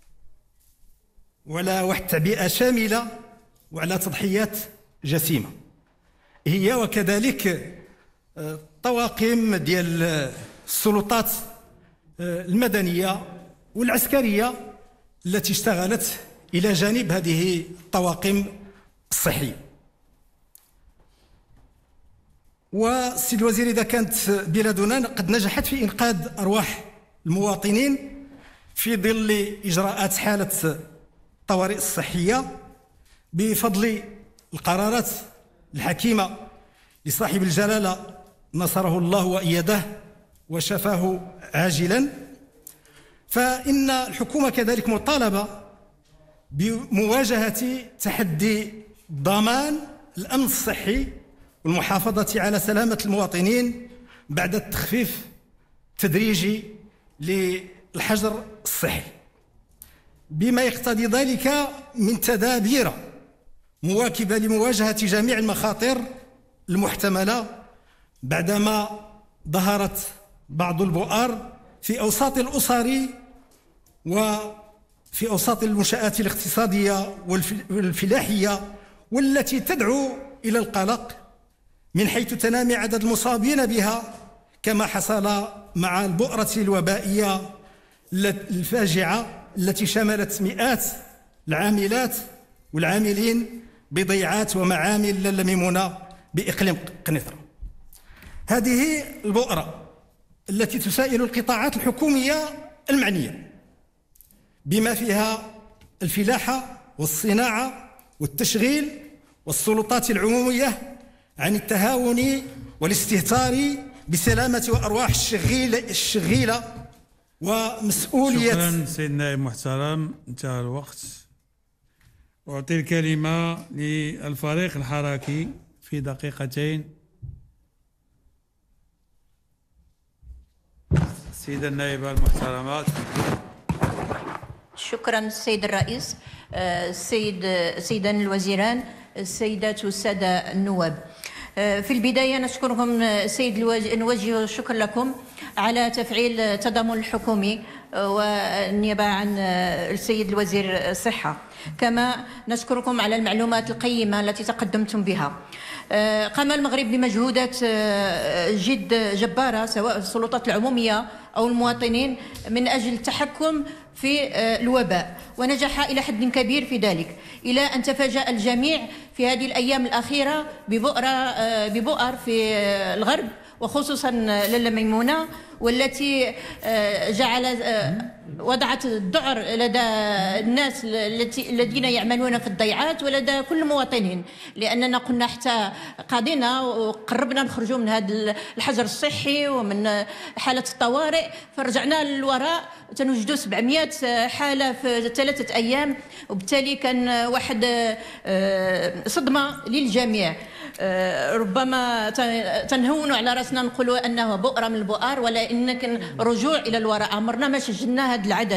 وعلى واحد تعبئة شاملة وعلى تضحيات جسيمة هي، وكذلك طواقم ديال السلطات المدنية والعسكرية التي اشتغلت إلى جانب هذه الطواقم الصحية. والسيد الوزير، إذا كانت بلادنا قد نجحت في إنقاذ أرواح المواطنين في ظل إجراءات حالة الطوارئ الصحية بفضل القرارات الحكيمة لصاحب الجلالة نصره الله وأيده وشفاه عاجلا، فإن الحكومة كذلك مطالبة بمواجهة تحدي ضمان الأمن الصحي والمحافظة على سلامة المواطنين بعد التخفيف التدريجي للحجر الصحي، بما يقتضي ذلك من تدابير مواكبة لمواجهة جميع المخاطر المحتملة بعدما ظهرت بعض البؤر في أوساط الأسر وفي أوساط المنشآت الاقتصادية والفلاحية، والتي تدعو إلى القلق من حيث تنامي عدد المصابين بها، كما حصل مع البؤرة الوبائية الفاجعة التي شملت مئات العاملات والعاملين بضيعات ومعامل اللميمونة بإقليم قنيطرة. هذه البؤرة التي تسائل القطاعات الحكومية المعنية بما فيها الفلاحة والصناعة والتشغيل والسلطات العمومية عن التهاون والاستهتار بسلامة وأرواح الشغيلة الشغيلة ومسؤولية. شكرا سيد النائب محترم، انتهى الوقت. أعطي الكلمة للفريق الحركي في دقيقتين. السيدة النائبة المحترمات. شكرا السيد الرئيس، السيد السيدان الوزيران، السيدات والسادة النواب. في البداية نشكركم السيد الوزير، نوجه الشكر لكم على تفعيل التضامن الحكومي والنيابة عن السيد الوزير الصحة، كما نشكركم على المعلومات القيمة التي تقدمتم بها. قام المغرب بمجهودات جد جبارة سواء السلطات العمومية أو المواطنين من أجل التحكم في الوباء، ونجح إلى حد كبير في ذلك، إلى أن تفاجأ الجميع في هذه الأيام الأخيرة ببؤر ببؤر في الغرب وخصوصا لاله ميمونه، والتي جعل وضعت الذعر لدى الناس التي الذين يعملون في الضيعات ولدى كل المواطنين، لاننا قلنا حتى قاضينا وقربنا نخرجوا من هذا الحجر الصحي ومن حاله الطوارئ، فرجعنا للوراء تنوجدوا سبعمائة حاله في ثلاثه ايام، وبالتالي كان واحد صدمه للجميع. ربما تنهونوا على راسنا نقولوا انه بؤره من البؤر، ولا انك رجوع الى الوراء. عمرنا ما سجلنا هذا العدد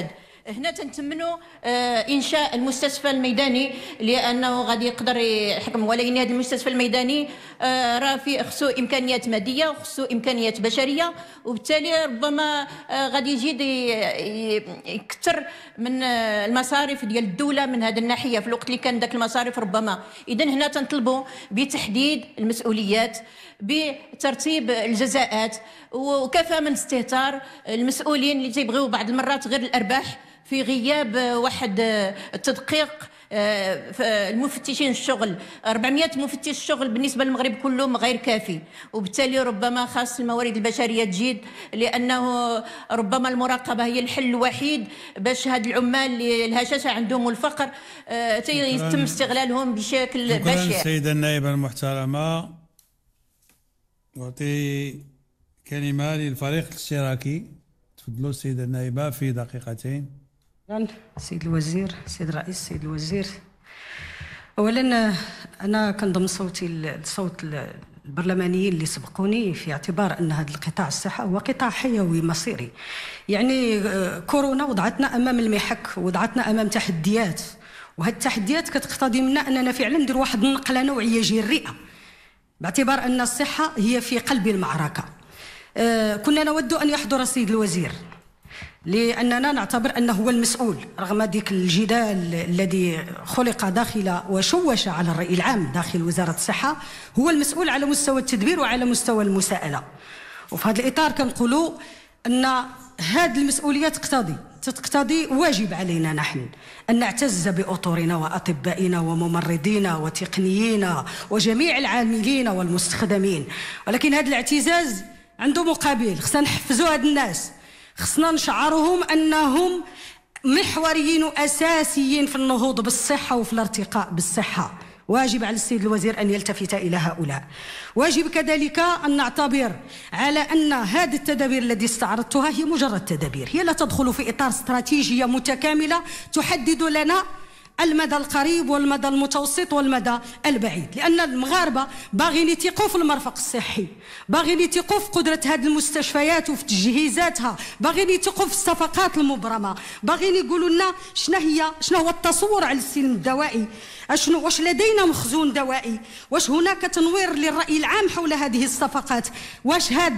هنا تنتمنوا انشاء المستشفى الميداني لانه غادي يقدر يحكم، ولكن هذا المستشفى الميداني راه فيه خصو امكانيات ماديه وخصو امكانيات بشريه، وبالتالي ربما غادي يزيد يكثر من المصاريف ديال الدوله من هذه الناحيه في الوقت اللي كان ذاك المصاريف ربما. اذا هنا تنطلبوا بتحديد المسؤوليات، بترتيب الجزاءات، وكفى من استهتار المسؤولين اللي تيبغيو بعض المرات غير الارباح في غياب واحد التدقيق. المفتشين الشغل أربعمائة مفتش الشغل بالنسبه للمغرب كلهم غير كافي، وبالتالي ربما خاص الموارد البشريه تزيد، لانه ربما المراقبه هي الحل الوحيد باش هاد العمال اللي الهشاشه عندهم والفقر يتم استغلالهم بشكل بشع. شكرا السيده النائبه المحترمه. نعطي كلمه للفريق الاشتراكي. تفضلوا السيده النائبه في دقيقتين. سيد الوزير، سيد الرئيس، سيد الوزير، اولا انا كنضم صوتي لصوت البرلمانيين اللي سبقوني في اعتبار ان هذا القطاع الصحه هو قطاع حيوي مصيري. يعني كورونا وضعتنا امام المحك، وضعتنا امام تحديات، وهذه التحديات كتقتضي منا اننا فعلا ندير واحد النقله نوعيه جريئه، باعتبار ان الصحه هي في قلب المعركه. كنا نود ان يحضر السيد الوزير، لأننا نعتبر أنه هو المسؤول رغم ذلك الجدال الذي خلق داخل وشوش على الرأي العام داخل وزارة الصحة. هو المسؤول على مستوى التدبير وعلى مستوى المساءلة، وفي هذا الإطار كنقولوا أن هذه المسؤولية تقتضي تقتضي واجب علينا نحن أن نعتز بأطورنا وأطبائنا وممرضينا وتقنيين وجميع العاملين والمستخدمين، ولكن هذا الاعتزاز عنده مقابل. خصنا نحفزوا هاد الناس، خصنا نشعرهم أنهم محوريين وأساسيين في النهوض بالصحة وفي الارتقاء بالصحة. واجب على السيد الوزير أن يلتفت إلى هؤلاء. واجب كذلك أن نعتبر على أن هذه التدابير التي استعرضتها هي مجرد تدابير، هي لا تدخل في إطار استراتيجية متكاملة تحدد لنا المدى القريب والمدى المتوسط والمدى البعيد، لأن المغاربة باغيين يثقوا في المرفق الصحي، باغيين يثقوا في قدرة هذه المستشفيات وفي تجهيزاتها، باغيين يثقوا في الصفقات المبرمة، باغيين يقولوا لنا شنو هي شنو هو التصور على السلم الدوائي، اشنو واش لدينا مخزون دوائي، واش هناك تنوير للرأي العام حول هذه الصفقات، واش هاد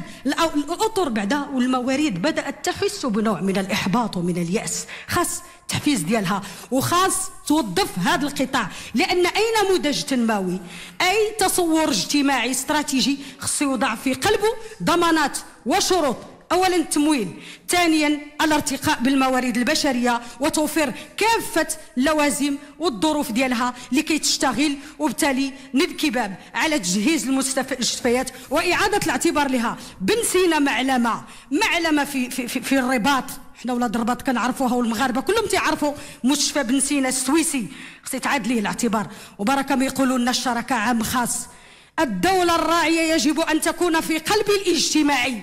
الأطر بعدا والموارد بدأت تحس بنوع من الإحباط ومن اليأس. خاص التحفيز ديالها، وخاص توظف هذا القطاع، لأن أي نموذج تنموي، أي تصور اجتماعي استراتيجي خصو يوضع في قلبه ضمانات وشروط. أولا التمويل، ثانيا الارتقاء بالموارد البشرية وتوفير كافة اللوازم والظروف ديالها لكي تشتغل، وبالتالي نبكي باب على تجهيز المستشفيات وإعادة الاعتبار لها. بن سينا معلمة معلمة في, في, في, في الرباط، حنا ولاد الرباط كنعرفوها والمغاربه كلهم تيعرفوا مستشفى بن سينا السويسي، خص يتعاد ليه الاعتبار. وبركه ما يقولوا لنا الشركه عام خاص. الدوله الراعيه يجب ان تكون في قلب الاجتماعي.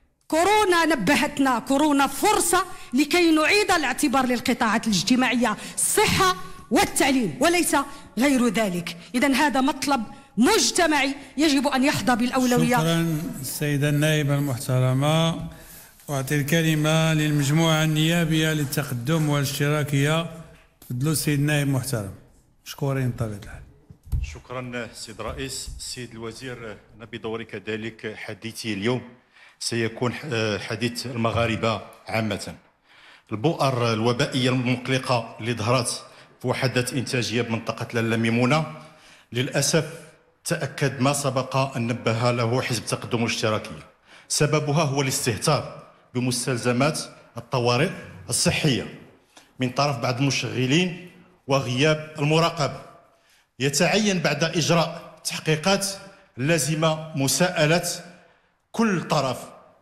كورونا نبهتنا، كورونا فرصه لكي نعيد الاعتبار للقطاعات الاجتماعيه، الصحه والتعليم وليس غير ذلك. اذا هذا مطلب مجتمعي يجب ان يحظى بالاولويه. شكرا السيده النائبه المحترمه. أعطي الكلمة للمجموعة النيابية للتقدم والاشتراكية. تفضلوا السيد النائب محترم. مشكورين بطبيعة الحال. شكرا سيد الرئيس. السيد الوزير، أنا بدوري كذلك حديثي اليوم سيكون حديث المغاربة عامة. البؤر الوبائية المقلقة اللي ظهرت في وحدة إنتاجية بمنطقة لالا ميمونة للأسف تأكد ما سبق أن نبه له حزب التقدم والاشتراكية. سببها هو الاستهتار بمستلزمات الطوارئ الصحية من طرف بعض المشغلين وغياب المراقبة. يتعين بعد إجراء تحقيقات لازمة مساءلة كل طرف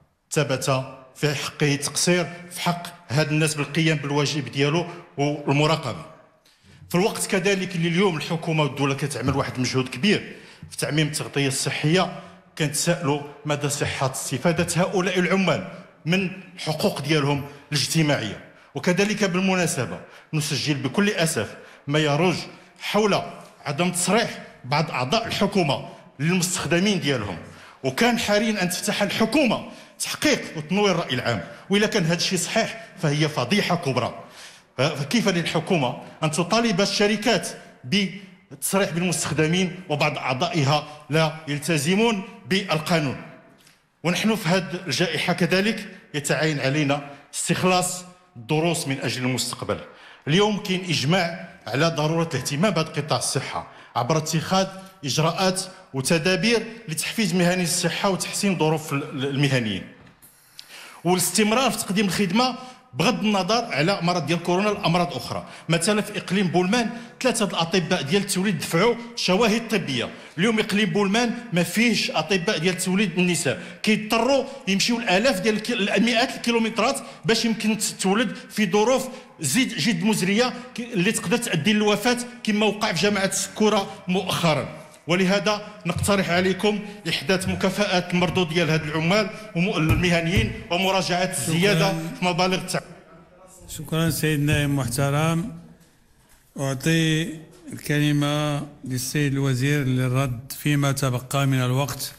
ثبت في حقه تقصير في حق هاد الناس بالقيام بالواجب ديالو والمراقبة. في الوقت كذلك اللي اليوم الحكومة والدولة كتعمل واحد المجهود كبير في تعميم التغطية الصحية، كنتسائلوا مدى صحة استفادة هؤلاء العمال من الحقوق ديالهم الاجتماعية. وكذلك بالمناسبة نسجل بكل أسف ما يروج حول عدم تصريح بعض أعضاء الحكومة للمستخدمين ديالهم، وكان حري أن تفتح الحكومة تحقيق وتنوير الرأي العام. وإلا كان هذا الشيء صحيح فهي فضيحة كبرى. فكيف للحكومة أن تطالب الشركات بالتصريح بالمستخدمين وبعض أعضائها لا يلتزمون بالقانون؟ ونحن في هذه الجائحة كذلك يتعين علينا استخلاص الدروس من أجل المستقبل. اليوم كاين إجماع على ضرورة الاهتمام بهذا قطاع الصحة عبر اتخاذ إجراءات وتدابير لتحفيز مهني الصحة وتحسين ظروف المهنيين والاستمرار في تقديم الخدمة بغض النظر على مرض ديال كورونا الامراض اخرى. مثلا في اقليم بولمان ثلاثه الاطباء ديال التوليد دفعوا شواهد طبيه، اليوم اقليم بولمان ما فيهش اطباء ديال التوليد النساء، كيضطروا يمشيو الالاف ديال المئات الكيلومترات باش يمكن تولد في ظروف زيد جد مزريه اللي تقدر تؤدي للوفاه كما وقع في جامعه السكوره مؤخرا. ولهذا نقترح عليكم إحداث مكافآت المردود ديال هاد العمال والمهنيين ومراجعة الزيادة في مبالغ التعب. شكرا سيدنا المحترم. أعطي الكلمة للسيد الوزير للرد فيما تبقى من الوقت.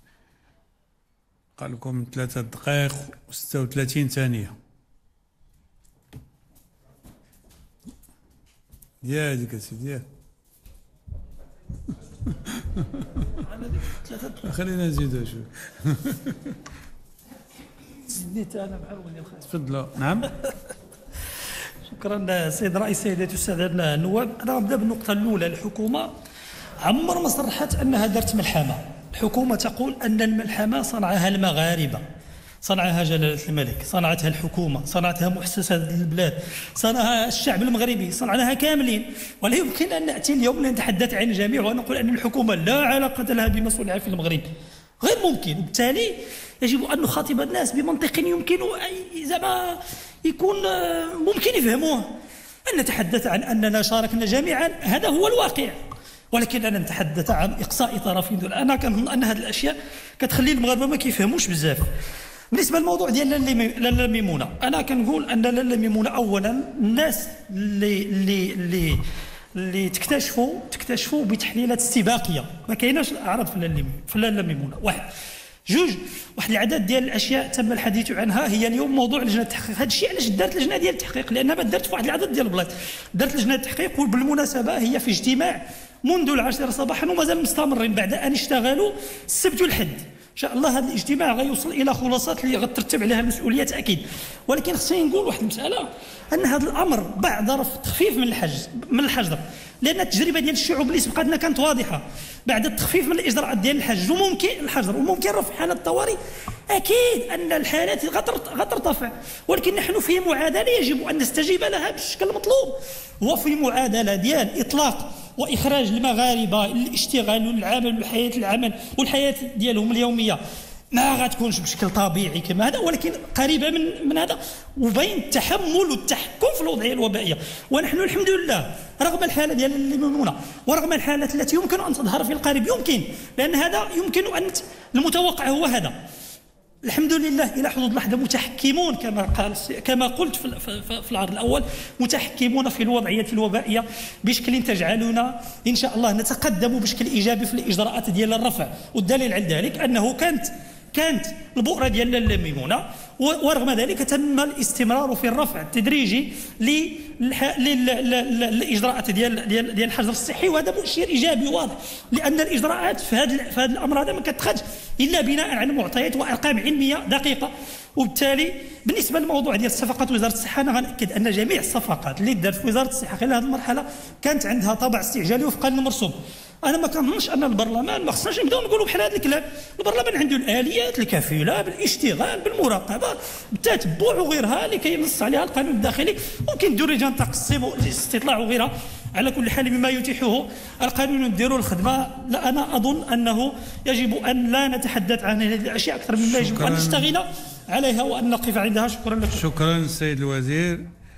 قال لكم ثلاثة دقائق وستة وثلاثين ثانية. يا ديك سيدي خلينا نزيدو شوي. زديت انا معاوني الخير. تفضلوا. نعم. شكرا سيد الرئيس. سيداتي والسادة النواب، انا غنبدا بالنقطه الاولى. الحكومه عمر ما صرحت انها دارت ملحمه. الحكومه تقول ان الملحمه صنعها المغاربه، صنعها جلالة الملك، صنعتها الحكومة، صنعتها مؤسسات البلاد، صنعها الشعب المغربي، صنعناها كاملين. ولا يمكن أن نأتي اليوم لنتحدث عن الجميع ونقول أن الحكومة لا علاقة لها بما صنع في المغرب، غير ممكن. وبالتالي يجب أن نخاطب الناس بمنطق يمكن أي زعما يكون ممكن يفهموه. أن نتحدث عن أننا شاركنا جميعا هذا هو الواقع، ولكن أنا نتحدث عن إقصاء طرفين دول. أنا كنظن أن هذه الأشياء كتخلي المغاربة ما كيفهموش بزاف. بالنسبه للموضوع ديال لاله ميمونه، انا كنقول ان لاله ميمونه اولا الناس اللي اللي اللي اللي تكتشفوا تكتشفوا بتحليلات استباقيه، ما كايناش اعراض في لاله ميمونه. واحد جوج، واحد العدد ديال الاشياء تم الحديث عنها هي اليوم موضوع لجنه التحقيق. هذا الشيء علاش دارت لجنه ديال التحقيق؟ لانها ما دارت في واحد العدد ديال البلايص، دارت لجنه التحقيق. وبالمناسبه هي في اجتماع منذ العاشرة صباحا ومازال مستمرين بعد ان اشتغلوا السبت والحد. ان شاء الله هذا الاجتماع غيوصل الى خلاصات اللي غترتب عليها مسؤوليات اكيد. ولكن خصني نقول واحد المساله، ان هذا الامر بعد ظرف تخفيف من الحجز من الحجر، لان التجربه ديال الشعوب اللي سبقتنا كانت واضحه. بعد التخفيف من الاجراءات ديال الحجز وممكن الحجر وممكن رفع حالة الطوارئ، اكيد ان الحالات غترتفع. ولكن نحن في معادله يجب ان نستجيب لها بالشكل المطلوب، وفي معادله ديال اطلاق واخراج المغاربه للاشتغال والعمل والحياه العمل والحياه ديالهم اليوميه ما غتكونش بشكل طبيعي كما هذا، ولكن قريبه من من هذا، وبين التحمل والتحكم في الوضعيه الوبائيه. ونحن الحمد لله رغم الحاله ديال الميمونه ورغم الحالات التي يمكن ان تظهر في القريب، يمكن لان هذا يمكن ان المتوقع هو هذا، الحمد لله الى حدود اللحظه متحكمون كما قال كما قلت في في العرض الاول، متحكمون في الوضعيه الوبائيه بشكل تجعلنا ان شاء الله نتقدم بشكل ايجابي في الاجراءات ديال الرفع. والدليل على ذلك انه كانت كانت البؤره ديال الميمونه، ورغم ذلك تم الاستمرار في الرفع التدريجي للاجراءات ديال ديال ديال الحجر الصحي، وهذا مؤشر ايجابي واضح، لان الاجراءات في هذا في هذا الامر هذا ما كتخرج الا بناء على معطيات وارقام علميه دقيقه. وبالتالي بالنسبه للموضوع ديال الصفقات وزاره الصحه، انا غنأكد ان جميع الصفقات اللي دارت في وزاره الصحه خلال هذه المرحله كانت عندها طابع استعجالي وفقا للمرسوم. انا ما كنظنش ان البرلمان ما خصناش نبداو نقولوا بحال هذا الكلام. البرلمان عنده الاليات الكفيله بالاشتغال بالمراقبه بالتتبع وغيرها لكي ينص عليها القانون الداخلي، ممكن نديروا لجان تقسيم واستطلاع وغيرها. على كل حال مما يتيحه القانون نديروا الخدمه. لا انا اظن انه يجب ان لا نتحدث عن هذه الاشياء اكثر مما يجب ان نشتغل عليها وان نقف عندها. شكرا لكم. شكرا سيد الوزير،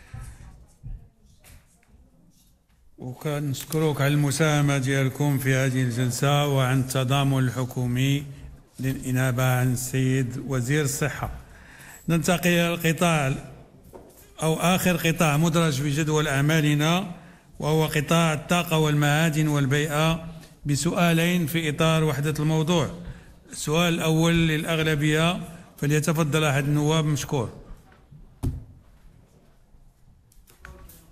وكنشكروك على المساهمة ديالكم في هذه الجلسة وعن التضامن الحكومي للإنابة عن السيد وزير الصحة. ننتقل إلى القطاع أو آخر قطاع مدرج في جدول أعمالنا، وهو قطاع الطاقة والمعادن والبيئة، بسؤالين في إطار وحدة الموضوع. السؤال الأول للأغلبية، فليتفضل أحد النواب مشكور.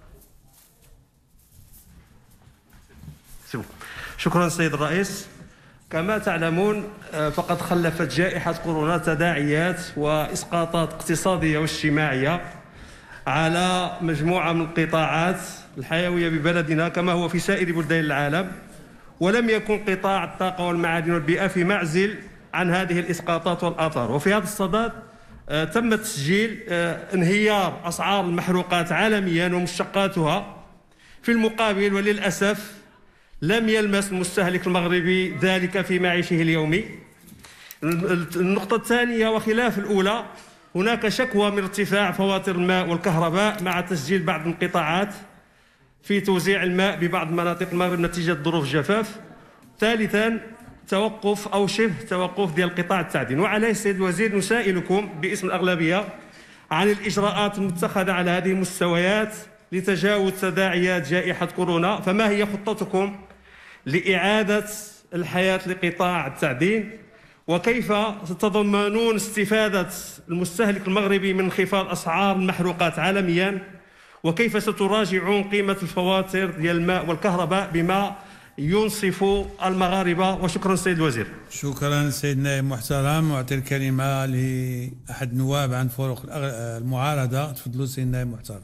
شكرا السيد الرئيس. كما تعلمون فقد خلفت جائحة كورونا تداعيات وإسقاطات اقتصادية واجتماعية على مجموعة من القطاعات الحيوية ببلدنا كما هو في سائر بلدان العالم، ولم يكن قطاع الطاقة والمعادن والبيئة في معزل عن هذه الإسقاطات والآثار. وفي هذا الصدد تم تسجيل انهيار أسعار المحروقات عالميا ومشتقاتها. في المقابل وللأسف لم يلمس المستهلك المغربي ذلك في معيشه اليومي. النقطة الثانية وخلاف الأولى، هناك شكوى من ارتفاع فواتير الماء والكهرباء مع تسجيل بعض الانقطاعات في توزيع الماء ببعض مناطق المغرب نتيجة ظروف الجفاف. ثالثا توقف أو شبه توقف ديال قطاع التعدين. وعليه السيد الوزير نسائلكم باسم الأغلبية عن الإجراءات المتخذة على هذه المستويات لتجاوز تداعيات جائحة كورونا. فما هي خطتكم لإعادة الحياة لقطاع التعدين؟ وكيف تتضمنون استفادة المستهلك المغربي من انخفاض أسعار المحروقات عالميا؟ وكيف ستراجعون قيمة الفواتير ديال الماء والكهرباء بما ينصف المغاربة؟ وشكرا سيد الوزير. شكرا سيد النائب محترم. أعطي الكلمة لأحد النواب عن فروق المعارضة. تفضلوا سيد النائب محترم.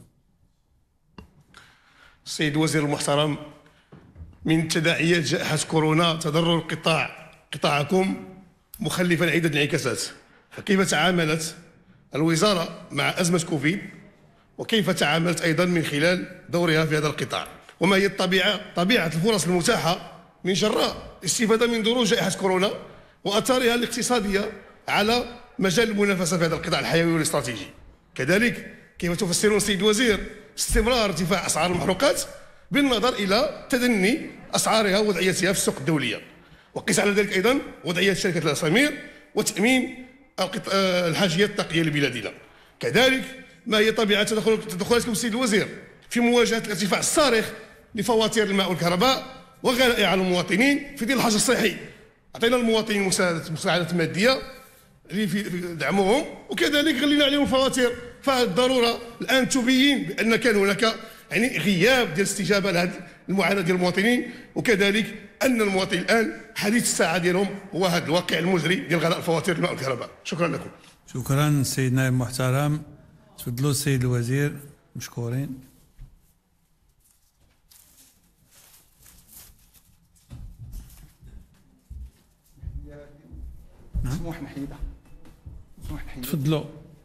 السيد الوزير المحترم، من تداعيات جائحة كورونا تضرر القطاع قطاعكم مخلفا عدة انعكاسات، فكيف تعاملت الوزارة مع أزمة كوفيد؟ وكيف تعاملت أيضا من خلال دورها في هذا القطاع؟ وما هي الطبيعة طبيعة الفرص المتاحة من جراء الاستفادة من ضرور جائحة كورونا وأثارها الاقتصادية على مجال المنافسة في هذا القطاع الحيوي والاستراتيجي؟ كذلك كيف تفسرون سيد الوزير استمرار ارتفاع أسعار المحروقات بالنظر إلى تدني أسعارها ووضعيتها في السوق الدولية؟ وقيس على ذلك أيضا وضعية شركة الأسامير وتأمين الحاجيات الطاقية لبلادنا. كذلك ما هي طبيعة تدخلاتكم سيد الوزير في مواجهة الارتفاع الصارخ لفواتير الماء والكهرباء وغلاء على المواطنين في ظل الحجر الصحي؟ أعطينا المواطنين مساعدة مادية في دعمهم، وكذلك غلينا عليهم الفواتير. فالضرورة الآن تبين بأن كان هناك يعني غياب ديال الاستجابة لهذه المعاناة ديال المواطنين، وكذلك أن المواطن الآن حديث الساعة ديالهم هو هذا الواقع المزري ديال غلاء الفواتير الماء والكهرباء. شكرا لكم. شكرا سيد نائب محترم. تفضلوا السيد الوزير. مشكورين. مسموح محيدة. مسموح محيدة. تفضلوا.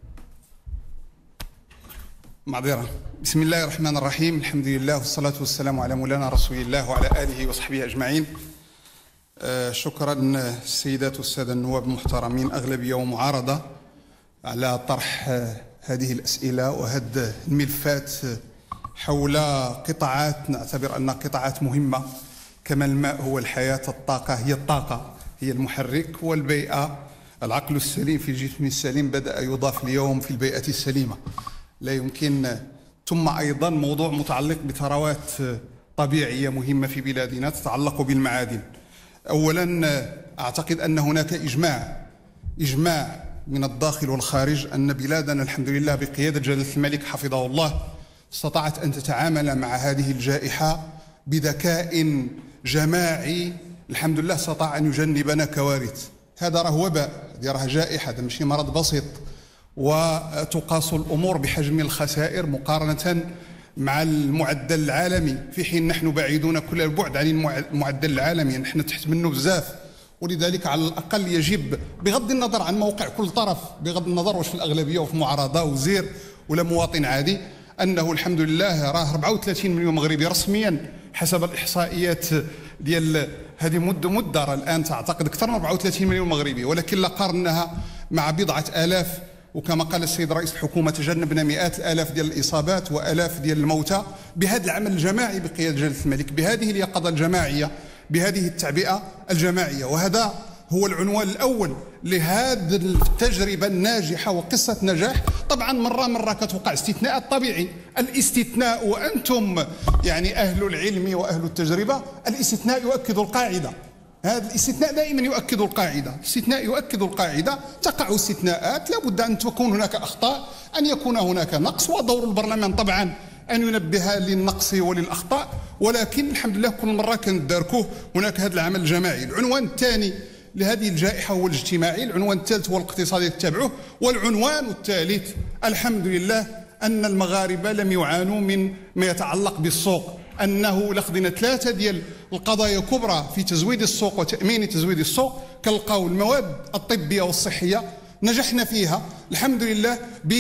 معذرة. بسم الله الرحمن الرحيم، الحمد لله والصلاة والسلام على مولانا رسول الله وعلى آله وصحبه أجمعين. آه شكرا السيدات والسادة النواب المحترمين أغلبية ومعارضة على طرح آه هذه الأسئلة وهذه الملفات حول قطاعات نعتبر أنها قطاعات مهمة، كما الماء هو الحياة، الطاقة هي الطاقة هي المحرك، والبيئة العقل السليم في الجسم السليم بدأ يضاف اليوم في البيئة السليمة. لا يمكن. ثم أيضا موضوع متعلق بثروات طبيعية مهمة في بلادنا تتعلق بالمعادن. أولا أعتقد أن هناك إجماع إجماع من الداخل والخارج أن بلادنا الحمد لله بقيادة جلالة الملك حفظه الله استطاعت أن تتعامل مع هذه الجائحة بذكاء جماعي. الحمد لله استطاع أن يجنبنا كوارث. هذا راه وباء، هذه راه جائحة، هذا ماشي مرض بسيط، وتقاس الأمور بحجم الخسائر مقارنة مع المعدل العالمي، في حين نحن بعيدون كل البعد عن المعدل العالمي، نحن تحت منه بزاف. ولذلك على الأقل يجب بغض النظر عن موقع كل طرف، بغض النظر واش في الأغلبية وفي معارضة وزير ولا مواطن عادي، أنه الحمد لله راه أربعة وثلاثين مليون مغربي رسميا حسب الإحصائيات ديال هذه مدة مدة الآن تعتقد أكثر من أربعة وثلاثين مليون مغربي، ولكن لا قارناها مع بضعة آلاف، وكما قال السيد رئيس الحكومة تجنبنا مئات الآلاف ديال الإصابات وآلاف ديال الموتى بهذا العمل الجماعي بقيادة جلالة الملك، بهذه اليقظة الجماعية، بهذه التعبئة الجماعية. وهذا هو العنوان الأول لهذه التجربة الناجحة وقصة نجاح. طبعا مرة مرة كتوقع استثناءات، طبيعي الاستثناء، وأنتم يعني أهل العلم وأهل التجربة، الاستثناء يؤكد القاعدة. هذا الاستثناء دائما يؤكد القاعدة، الاستثناء يؤكد القاعدة. تقع استثناءات، لابد أن تكون هناك أخطاء، أن يكون هناك نقص، ودور البرلمان طبعا أن ينبه للنقص وللأخطاء، ولكن الحمد لله كل مرة كنداركوه. هناك هذا العمل الجماعي. العنوان الثاني لهذه الجائحة هو الاجتماعي، العنوان الثالث هو الاقتصادي تتبعه، والعنوان الثالث الحمد لله أن المغاربة لم يعانوا من ما يتعلق بالسوق، أنه لخدنا ثلاثة ديال القضايا كبرى في تزويد السوق وتأمين تزويد السوق، كالقول المواد الطبية والصحية نجحنا فيها الحمد لله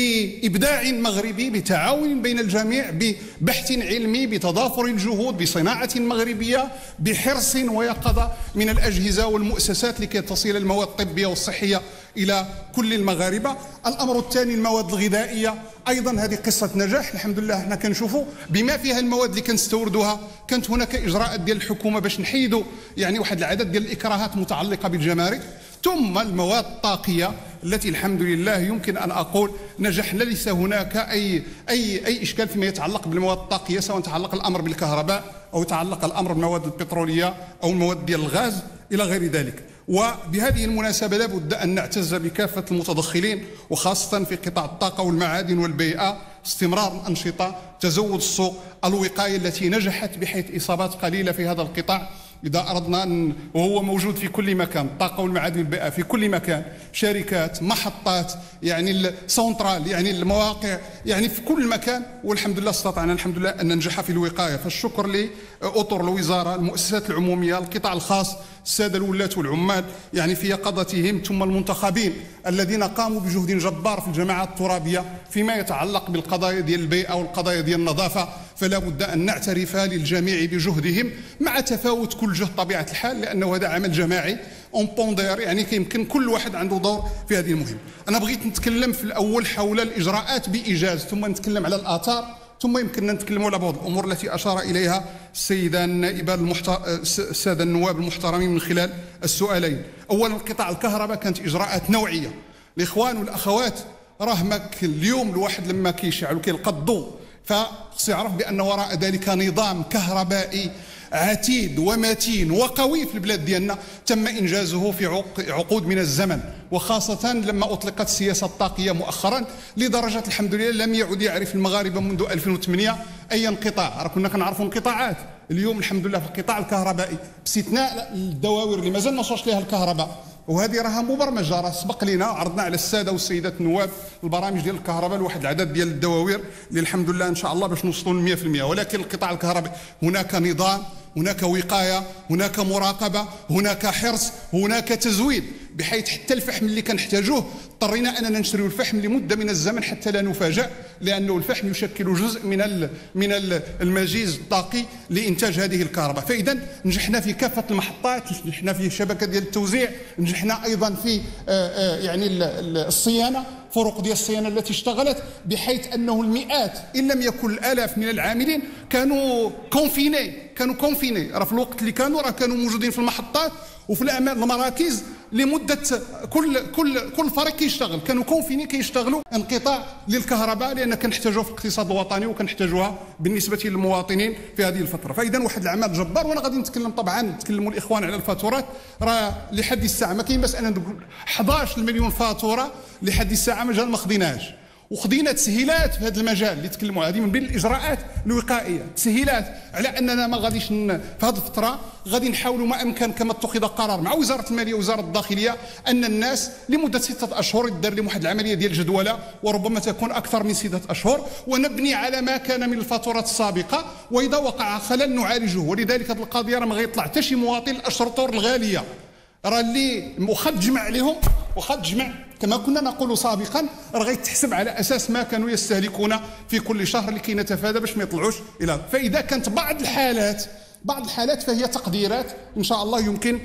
بإبداع مغربي، بتعاون بين الجميع، ببحث علمي، بتضافر الجهود، بصناعة مغربية، بحرص ويقظة من الأجهزة والمؤسسات لكي تصل المواد الطبية والصحية إلى كل المغاربة. الأمر الثاني المواد الغذائية، أيضا هذه قصة نجاح الحمد لله. احنا كنشوفوا بما فيها المواد اللي كنستوردوها كانت هناك إجراءات ديال الحكومة باش نحيدوا يعني واحد العدد ديال الإكراهات متعلقة بالجمارك، ثم المواد الطاقية التي الحمد لله يمكن أن أقول نجحنا. ليس هناك أي أي أي إشكال فيما يتعلق بالمواد الطاقية، سواء تعلق الأمر بالكهرباء أو تعلق الأمر بالمواد البترولية أو المواد ديال الغاز إلى غير ذلك. وبهذه المناسبة لابد أن نعتز بكافة المتدخلين وخاصة في قطاع الطاقة والمعادن والبيئة، استمرار الأنشطة، تزود السوق، الوقاية التي نجحت بحيث إصابات قليلة في هذا القطاع. إذا أردنا أن وهو موجود في كل مكان، الطاقة والمعادن والبيئة في كل مكان، شركات، محطات، يعني السونترال، يعني المواقع، يعني في كل مكان، والحمد لله استطعنا الحمد لله أن ننجح في الوقاية. فالشكر لأطر الوزارة، المؤسسات العمومية، القطاع الخاص، السادة الولاة والعمال يعني في يقظتهم، ثم المنتخبين الذين قاموا بجهد جبار في الجماعات الترابية فيما يتعلق بالقضايا ديال البيئة والقضايا ديال النظافة. فلا بد أن نعترف للجميع بجهدهم مع تفاوت كل جهد طبيعة الحال، لأنه هذا عمل جماعي اون بوندير، يعني كيمكن كل واحد عنده دور في هذه المهمة. أنا بغيت نتكلم في الأول حول الإجراءات بإيجاز، ثم نتكلم على الآثار، ثم يمكننا نتكلموا على بعض الأمور التي أشار إليها السيدة النائبة المحت... السادة النواب المحترمين من خلال السؤالين. أولا قطاع الكهرباء كانت إجراءات نوعية. الإخوان والأخوات راه ماك اليوم الواحد لما كيشعل وكيلقى الضوء فخصو يعرف بأن وراء ذلك نظام كهربائي عتيد ومتين وقوي في البلاد ديالنا تم إنجازه في عقود من الزمن، وخاصة لما أطلقت السياسة الطاقية مؤخرا، لدرجة الحمد لله لم يعد يعرف المغاربة منذ ألفين وثمانية أي انقطاع. راه كنا كنعرفوا انقطاعات، اليوم الحمد لله في القطاع الكهربائي باستثناء الدواوير اللي مازال ما وصلش لها الكهرباء، وهذه راها مبرمجه، راه سبق لنا عرضنا على الساده والسيدات النواب البرامج ديال الكهرباء لواحد العدد ديال الدواوير اللي الحمد لله ان شاء الله باش نوصلوا ل مئة بالمئة. ولكن القطاع الكهربائي هناك نظام، هناك وقايه، هناك مراقبه، هناك حرص، هناك تزويد، بحيث حتى الفحم اللي كنحتاجوه اضطرينا اننا نشريو الفحم لمده من الزمن حتى لا نفاجأ، لانه الفحم يشكل جزء من من المجيز الطاقي لانتاج هذه الكهرباء. فاذا نجحنا في كافه المحطات، نجحنا في شبكه ديال التوزيع، نجحنا ايضا في يعني الصيانه، فرق ديال الصيانه التي اشتغلت، بحيث انه المئات ان لم يكن الالاف من العاملين كانوا كونفيني كانوا كونفيني راه في الوقت اللي كانوا راه كانوا موجودين في المحطات وفي الاعمال المراكز لمده كل كل كل فريق كيشتغل، كانوا كونفيني كيشتغلوا. انقطاع للكهرباء لان كنحتاجوها في الاقتصاد الوطني وكنحتاجوها بالنسبه للمواطنين في هذه الفتره. فاذا واحد العمل جبار. وانا غادي نتكلم طبعا نتكلموا الاخوان على الفاتورات، راه لحد الساعه ما كاين باس انا نقول أحد عشر مليون فاتوره لحد الساعه مازال ما خديناش، وخدينا تسهيلات في هذا المجال اللي تكلموا هذه من بين الاجراءات الوقائيه، تسهيلات على اننا ما غاديش في هذه الفتره غادي نحاولوا ما امكن كما اتخذ قرار مع وزاره الماليه ووزاره الداخليه ان الناس لمده سته اشهر يدار لهم واحد العمليه ديال الجدوله، وربما تكون اكثر من سته اشهر، ونبني على ما كان من الفاتورات السابقه، واذا وقع خلل نعالجه. ولذلك هذه القضيه راه ما غيطلع حتى شي مواطن الاشطور الغاليه راه اللي واخا تجمع عليهم واخا تجمع كما كنا نقول سابقا راه غيتحسب على اساس ما كانوا يستهلكون في كل شهر لكي نتفادى باش ما يطلعوش الى. فاذا كانت بعض الحالات بعض الحالات فهي تقديرات ان شاء الله يمكن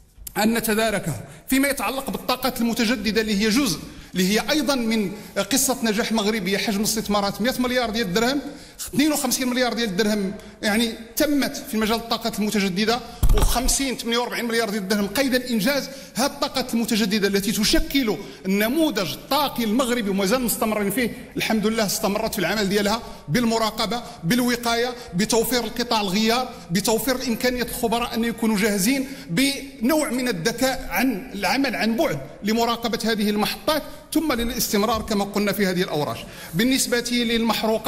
ان نتداركها. فيما يتعلق بالطاقات المتجدده اللي هي جزء اللي هي ايضا من قصه نجاح مغربيه، حجم الاستثمارات مئة مليار ديال الدرهم، اثنين وخمسين مليار ديال الدرهم يعني تمت في مجال الطاقات المتجدده، و50 ثمانية وأربعين مليار ديال الدرهم قيد الانجاز. هذه الطاقات المتجدده التي تشكل النموذج الطاقي المغربي ومازال مستمرين فيه الحمد لله، استمرت في العمل ديالها بالمراقبه، بالوقايه، بتوفير القطاع الغيار، بتوفير الامكانيه الخبراء ان يكونوا جاهزين، بنوع من الذكاء عن العمل عن بعد لمراقبه هذه المحطات، ثم للاستمرار كما قلنا في هذه الاوراش. بالنسبه للمحروقات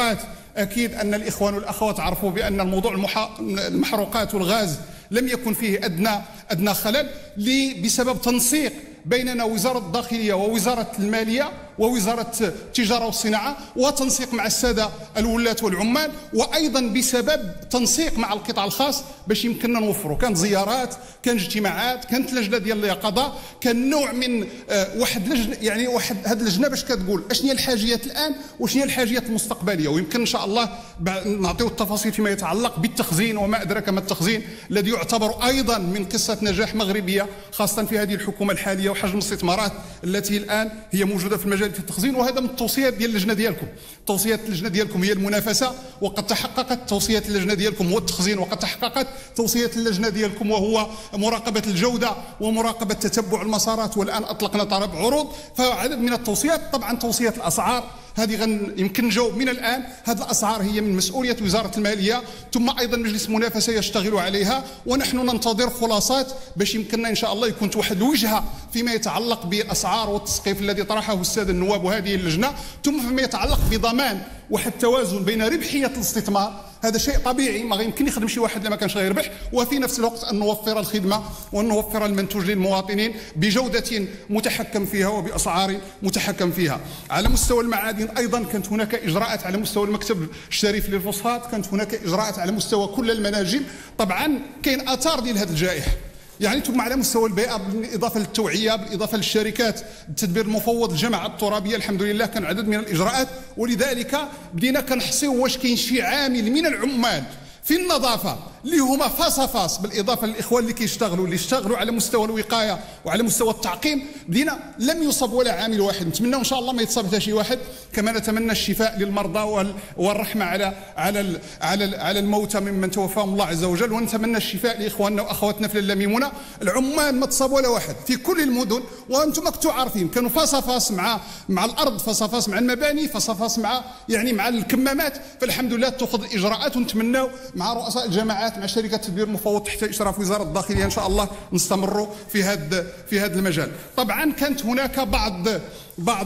اكيد ان الاخوان والاخوات عرفوا بان الموضوع المحروقات والغاز لم يكن فيه ادنى ادنى خلل بسبب تنسيق بيننا وزارة الداخلية ووزارة المالية ووزارة التجارة والصناعة، وتنسيق مع السادة الولاة والعمال، وأيضا بسبب تنسيق مع القطاع الخاص باش يمكننا نوفروا. كانت زيارات، كان اجتماعات، كانت لجنة ديال اليقظة، كان نوع من آه واحد لجنة، يعني واحد هذه اللجنة باش كتقول اشنو هي الحاجيات الآن وشنو هي الحاجيات المستقبلية، ويمكن إن شاء الله نعطيو التفاصيل فيما يتعلق بالتخزين وما أدراك ما التخزين الذي يعتبر أيضا من قصة نجاح مغربية خاصة في هذه الحكومة الحالية وحجم الاستثمارات التي الآن هي موجودة في المجال في التخزين. وهذا من التوصيات ديال اللجنة ديالكم. توصيات اللجنة ديالكم هي المنافسة وقد تحققت، توصيات اللجنة ديالكم هو التخزين وقد تحققت، توصيات اللجنة ديالكم وهو مراقبة الجودة ومراقبة تتبع المسارات، والآن أطلقنا طلب عروض. فعدد من التوصيات، طبعا توصيات الأسعار هذه غن يمكن نجاوب من الآن. هذه الأسعار هي من مسؤولية وزارة المالية، ثم أيضا مجلس المنافسة يشتغل عليها، ونحن ننتظر خلاصات باش يمكننا إن شاء الله يكون واحد الوجهة فيما يتعلق بالأسعار والتسقيف الذي طرحه السادة النواب وهذه اللجنة، ثم فيما يتعلق بضمان واحد التوازن بين ربحية الاستثمار، هذا شيء طبيعي ما يمكن يخدم شي واحد لما كانش غيربح، وفي نفس الوقت أن نوفر الخدمة وأن نوفر المنتوج للمواطنين بجودة متحكم فيها وبأسعار متحكم فيها. على مستوى المعادن أيضا كانت هناك إجراءات على مستوى المكتب الشريف للفوسفات، كانت هناك إجراءات على مستوى كل المناجم. طبعا كاين آثار ديال هذه الجائحة، يعني ثم على مستوى البيئة بالإضافة للتوعية، بالإضافة للشركات التدبير المفوض، الجماعة الترابية، الحمد لله كان عدد من الإجراءات، ولذلك بدينا كنحصيو واش كاين شي عامل من العمال في النظافة اللي هما فاس فاس بالإضافة للإخوان اللي كيشتغلوا اللي اشتغلوا على مستوى الوقاية وعلى مستوى التعقيم. بدينا لم يصب ولا عامل واحد، نتمنى إن شاء الله ما يتصاب حتى شي واحد، كما نتمنى الشفاء للمرضى والرحمة على على على على الموتى ممن توفاهم الله عز وجل، ونتمنى الشفاء لإخواننا وأخواتنا في اللميمونة. العمال ما تصاب ولا واحد في كل المدن، وأنتم كنتوا عارفين كانوا فاس فاس مع مع الأرض، فاس فاس مع المباني، فاس فاس مع يعني مع الكمامات. فالحمد لله تأخذ الإجراءات، ونتمناو مع رؤساء الجماعات مع شركات التدبير المفوض تحت إشراف وزارة الداخلية إن شاء الله نستمروا في هذا في هذا المجال. طبعا كانت هناك بعض بعض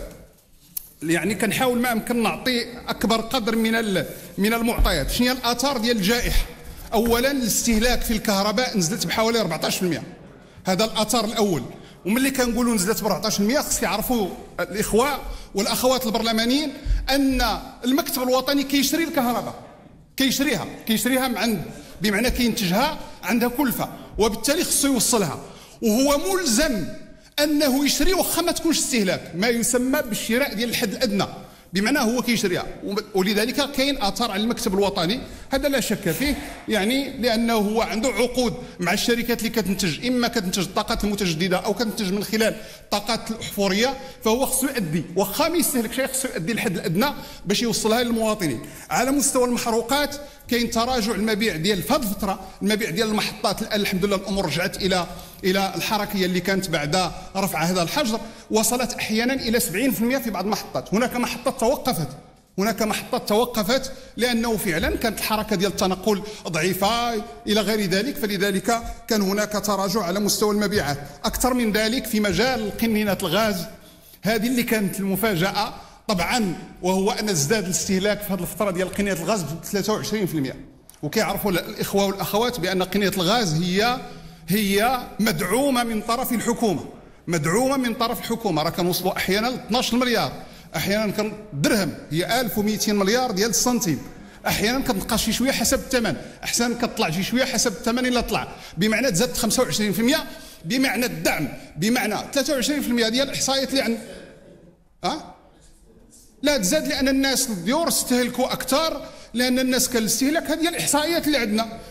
يعني كنحاول ما امكن نعطي اكبر قدر من من المعطيات. شنو هي الاثار ديال الجائحه؟ اولا الاستهلاك في الكهرباء نزلت بحوالي أربعطاش بالمئة، هذا الاثار الاول. وملي كنقولوا نزلت ب أربعطاش بالمئة خص يعرفوا الاخوه والاخوات البرلمانيين ان المكتب الوطني كيشري الكهرباء، كيشريها كيشريها من عند، بمعنى كينتجها، عندها كلفه، وبالتالي خصو يوصلها، وهو ملزم انه يشري واخا ما تكونش استهلاك، ما يسمى بالشراء ديال الحد الادنى، بمعنى هو كيشريها. ولذلك كاين اثار على المكتب الوطني، هذا لا شك فيه، يعني لانه هو عنده عقود مع الشركات اللي كتنتج، اما كتنتج الطاقات المتجدده او كتنتج من خلال الطاقات الاحفوريه، فهو خصو يؤدي واخا ما يستهلك شيء، خصو يؤدي الحد الادنى باش يوصلها للمواطنين. على مستوى المحروقات كاين تراجع المبيع ديال في هذه الفتره، المبيع ديال المحطات الان الحمد لله الامور رجعت الى الى الحركيه اللي كانت بعد رفع هذا الحجر، وصلت احيانا الى سبعين بالمئة في بعض المحطات. هناك محطات توقفت، هناك محطات توقفت لانه فعلا كانت الحركه ديال التنقل ضعيفه الى غير ذلك، فلذلك كان هناك تراجع على مستوى المبيعات. اكثر من ذلك في مجال قنينات الغاز، هذه اللي كانت المفاجاه طبعا، وهو ان ازداد الاستهلاك في هذه الفتره ديال قنينه الغاز ب ثلاثة وعشرين بالمئة. وكيعرفوا الاخوه والاخوات بان قنينه الغاز هي هي مدعومه من طرف الحكومه، مدعومه من طرف الحكومه، راه كنوصلوا احيانا ل اثناش مليار، احيانا كان درهم هي ألف ومئتين مليار ديال السنتيم، احيانا كتبقى شي شويه حسب الثمن، احسن كتطلع شي شويه حسب الثمن الا طلع، بمعنى تزاد خمسة وعشرين بالمئة، بمعنى الدعم، بمعنى ثلاثة وعشرين بالمئة ديال الاحصائيات اللي عند ها لا تزاد، لان الناس الديور استهلكوا اكثر، لان الناس كان الاستهلاك، هذه الاحصائيات اللي عندنا.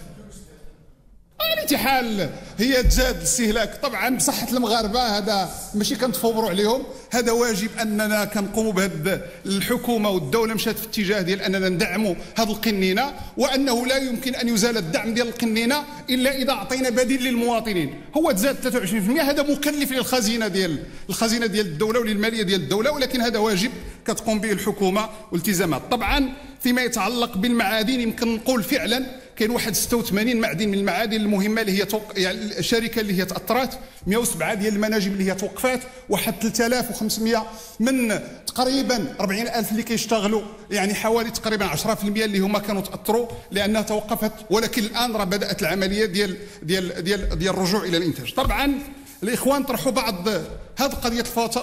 على اي حال هي تزاد الاستهلاك طبعا بصحه المغاربه، هذا ماشي كنتفوضوا عليهم، هذا واجب اننا كنقوموا بهذا، الحكومه والدوله مشات في اتجاه ديال اننا ندعموا هذه القنينه، وانه لا يمكن ان يزال الدعم ديال القنينه الا اذا اعطينا بديل للمواطنين. هو تزاد ثلاثة وعشرين بالمئة، هذا مكلف للخزينه ديال الخزينه ديال الدوله وللماليه ديال الدوله، ولكن هذا واجب كتقوم به الحكومه والتزامات. طبعا فيما يتعلق بالمعادن يمكن نقول فعلا كاين واحد ستة وثمانين معدن من المعادن المهمه اللي هي توق... يعني الشركه اللي هي تاثرات، مئة وسبعة ديال المناجم اللي هي توقفات، واحد ثلاثة آلاف وخمسمائة من تقريبا أربعين ألف اللي كيشتغلوا، يعني حوالي تقريبا عشرة بالمئة اللي هما كانوا تاثروا لانها توقفت، ولكن الان راه بدات العمليه ديال ديال ديال ديال الرجوع الى الانتاج. طبعا الاخوان طرحوا بعض هذه قضيه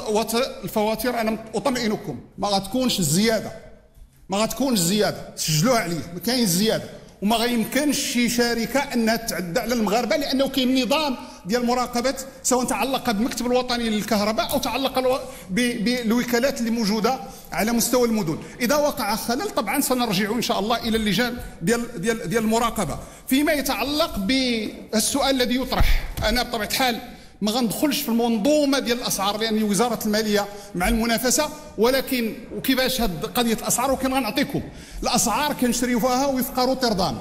الفواتير، انا اطمئنكم ما غتكونش الزياده، ما غتكونش الزياده، سجلوها عليا، ما كاينش زياده، وما غيمكنش شي شركه انها تعدى على المغاربه، لانه كاين نظام ديال مراقبه سواء تعلق بالمكتب الوطني للكهرباء او تعلق بالوكالات اللي موجوده على مستوى المدن. اذا وقع خلل طبعا سنرجع ان شاء الله الى اللجان ديال ديال ديال المراقبه. فيما يتعلق بالسؤال الذي يطرح، انا بطبيعه الحال ما غندخلش في المنظومه ديال الاسعار لان وزاره الماليه مع المنافسه، ولكن وكيفاش هاد قضيه الاسعار، وكان غنعطيكم الاسعار كنشريوها وفق روتردام،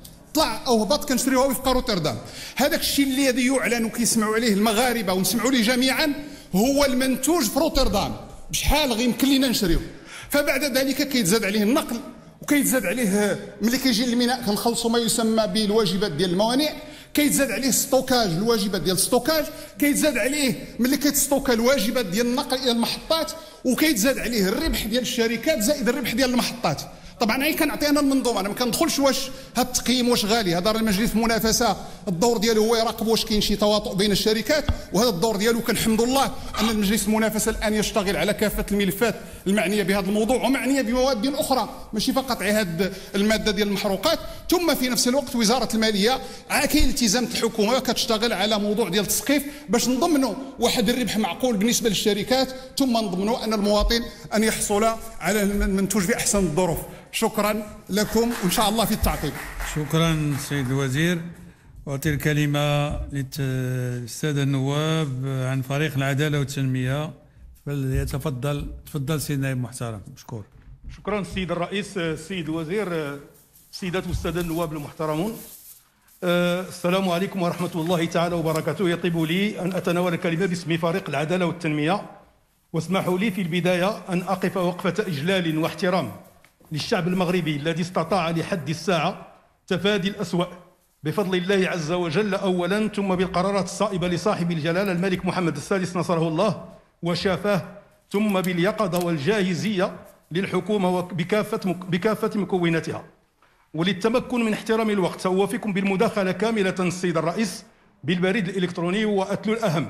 طلع او هبط كنشريوها وفق روتردام. هذاك الشيء الذي يعلن وكيسمعوا عليه المغاربه ونسمعوا ليه جميعا هو المنتوج في روتردام، بشحال غيمكن لينا نشريوه. فبعد ذلك كيتزاد عليه النقل، وكيتزاد عليه ملي كيجي الميناء كنخلصوا ما يسمى بالواجبات ديال الموانئ، كيتزاد عليه ستوكاج، الواجبات ديال الستوكاج، كيتزاد عليه ملي كيتستوكا الواجبات ديال النقل الى المحطات، وكيتزاد عليه الربح ديال الشركات زائد الربح ديال المحطات. طبعا هي كنعطي انا المنظومه، انا ما كندخلش واش هذا التقييم واش غالي، هذا المجلس المنافسه الدور ديالو هو يراقب واش كاين شي تواطؤ بين الشركات، وهذا الدور ديالو كنحمد الله ان المجلس المنافسه الان يشتغل على كافه الملفات المعنيه بهذا الموضوع ومعنيه بمواد اخرى ماشي فقط هذه الماده ديال المحروقات. ثم في نفس الوقت وزاره الماليه كاين التزام الحكومه كتشتغل على موضوع ديال التسقيف باش نضمنوا واحد الربح معقول بالنسبه للشركات، ثم نضمنوا ان المواطن ان يحصل على المنتوج في احسن الظروف. شكرا لكم وان شاء الله في التعقيب. شكرا سيد الوزير. أعطي الكلمة للسادة النواب عن فريق العدالة والتنمية، فليتفضل. تفضل سيدنا نائب محترم. مشكور. شكرا السيد الرئيس. السيد الوزير، السيدات والسادة النواب المحترمون، السلام عليكم ورحمة الله تعالى وبركاته. يطيب لي أن أتناول الكلمة باسم فريق العدالة والتنمية، واسمحوا لي في البداية أن أقف وقفة إجلال واحترام للشعب المغربي الذي استطاع لحد الساعة تفادي الأسوأ بفضل الله عز وجل أولا، ثم بالقرارات الصائبة لصاحب الجلالة الملك محمد السادس نصره الله وشافاه، ثم باليقظة والجاهزية للحكومة بكافة بكافة مكوناتها. وللتمكن من احترام الوقت سأوافيكم بالمداخلة كاملة السيد الرئيس بالبريد الإلكتروني وأتلو الأهم.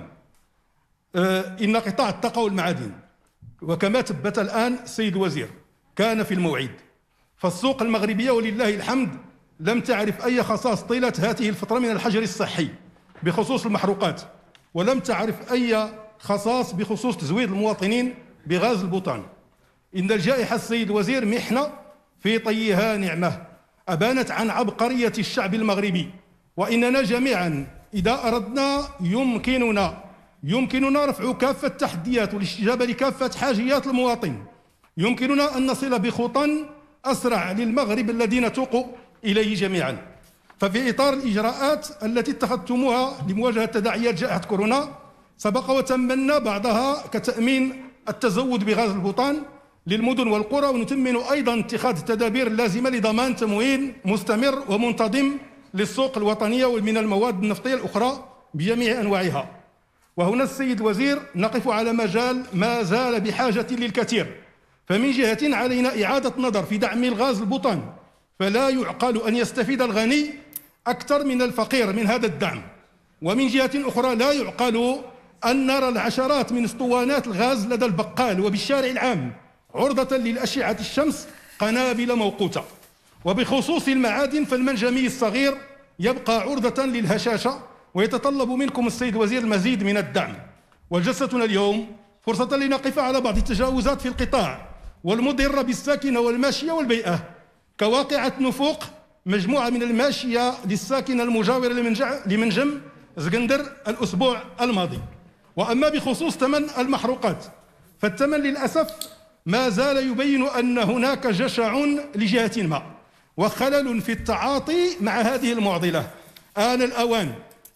آه إن قطاع الطاقة والمعادن وكما ثبت الآن السيد الوزير كان في الموعد، فالسوق المغربية ولله الحمد لم تعرف أي خصاص طيلة هذه الفترة من الحجر الصحي بخصوص المحروقات، ولم تعرف أي خصاص بخصوص تزويد المواطنين بغاز البوتان. إن الجائحة السيد الوزير محنة في طيها نعمة أبانت عن عبقرية الشعب المغربي، وإننا جميعا إذا أردنا يمكننا يمكننا رفع كافة التحديات والاستجابة لكافة حاجيات المواطن. يمكننا أن نصل بخطى أسرع للمغرب الذي نتوق إليه جميعا. ففي إطار الإجراءات التي اتخذتموها لمواجهة تداعيات جائحة كورونا سبق وتمنا بعضها كتأمين التزود بغاز البوتان للمدن والقرى، ونتمن أيضا اتخاذ التدابير اللازمة لضمان تموين مستمر ومنتظم للسوق الوطنية ومن المواد النفطية الأخرى بجميع أنواعها. وهنا السيد الوزير نقف على مجال ما زال بحاجة للكثير، فمن جهة علينا إعادة نظر في دعم الغاز البوتان، فلا يعقل أن يستفيد الغني أكثر من الفقير من هذا الدعم، ومن جهة أخرى لا يعقل أن نرى العشرات من اسطوانات الغاز لدى البقال وبالشارع العام عرضة للأشعة الشمس قنابل موقوتة. وبخصوص المعادن فالمنجمي الصغير يبقى عرضة للهشاشة، ويتطلب منكم السيد الوزير المزيد من الدعم. وجلستنا اليوم فرصة لنقف على بعض التجاوزات في القطاع والمضرة بالساكنة والماشية والبيئة، كواقعة نفوق مجموعة من الماشية للساكنة المجاورة لمنجم زقندر الأسبوع الماضي. وأما بخصوص ثمن المحروقات فالثمن للأسف ما زال يبين أن هناك جشع لجهة ما وخلل في التعاطي مع هذه المعضلة. آن الأوان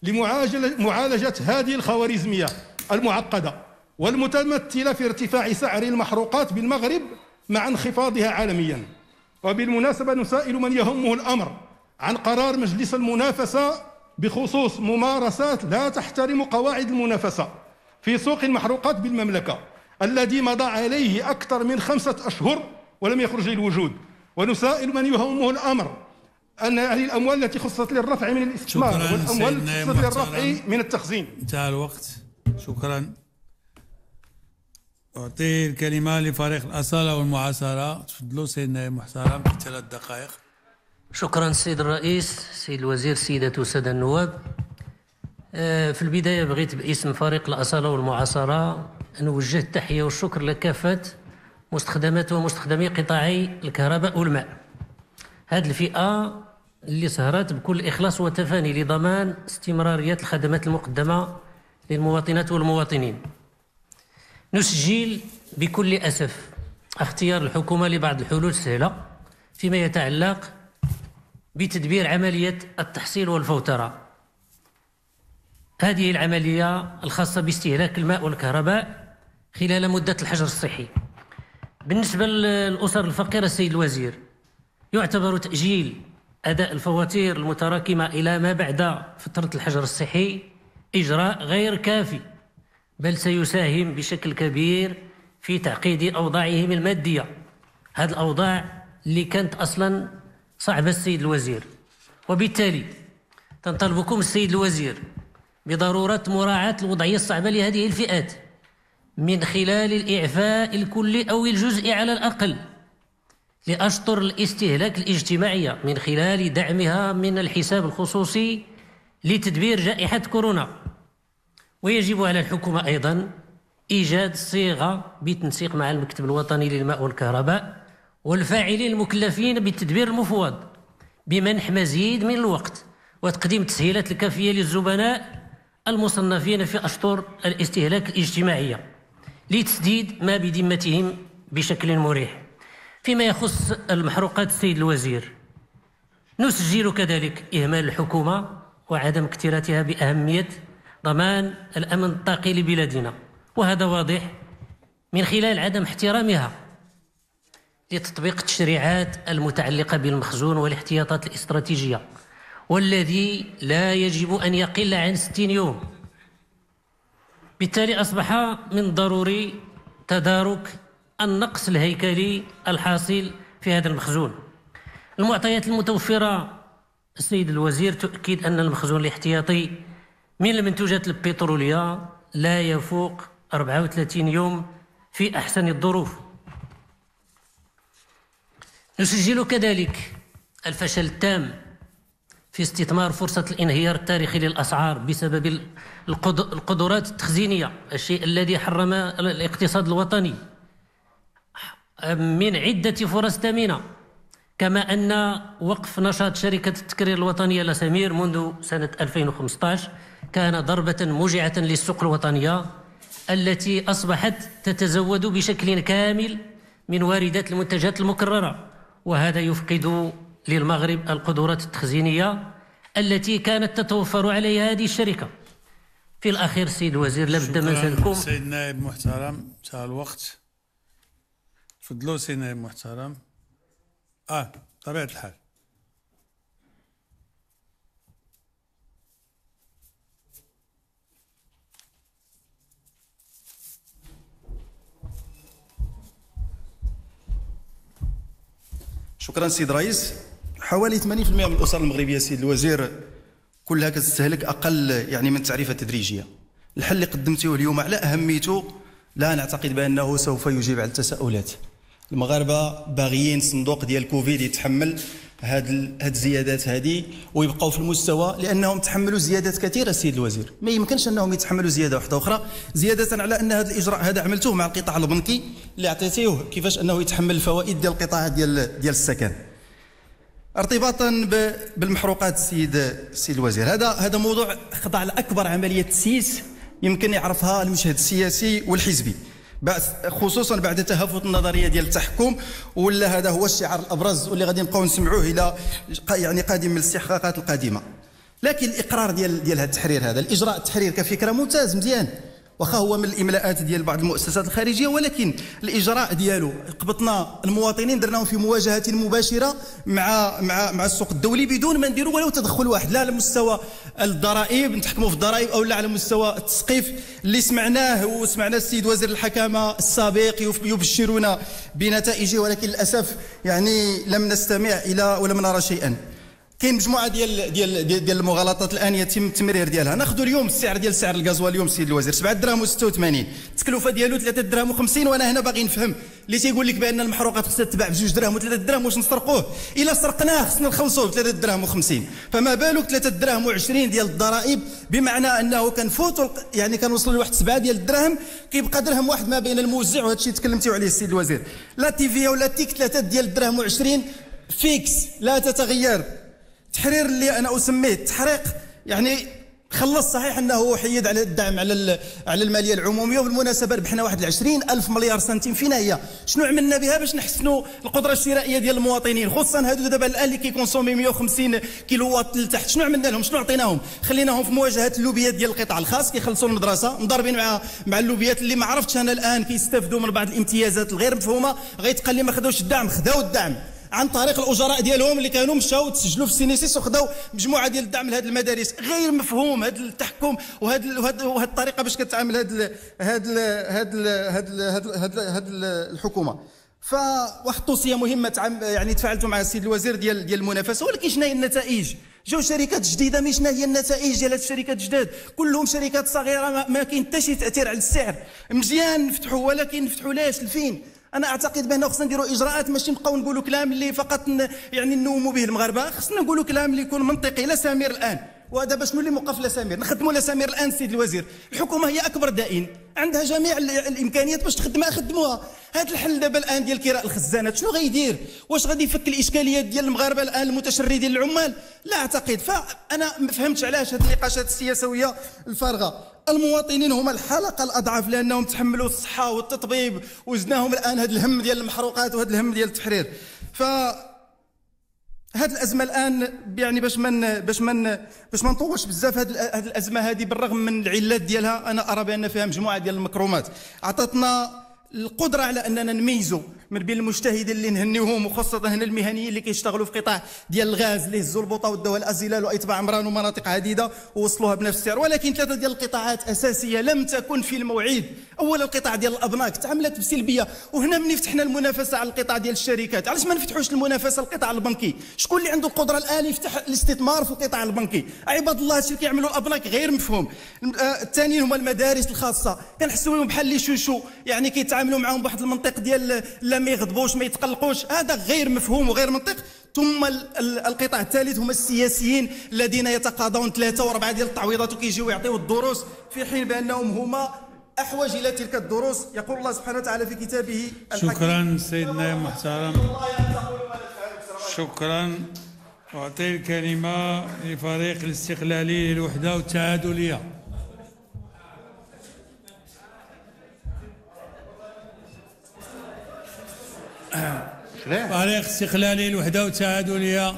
لمعالجة هذه الخوارزمية المعقدة والمتمثلة في ارتفاع سعر المحروقات بالمغرب مع انخفاضها عالميا. وبالمناسبة نسائل من يهمه الأمر عن قرار مجلس المنافسة بخصوص ممارسات لا تحترم قواعد المنافسة في سوق المحروقات بالمملكة، الذي مضى عليه أكثر من خمسة أشهر ولم يخرج للوجود. ونسائل من يهمه الأمر أن هذه الأموال التي خصصت للرفع من الاستثمار والأموال التي خصصت للرفع من التخزين. انتهى الوقت. شكرا. أعطي الكلمة لفريق الأصالة والمعاصرة. تفضلوا سيدنا المحترم في ثلاث دقائق. شكرا سيد الرئيس، سيد الوزير، سيدات وسادة النواب. في البداية بغيت باسم فريق الأصالة والمعاصرة نوجه التحية والشكر لكافة مستخدمات ومستخدمي قطاعي الكهرباء والماء. هذه الفئة اللي سهرت بكل إخلاص وتفاني لضمان استمرارية الخدمات المقدمة للمواطنات والمواطنين. نسجل بكل أسف اختيار الحكومة لبعض الحلول السهلة فيما يتعلق بتدبير عملية التحصيل والفوترة. هذه العملية الخاصة باستهلاك الماء والكهرباء خلال مدة الحجر الصحي. بالنسبة للأسر الفقيرة السيد الوزير، يعتبر تأجيل أداء الفواتير المتراكمة إلى ما بعد فترة الحجر الصحي إجراء غير كافي، بل سيساهم بشكل كبير في تعقيد أوضاعهم المادية. هذه الأوضاع اللي كانت أصلا صعبة السيد الوزير، وبالتالي تنطلبكم السيد الوزير بضرورة مراعاة الوضعية الصعبة لهذه الفئات من خلال الإعفاء الكلي أو الجزئي على الأقل لأشطر الاستهلاك الاجتماعية من خلال دعمها من الحساب الخصوصي لتدبير جائحة كورونا. ويجب على الحكومة أيضا إيجاد صيغة بالتنسيق مع المكتب الوطني للماء والكهرباء والفاعلين المكلفين بالتدبير المفوض بمنح مزيد من الوقت وتقديم التسهيلات الكافية للزبناء المصنفين في أشطر الاستهلاك الاجتماعية لتسديد ما بذمتهم بشكل مريح. فيما يخص المحروقات السيد الوزير، نسجل كذلك إهمال الحكومة وعدم اكتراثها بأهمية ضمان الأمن الطاقي لبلادنا، وهذا واضح من خلال عدم احترامها لتطبيق التشريعات المتعلقة بالمخزون والاحتياطات الاستراتيجية، والذي لا يجب أن يقل عن ستين يوم. بالتالي أصبح من الضروري تدارك النقص الهيكلي الحاصل في هذا المخزون. المعطيات المتوفرة السيد الوزير تؤكد أن المخزون الاحتياطي من المنتوجات البترولية لا يفوق أربعة وثلاثين يوم في أحسن الظروف. نسجل كذلك الفشل التام في استثمار فرصة الانهيار التاريخي للأسعار بسبب القدرات التخزينية، الشيء الذي حرم الاقتصاد الوطني من عدة فرص ثمينة، كما أن وقف نشاط شركة التكرير الوطنية لسمير منذ سنة ألفين وخمسة عشر كان ضربة موجعة للسوق الوطنية التي أصبحت تتزود بشكل كامل من واردات المنتجات المكررة، وهذا يفقد للمغرب القدرات التخزينية التي كانت تتوفر عليها هذه الشركة. في الأخير سيد الوزير لابد من سلكم. سيد نائب محترم، انتهى الوقت. تفضلوا سيد نائب محترم. اه طبيعة الحال. شكرا سيد الرئيس. حوالي ثمانين بالمئة من الأسر المغربية سيد الوزير كلها كتستهلك أقل يعني من التعريفة التدريجية. الحل اللي قدمته اليوم على أهميته لا نعتقد بأنه سوف يجيب على التساؤلات. المغاربة باغيين صندوق ديال كوفيد يتحمل هاد هاد الزيادات هذه ويبقوا في المستوى، لأنهم تحملوا زيادات كثيرة سيد الوزير. ما يمكنش أنهم يتحملوا زيادة واحدة أخرى، زيادة على أن هذا الإجراء هذا عملتوه مع القطاع البنكي اللي عطيتيه كيفاش أنه يتحمل الفوائد ديال القطاع ديال ديال السكن. ارتباطا بالمحروقات السيد السيد الوزير، هذا هذا موضوع خضع لاكبر عمليه تسييس يمكن يعرفها المشهد السياسي والحزبي، خصوصا بعد تهافت النظريه ديال التحكم، ولا هذا هو الشعار الابرز واللي غادي نبقاو نسمعوه الى يعني قادم من الاستحقاقات القادمه. لكن الاقرار ديال ديال هذا التحرير، هذا الاجراء التحرير كفكره ممتاز مزيان، واخا هو من الاملاءات ديال بعض المؤسسات الخارجيه، ولكن الاجراء ديالو قبطنا المواطنين درناهم في مواجهه مباشره مع مع مع السوق الدولي بدون ما نديروا ولو تدخل واحد، لا على مستوى الضرائب نتحكموا في الضرائب او لا على مستوى التسقيف اللي سمعناه وسمعنا السيد وزير الحكامه السابق يبشرنا بنتائجه، ولكن للاسف يعني لم نستمع الى ولم نرى شيئا. كاين مجموعه ديال ديال ديال, ديال المغالطات الان يتم التمرير ديالها. ناخذوا اليوم السعر ديال سعر الغازوال اليوم السيد الوزير سبعة دراهم وستة وثمانين، التكلفه ديالو ثلاثة دراهم وخمسين، وانا هنا باغي نفهم اللي تيقول لك بان المحروقات خصها تتباع بجوج دراهم وثلاثة دراهم، واش نسرقوه؟ الا سرقناه خصنا نخلصوه بثلاثة دراهم وخمسين، فما بالك ثلاثة دراهم وعشرين ديال الضرائب، بمعنى انه كنفوتوا يعني كنوصلوا لواحد سبعة ديال الدراهم، كيبقى درهم واحد ما بين الموزع، وهذا الشيء تكلمتوا عليه السيد الوزير. لا تيفيا ولا تيك ثلاثة ديال الدراهم وعشرين فيكس لا تتغير. تحرير اللي انا اسميه التحريق يعني خلص، صحيح انه حيد على الدعم على على الماليه العموميه، وبالمناسبه ربحنا واحد عشرين ألف مليار سنتيم. فين هي؟ شنو عملنا بها باش نحسنوا القدره الشرائيه ديال المواطنين، خصوصا هادو دابا الان اللي كيكونسومي مئة وخمسين كيلو واط لتحت؟ شنو عملنا لهم؟ شنو عطيناهم؟ خليناهم في مواجهه اللوبيات ديال القطاع الخاص كيخلصوا المدرسه، مضاربين مع مع اللوبيات اللي ما عرفتش انا الان كيستافدوا من بعض الامتيازات الغير مفهومه، غيتقال لي ما خداوش الدعم، خداو الدعم عن طريق الاجراء ديالهم اللي كانوا مشاو تسجلوا في السينيسيس وخداو مجموعه ديال الدعم لهذه المدارس. غير مفهوم هذا التحكم وهذه وهذه الطريقه باش كتعامل هذه هذه هذه هذه هذه الحكومه. فواحد التوصيه مهمه يعني تفاعلتوا مع السيد الوزير ديال ديال المنافسه، ولكن شنو هي النتائج؟ جاو شركات جديده، مي شنو هي النتائج ديال هاد الشركات الجداد؟ كلهم شركات صغيره، ما, ما كاين حتى شي تاثير على السعر. مزيان نفتحوا، ولكن نفتحوا لاش لفين؟ انا اعتقد بان خصنا نديروا اجراءات، ماشي نبقاو نقولوا كلام اللي فقط يعني نوموا به المغاربه، خصنا نقولوا كلام اللي يكون منطقي. لا سمير الان، ودابا شنو اللي موقف لا سمير؟ نخدموا لا سمير الان السيد الوزير. الحكومه هي اكبر دائن، عندها جميع الامكانيات باش تخدمها، خدموها. هذا الحل دابا الان ديال كراء الخزانات شنو غيدير؟ واش غادي يفك الاشكاليات ديال المغاربه الان المتشردين العمال؟ لا اعتقد. فانا ما فهمتش علاش هذه النقاشات السياسويه الفارغه. المواطنين هما الحلقه الاضعف لانهم تحملوا الصحه والتطبيب، وزدناهم الان هذا الهم ديال المحروقات وهذا الهم ديال التحرير. ف هذه الازمه الان يعني باش من باش من باش ما نطولش بزاف، هذه الازمه هذه بالرغم من العلات ديالها انا ارى بان فيها مجموعه ديال المكرومات عطاتنا القدره على اننا نميزوا من بين المجتهدين اللي نهنيوهم، وخاصه هنا المهنيين اللي كيشتغلوا في قطاع ديال الغاز اللي هزوا البوطه ودوا الازلال وايتباع عمران ومناطق عديده ووصلوها بنفس السعر. ولكن ثلاثه ديال القطاعات اساسيه لم تكن في الموعد. اولا القطاع ديال الابناك تعاملت بسلبيه، وهنا من فتحنا المنافسه على القطاع ديال الشركات، علاش ما نفتحوش المنافسه على القطاع البنكي؟ شكون اللي عنده القدره الان يفتح الاستثمار في القطاع البنكي؟ عباد الله هادشي اللي كيعملوا الابناك غير مفهوم. الثانيين هما المدارس الخاصه، كنحسوا بهم بحال اللي شوشو، يعني كيتعاملوا معاهم بواحد المنطق ديال لا ما يغضبوش ما يتقلقوش، هذا غير مفهوم وغير منطق. ثم القطاع الثالث هم السياسيين الذين يتقاضون ثلاثه واربعه ديال التعويضات وكيجيو يعطيو الدروس، في حين بانهم هما احوج الى تلك الدروس. يقول الله سبحانه وتعالى في كتابه الحكيم. شكرا سيدنا المحترم، شكرا. اعطي الكلمه لفريق الاستقلالي للوحده والتعادليه. فريق استقلالي الوحده والتعادليه.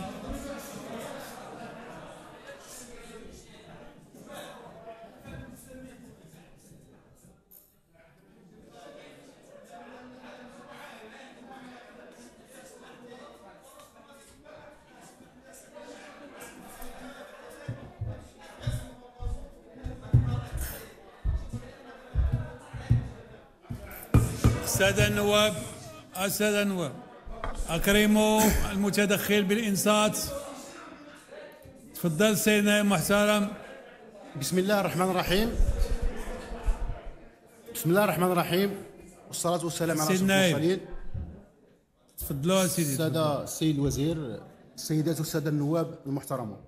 الساده النواب، الساده النواب، أكرموا المتدخل بالإنصات. تفضل سيدنا المحترم. بسم الله الرحمن الرحيم. بسم الله الرحمن الرحيم، والصلاة والسلام على رسول المرسلين. تفضلوا سيدي. السادة السيد الوزير، السيدات والسادة النواب المحترمون،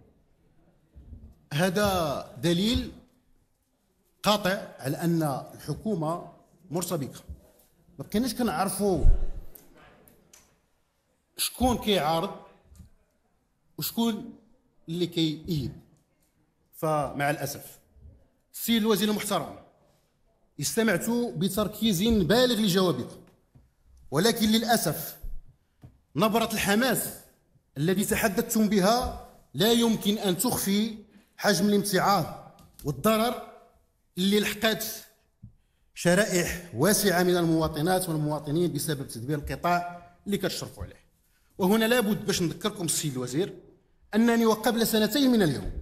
هذا دليل قاطع على أن الحكومة مرتبكة. ما بقيناش كنعرفوا شكون كيعارض وشكون اللي كيأيد. فمع الاسف السيد الوزير المحترم، استمعت بتركيز بالغ لجوابكم، ولكن للاسف نبرة الحماس الذي تحدثتم بها لا يمكن ان تخفي حجم الامتعاض والضرر اللي لحقت شرائح واسعة من المواطنات والمواطنين بسبب تدبير القطاع اللي كتشرفوا عليه. وهنا لابد باش نذكركم السيد الوزير أنني وقبل سنتين من اليوم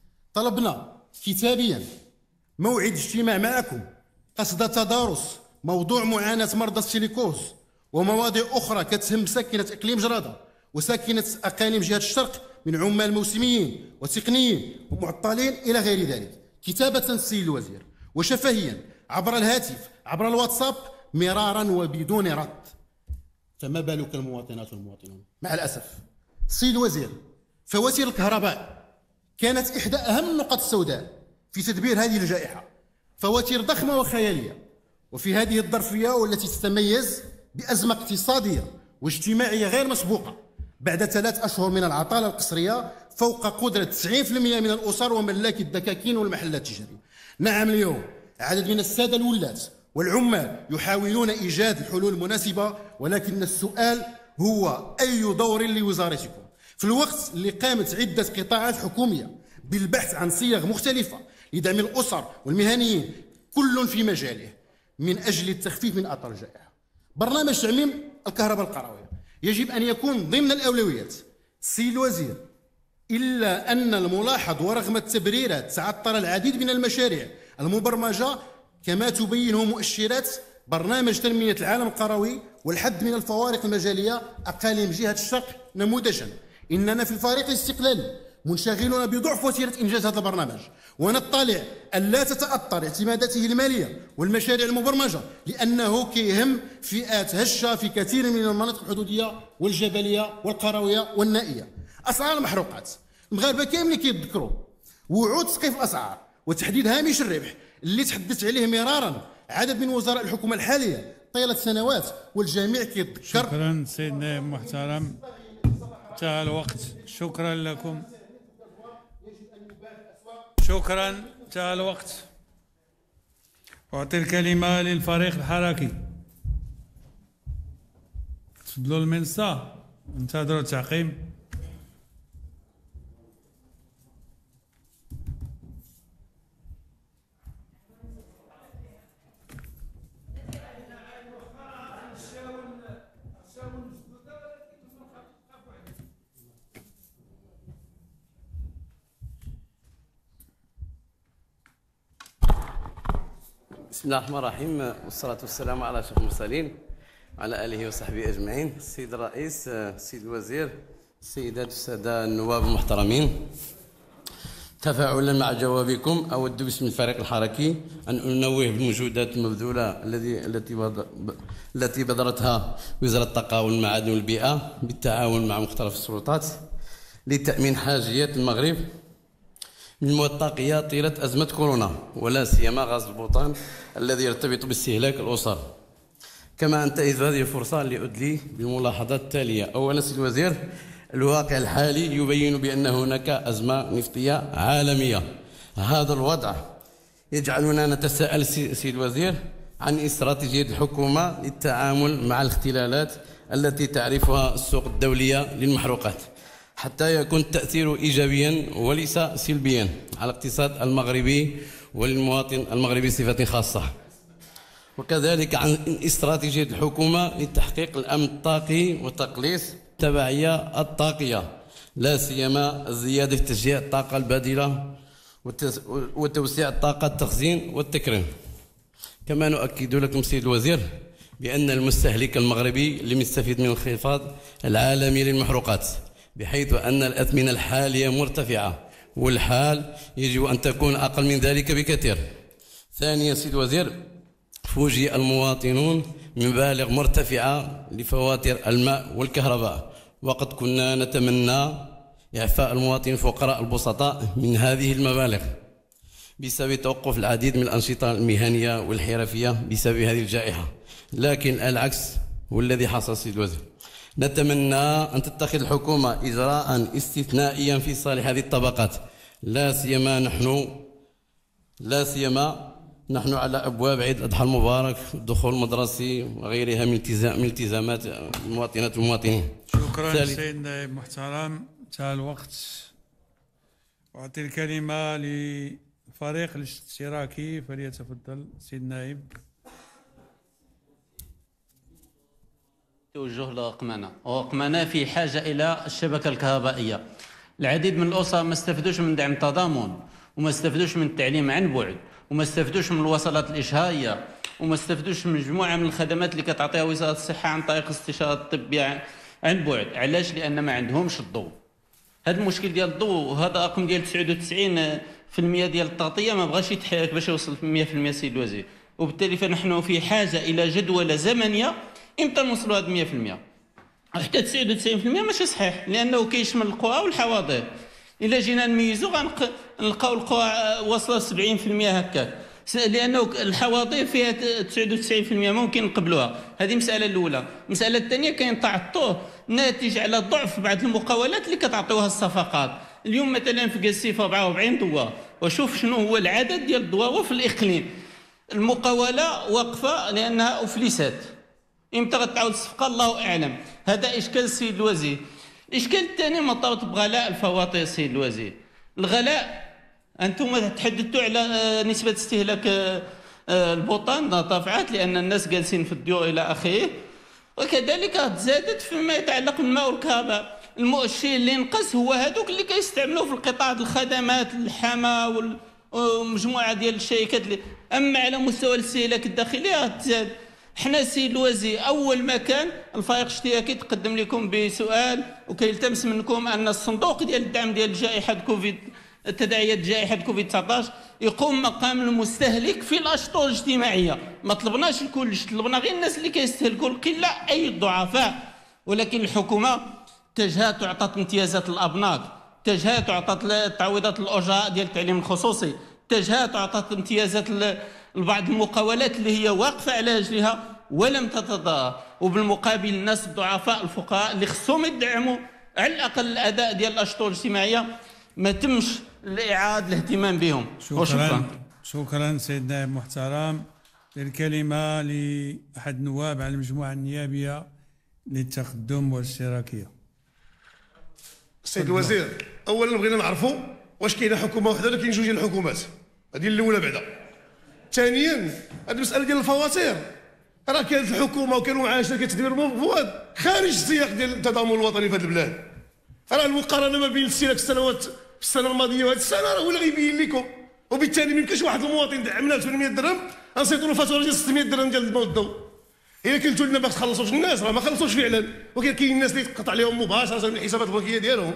طلبنا كتابيا موعد اجتماع معكم قصد تدارس موضوع معاناة مرضى السيليكوز ومواضيع أخرى كتهم ساكنة إقليم جرادة وساكنة أقاليم جهة الشرق من عمال موسميين وتقنيين ومعطلين إلى غير ذلك، كتابة السيد الوزير وشفهيا عبر الهاتف عبر الواتساب مرارا وبدون رد. فما بالك المواطنات والمواطنون؟ مع الأسف السيد الوزير، فواتير الكهرباء كانت إحدى أهم النقط السوداء في تدبير هذه الجائحة، فواتير ضخمة وخيالية، وفي هذه الظرفية والتي تتميز بأزمة اقتصادية واجتماعية غير مسبوقة بعد ثلاث أشهر من العطالة القسرية فوق قدرة تسعين بالمئة من الأسر وملاك الدكاكين والمحلات التجارية. نعم، اليوم عدد من السادة الولاة والعمال يحاولون إيجاد الحلول المناسبة، ولكن السؤال هو أي دور لوزارتكم في الوقت اللي قامت عدة قطاعات حكومية بالبحث عن صيغ مختلفة لدعم الأسر والمهنيين كل في مجاله من أجل التخفيف من آثار الجائحة. برنامج تعميم الكهرباء القروية يجب أن يكون ضمن الأولويات سيد الوزير، إلا أن الملاحظ ورغم التبريرات تعطل العديد من المشاريع المبرمجة كما تبينه مؤشرات برنامج تنمية العالم القروي والحد من الفوارق المجالية أقاليم جهة الشرق نموذجا. إننا في الفريق الاستقلالي منشغلون بضعف وتيرة إنجاز هذا البرنامج، ونطلع أن لا تتأثر اعتماداته المالية والمشاريع المبرمجة لأنه كيهم فئات هشة في كثير من المناطق الحدودية والجبلية والقروية والنائية. أسعار المحروقات، المغاربة كاملين كيتذكروا وعود تسقيف الأسعار وتحديد هامش الربح اللي تحدثت عليه مرارا عدد من وزراء الحكومة الحالية طيلة سنوات، والجميع كيتذكر. شكرا سيدنا المحترم، انتهى الوقت. شكرا لكم، شكرا، انتهى الوقت. أعطي الكلمة للفريق الحركي. تفضلوا المنصة، انتظروا التعقيم. بسم الله الرحمن الرحيم، والصلاة والسلام على أشرف المرسلين وعلى آله وصحبه أجمعين. السيد الرئيس، السيد الوزير، السيدات والسادة النواب المحترمين، تفاعلا مع جوابكم أود باسم الفريق الحركي أن أنوه بالمجهودات المبذولة الذي التي التي بذرتها وزارة الطاقة والمعادن والبيئة بالتعاون مع مختلف السلطات لتأمين حاجيات المغرب من الموثقية طيلة أزمة كورونا، ولا سيما غاز البوتان الذي يرتبط باستهلاك الأسر. كما أنتهز هذه الفرصة لأدلي بالملاحظات التالية. أولا سيد الوزير، الواقع الحالي يبين بأن هناك أزمة نفطية عالمية. هذا الوضع يجعلنا نتساءل سيد الوزير عن استراتيجية الحكومة للتعامل مع الاختلالات التي تعرفها السوق الدولية للمحروقات حتى يكون التأثير إيجابيا وليس سلبيا على الاقتصاد المغربي وللمواطن المغربي بصفة خاصة. وكذلك عن استراتيجية الحكومة لتحقيق الأمن الطاقي وتقليص التبعية الطاقية، لا سيما الزيادة في تشجيع الطاقة البديلة وتوسيع الطاقة التخزين والتكريم. كما نؤكد لكم سيد الوزير بأن المستهلك المغربي لم يستفيد من الانخفاض العالمي للمحروقات، بحيث أن الأثمنة الحالية مرتفعة والحال يجب أن تكون أقل من ذلك بكثير. ثانيا سيد الوزير، فوجئ المواطنون بمبالغ مرتفعة لفواتير الماء والكهرباء، وقد كنا نتمنى إعفاء المواطنين الفقراء البسطاء من هذه المبالغ بسبب توقف العديد من الأنشطة المهنية والحرفية بسبب هذه الجائحة، لكن العكس هو الذي حصل سيد الوزير. نتمنى أن تتخذ الحكومة إجراء استثنائيا في صالح هذه الطبقات، لا سيما نحن لا سيما نحن على أبواب عيد الأضحى المبارك والدخول المدرسي وغيرها من التزام من التزامات المواطنات والمواطنين. شكرا سيدنا المحترم، انتهى الوقت. أعطي الكلمة للفريق الاشتراكي، فليتفضل سيد النائب. توجه لقمانة، وقمانة في حاجة إلى الشبكة الكهربائية. العديد من الأسر ما استفدوش من دعم التضامن، وما استفدوش من التعليم عن بعد، وما استفدوش من الوصلات الإشهارية، وما استفدوش من مجموعة من الخدمات اللي كتعطيها وزارة الصحة عن طريق الاستشارة الطبية عن بعد. علاش؟ لأن ما عندهمش الضوء. هذا المشكل ديال الضوء، وهذا رقم ديال تسعة وتسعين بالمئة ديال التغطية ما بغاش يتحرك باش يوصل مئة بالمئة سيد الوزير، وبالتالي فنحن في حاجة إلى جدولة زمنية امتى نوصلوا هذا مئة بالمئة. حتى تسعة وتسعين بالمئة ماشي صحيح، لأنه كيشمل القرى والحواضر. إلا جينا نميزو غنلقاو القرى واصلة سبعين بالمئة هكاك، لأنه الحواضر فيها تسعة وتسعين بالمئة ممكن نقبلوها. هذه المسألة الأولى. المسألة الثانية كاين تعطل ناتج على ضعف بعض المقاولات اللي كتعطيوها الصفقات. اليوم مثلا في قسيف أربعة وأربعين ضوء، وشوف شنو هو العدد ديال الضواوع في الإقليم. المقاولة واقفة لأنها أفلست. امتى غتعاود الصفقة الله أعلم. هذا إشكال السيد الوزير. الإشكال الثاني مرتبط بغلاء الفواتير السيد الوزير. الغلاء أنتم تحدثتوا على نسبة استهلاك البطان ارتفعت لأن الناس جالسين في الديور إلى آخره، وكذلك تزادت فيما يتعلق بالماء والكهرباء. المؤشر اللي نقص هو هذوك اللي كيستعملوا في القطاع ديال الخدمات الحما ومجموعة ديال الشركات اللي. أما على مستوى الاستهلاك الداخلي تزاد. حنا سيد الوزير أول ما كان الفريق الاشتراكي تقدم لكم بسؤال وكيلتمس منكم أن الصندوق ديال الدعم ديال جائحة كوفيد تداعيات جائحة كوفيد تسعة عشر يقوم مقام المستهلك في الأشطار الاجتماعية. ما طلبناش الكلش، طلبنا غير الناس اللي كيستهلكوا القلة أي الضعفاء. ولكن الحكومة اتجهت وعطت امتيازات الأبناك، اتجهت وعطت تعويضات الأجراء ديال التعليم الخصوصي، اتجهت وعطت امتيازات لبعض المقاولات اللي هي واقفة على رجلها ولم تتضرر. وبالمقابل الناس الضعفاء الفقراء اللي خصهم يدعموا على الأقل الأداء ديال الأشطار الاجتماعية ما تمش الإعادة الاهتمام بهم. شكرا شكرا, شكرا سيدنا المحترم. الكلمة لأحد النواب على المجموعة النيابية للتقدم والاشتراكية. السيد الوزير، اولا بغينا نعرفوا واش كاينه حكومه واحده ولا كاين جوج ديال الحكومات. هذه الاولى بعدا. ثانيا هذه المساله ديال الفواتير، راه كانت الحكومه وكانوا معاها شركات تدبير المفوض خارج السياق ديال التضامن الوطني في هذه البلاد. راه المقارنه ما بين استهلاك السنوات في السنه الماضيه وهذه السنه راه هو اللي غيبين لكم. وبالتالي ما يمكنش واحد المواطن دعمناه ب ثمانمئة درهم غنسيطوا له فاتوره ديال ستمئة درهم ديال الماء والضوء. إلا كنتوا لنا باش تخلصوش الناس راه ما خلصوش فعلا، ولكن كاين الناس اللي تقطع عليهم مباشره من الحسابات البنكيه ديالهم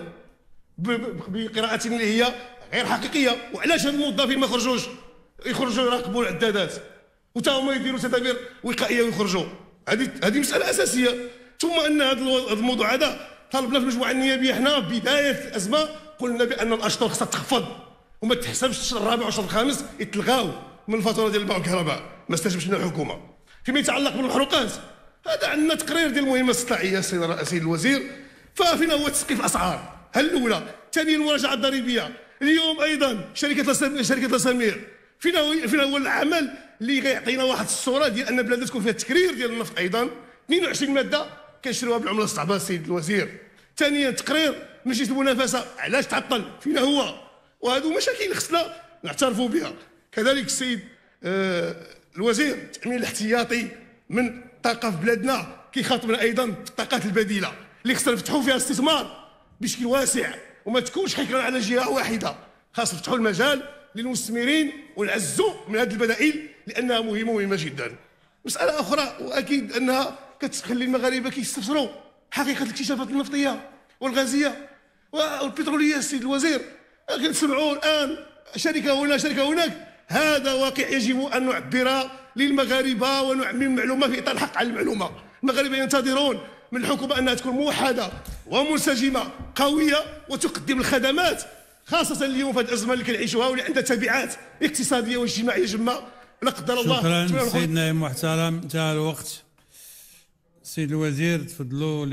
بقراءات اللي هي غير حقيقيه. وعلاش هاد الموظفين ما خرجوش يخرجوا يراقبوا العدادات وتا هما يديروا تدابير وقائيه ويخرجوا؟ هذه هذه مساله اساسيه. ثم ان هذا الموضوع هذا طالبنا في المجموعه النيابيه حنا في بدايه الازمه قلنا بان الاشطار خصها تخفض وما تحسبش الشهر الرابع والشهر الخامس يتلغاو من الفاتوره ديال الماء والكهرباء. ما استجابش لنا الحكومه. فيما يتعلق بالمحروقات هذا عندنا تقرير ديال المهمه الاستطلاعيه السيد الوزير. ففينا هو تسقيف الاسعار هل الاولى. ثانيا المراجعه الضريبيه. اليوم ايضا شركه شركه لاسامير فينا فينا هو العمل اللي غيعطينا واحد الصوره ديال ان بلادنا تكون فيها التكرير ديال النفط. ايضا اثنين وعشرين ماده كنشريوها بالعمله الصعبه السيد الوزير. ثانيا تقرير مجلس المنافسه علاش تعطل فينا هو. وهذو مشاكل اللي خصنا نعترفوا بها. كذلك السيد آه الوزير التامين الاحتياطي من الطاقه في بلادنا كيخاطبنا ايضا الطاقات البديله اللي خصنا نفتحوا فيها استثمار بشكل واسع وما تكونش حكرا على جهه واحده. خاص نفتحوا المجال للمستثمرين ونعزوا من هذه البدائل لانها مهمه مهمه جدا. مساله اخرى واكيد انها كتخلي المغاربه كيستفسروا حقيقه الاكتشافات النفطيه والغازيه والبتروليه. السيد الوزير كنسمعوا الان شركه هنا شركه هناك. هذا واقع يجب ان نعبر للمغاربه ونعمم المعلومه في اطار الحق على المعلومه. المغاربه ينتظرون من الحكومه انها تكون موحده ومنسجمه قويه وتقدم الخدمات خاصه اليوم في هذه الازمه اللي كنعيشوها واللي عندها تبعات اقتصاديه واجتماعيه جمه لا قدر الله. شكرا سيدنا المحترم. انتهى الوقت. سيد الوزير تفضلوا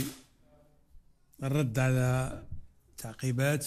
للرد على تعقيبات.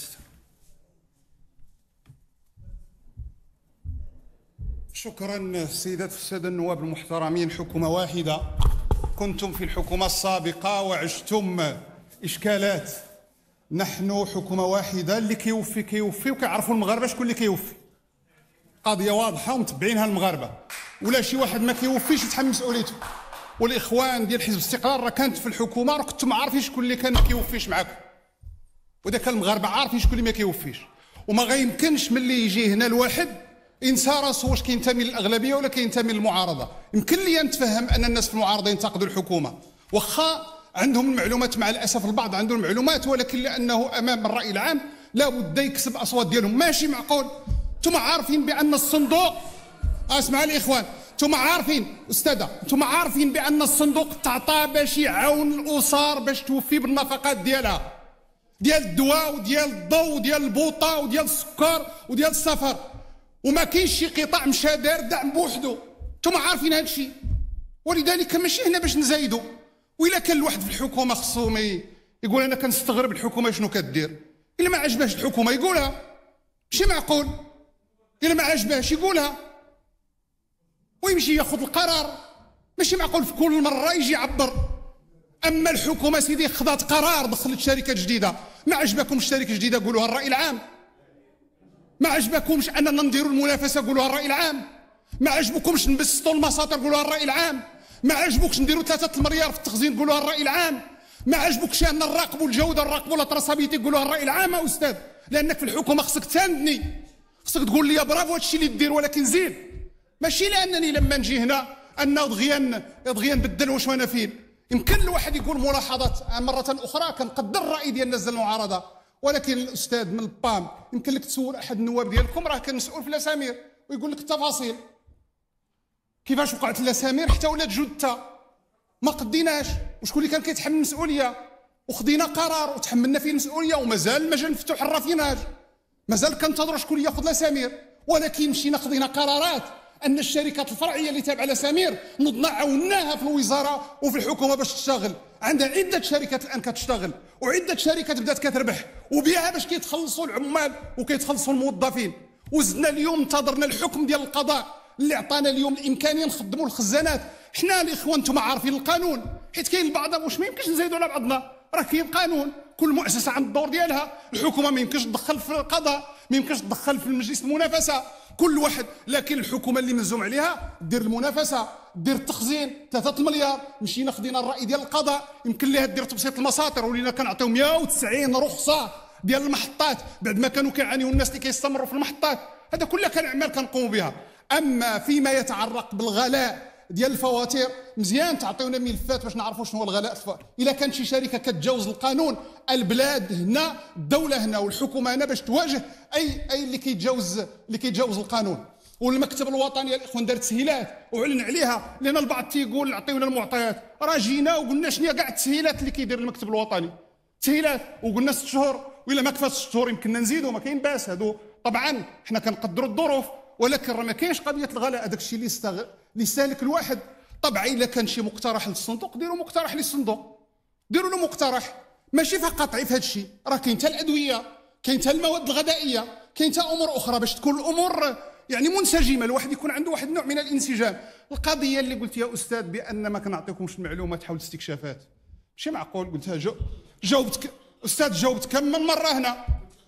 شكرا سيدات السادة النواب المحترمين. حكومة واحدة. كنتم في الحكومة السابقة وعشتم إشكالات. نحن حكومة واحدة اللي كيوفي كيوفي وكيعرفوا المغاربة شكون اللي كيوفي. قضية واضحة ومتبعينها المغاربة. ولا شي واحد ما كيوفيش يتحمل مسؤوليته. والاخوان ديال حزب الاستقلال راه كانت في الحكومه، راه كنتم عارفين شكون اللي كان ما كيوفيش معاكم، وإذا كان المغاربه عارفين شكون اللي ما كيوفيش. وما غيمكنش ملي يجي هنا الواحد ينسى راسو واش كينتمي للاغلبيه ولا كينتمي للمعارضه. يمكن لي نتفهم ان الناس في المعارضه ينتقدوا الحكومه واخا عندهم المعلومات، مع الاسف البعض عنده المعلومات، ولكن لانه امام الراي العام لا بد يكسب اصوات ديالهم. ماشي معقول انتم عارفين بان الصندوق، اسمع الاخوان، انتم عارفين استاذه، انتم عارفين بان الصندوق تعطى باش يعاون الاسر باش توفي بالنفقات ديالها، ديال الدواء وديال الضوء وديال البوطه وديال السكر وديال السفر، وما كاينش شي قطاع مشى دار دعم بوحدو. انتم عارفين هذا الشيء، ولذلك ماشي هنا باش نزايدوا. وإلا كان الواحد في الحكومه خصو يقول انا كنستغرب الحكومه شنو كدير، الا ما عجبهاش الحكومه يقولها، ماشي معقول. الا ما عجبهاش يقولها ويمشي ياخذ القرار، ماشي معقول في كل مره يجي يعبر. اما الحكومه سيدي خذات قرار دخلت شركات جديده، ما عجبكمش الشركه الجديده قولوها الراي العام، ما عجبكمش اننا نديروا المنافسه قولوها الراي العام، ما عجبكمش نبسطوا المساطر قولوها الراي العام، ما عجبكش نديروا ثلاثة المليار في التخزين قولوها الراي العام، ما عجبكش ان نراقبوا الجوده نراقبوا لا تراسابيتي قولوها الراي العام يا استاذ. لانك في الحكومه خصك تساندني، خصك تقول لي برافو هادشي اللي دير، ولكن زيد. ماشي لانني لما نجي هنا ان دغيا دغيا نبدل واش وانا فين. يمكن الواحد يقول ملاحظات مره اخرى، كنقدر الراي ديال الناس ديال المعارضه، ولكن الاستاذ من البام يمكن لك تسول احد النواب ديالكم، راه كان مسؤول في الاسامير ويقول لك التفاصيل كيفاش وقعت الاسامير حتى ولات جثه ما قديناش، وشكون اللي كان كيتحمل المسؤوليه، وخدينا قرار وتحملنا فيه المسؤوليه، ومازال المجال مفتوح الرافيناج، مازال كنتظروا شكون اللي ياخذ الاسامير. ولكن مشينا خدينا قرارات ان الشركات الفرعيه اللي تابعه لسمير نضنا عاوناها في الوزاره وفي الحكومه باش تشتغل. عندها عده شركات الان كتشتغل، وعده شركات بدات كتربح، وبها باش كيتخلصوا العمال وكيتخلصوا الموظفين. وزدنا اليوم انتظرنا الحكم ديال القضاء اللي عطانا اليوم الامكانيه نخدموا الخزانات. حنا الاخوان انتم عارفين القانون، حيت كاين البعض واش ما يمكنش نزيدوا على بعضنا، راه كاين قانون، كل مؤسسه عند الدور ديالها. الحكومه ما يمكنش تدخل في القضاء، ما يمكنش تدخل في المجلس المنافسه، كل واحد. لكن الحكومه اللي ملزوم عليها دير المنافسه، دير التخزين ثلاثة المليار. مشينا خدينا الراي ديال القضاء، يمكن ليها دير تبسيط المساطر، ولينا كنعطيو مئة وتسعين رخصه ديال المحطات بعد ما كانوا كيعانيو الناس اللي كيستمروا في المحطات. هذا كلها كان اعمال كنقوموا بها. اما فيما يتعلق بالغلاء ديال الفواتير، مزيان تعطيونا ملفات باش نعرفوا شنو هو الغلاء. الا كانت شي شركه كتجاوز القانون، البلاد هنا، الدوله هنا، والحكومه هنا باش تواجه اي اي اللي كيتجاوز اللي كيتجاوز القانون. والمكتب الوطني يا الاخوان دار تسهيلات وعلن عليها، لان البعض تيقول عطيونا المعطيات، راه جينا وقلنا شنو هي كاع التسهيلات اللي كيدير المكتب الوطني، تسهيلات، وقلنا ست شهور، والا ما كفاش ست شهور يمكننا نزيدوا، ما كاين باس. هادو طبعا حنا كنقدروا الظروف، ولكن راه ما كاينش قضيه الغلاء. هذاك الشيء اللي استغ... اللي يستهلك الواحد. طبعا الا كان شي مقترح للصندوق ديروا مقترح للصندوق، ديروا له مقترح، ماشي فقط في هذا الشيء، راه كاين حتى الادويه، كاين حتى المواد الغذائيه، كاين حتى امور اخرى باش تكون الامور يعني منسجمه، الواحد يكون عنده واحد النوع من الانسجام. القضيه اللي قلت يا استاذ بان ما كنعطيكمش المعلومات حول الاستكشافات، ماشي معقول. قلتها جو... جاوبتك استاذ، جاوبت كم من مره هنا،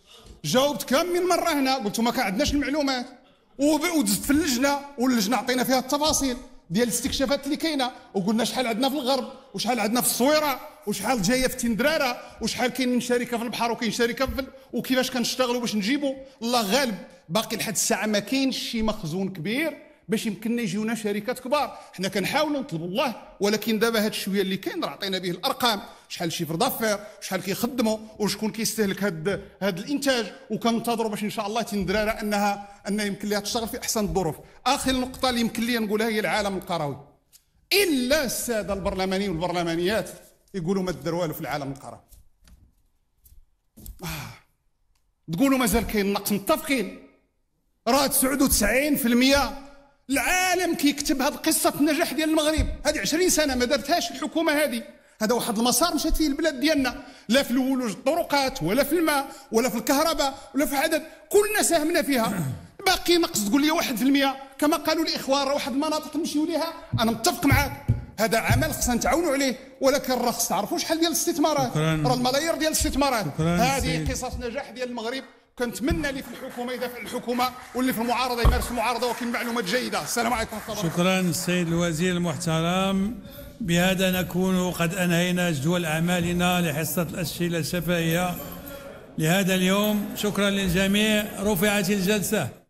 جاوبت كم من مره هنا، قلت ما كان عندناش المعلومات، ودزت في اللجنه، واللجنه عطينا فيها التفاصيل ديال الاستكشافات اللي كاينه، وقلنا شحال عندنا في الغرب، وشحال عندنا في الصويره، وشحال جايه في تندراره، وشحال كاين من شركه في البحر، وكاين شركه في، وكيفاش كنشتغلوا باش نجيبوا. الله غالب باقي لحد الساعه ما كاينش شي مخزون كبير باش يمكننا يجيونا شركات كبار. حنا كنحاولوا نطلبوا الله، ولكن دابا هاد الشويه اللي كاين راه عطينا به الارقام، شحال شيفر دافير، شحال كيخدموا، وشكون كيستهلك هاد هاد الانتاج، وكننتظروا باش ان شاء الله تندراره انها ان يمكن لها تشتغل في احسن الظروف. اخر نقطه اللي يمكن لي نقولها هي العالم القروي. الا الساده البرلمانيين والبرلمانيات يقولوا ما دار والو في العالم القروي. آه. تقولوا مازال كاين نقص، متفقين، راه تسعة وتسعين بالمئة العالم كيكتب هذه قصه النجاح ديال المغرب. هذه عشرين سنه ما دارتهاش الحكومه هذه. هذا واحد المسار مشات فيه البلاد ديالنا، لا في الولوج الطرقات، ولا في الماء، ولا في الكهرباء، ولا في عدد، كلنا ساهمنا فيها. باقي نقص تقول لي واحد في المئة كما قالوا الاخوان، راه واحد المناطق نمشيو ليها. انا متفق معاك، هذا عمل خصنا نتعاونوا عليه، ولكن راه خص تعرفوا شحال ديال الاستثمارات، راه الملايير ديال الاستثمارات. هذه قصص نجاح ديال المغرب. كنتمنى اللي في الحكومه يدافع الحكومه، واللي في المعارضه يمارس المعارضه، وكاين معلومات جيده. السلام عليكم ورحمه الله. شكرا السيد الوزير المحترم. بهذا نكون قد أنهينا جدول أعمالنا لحصة الأسئلة الشفهية لهذا اليوم. شكرا للجميع. رفعت الجلسة.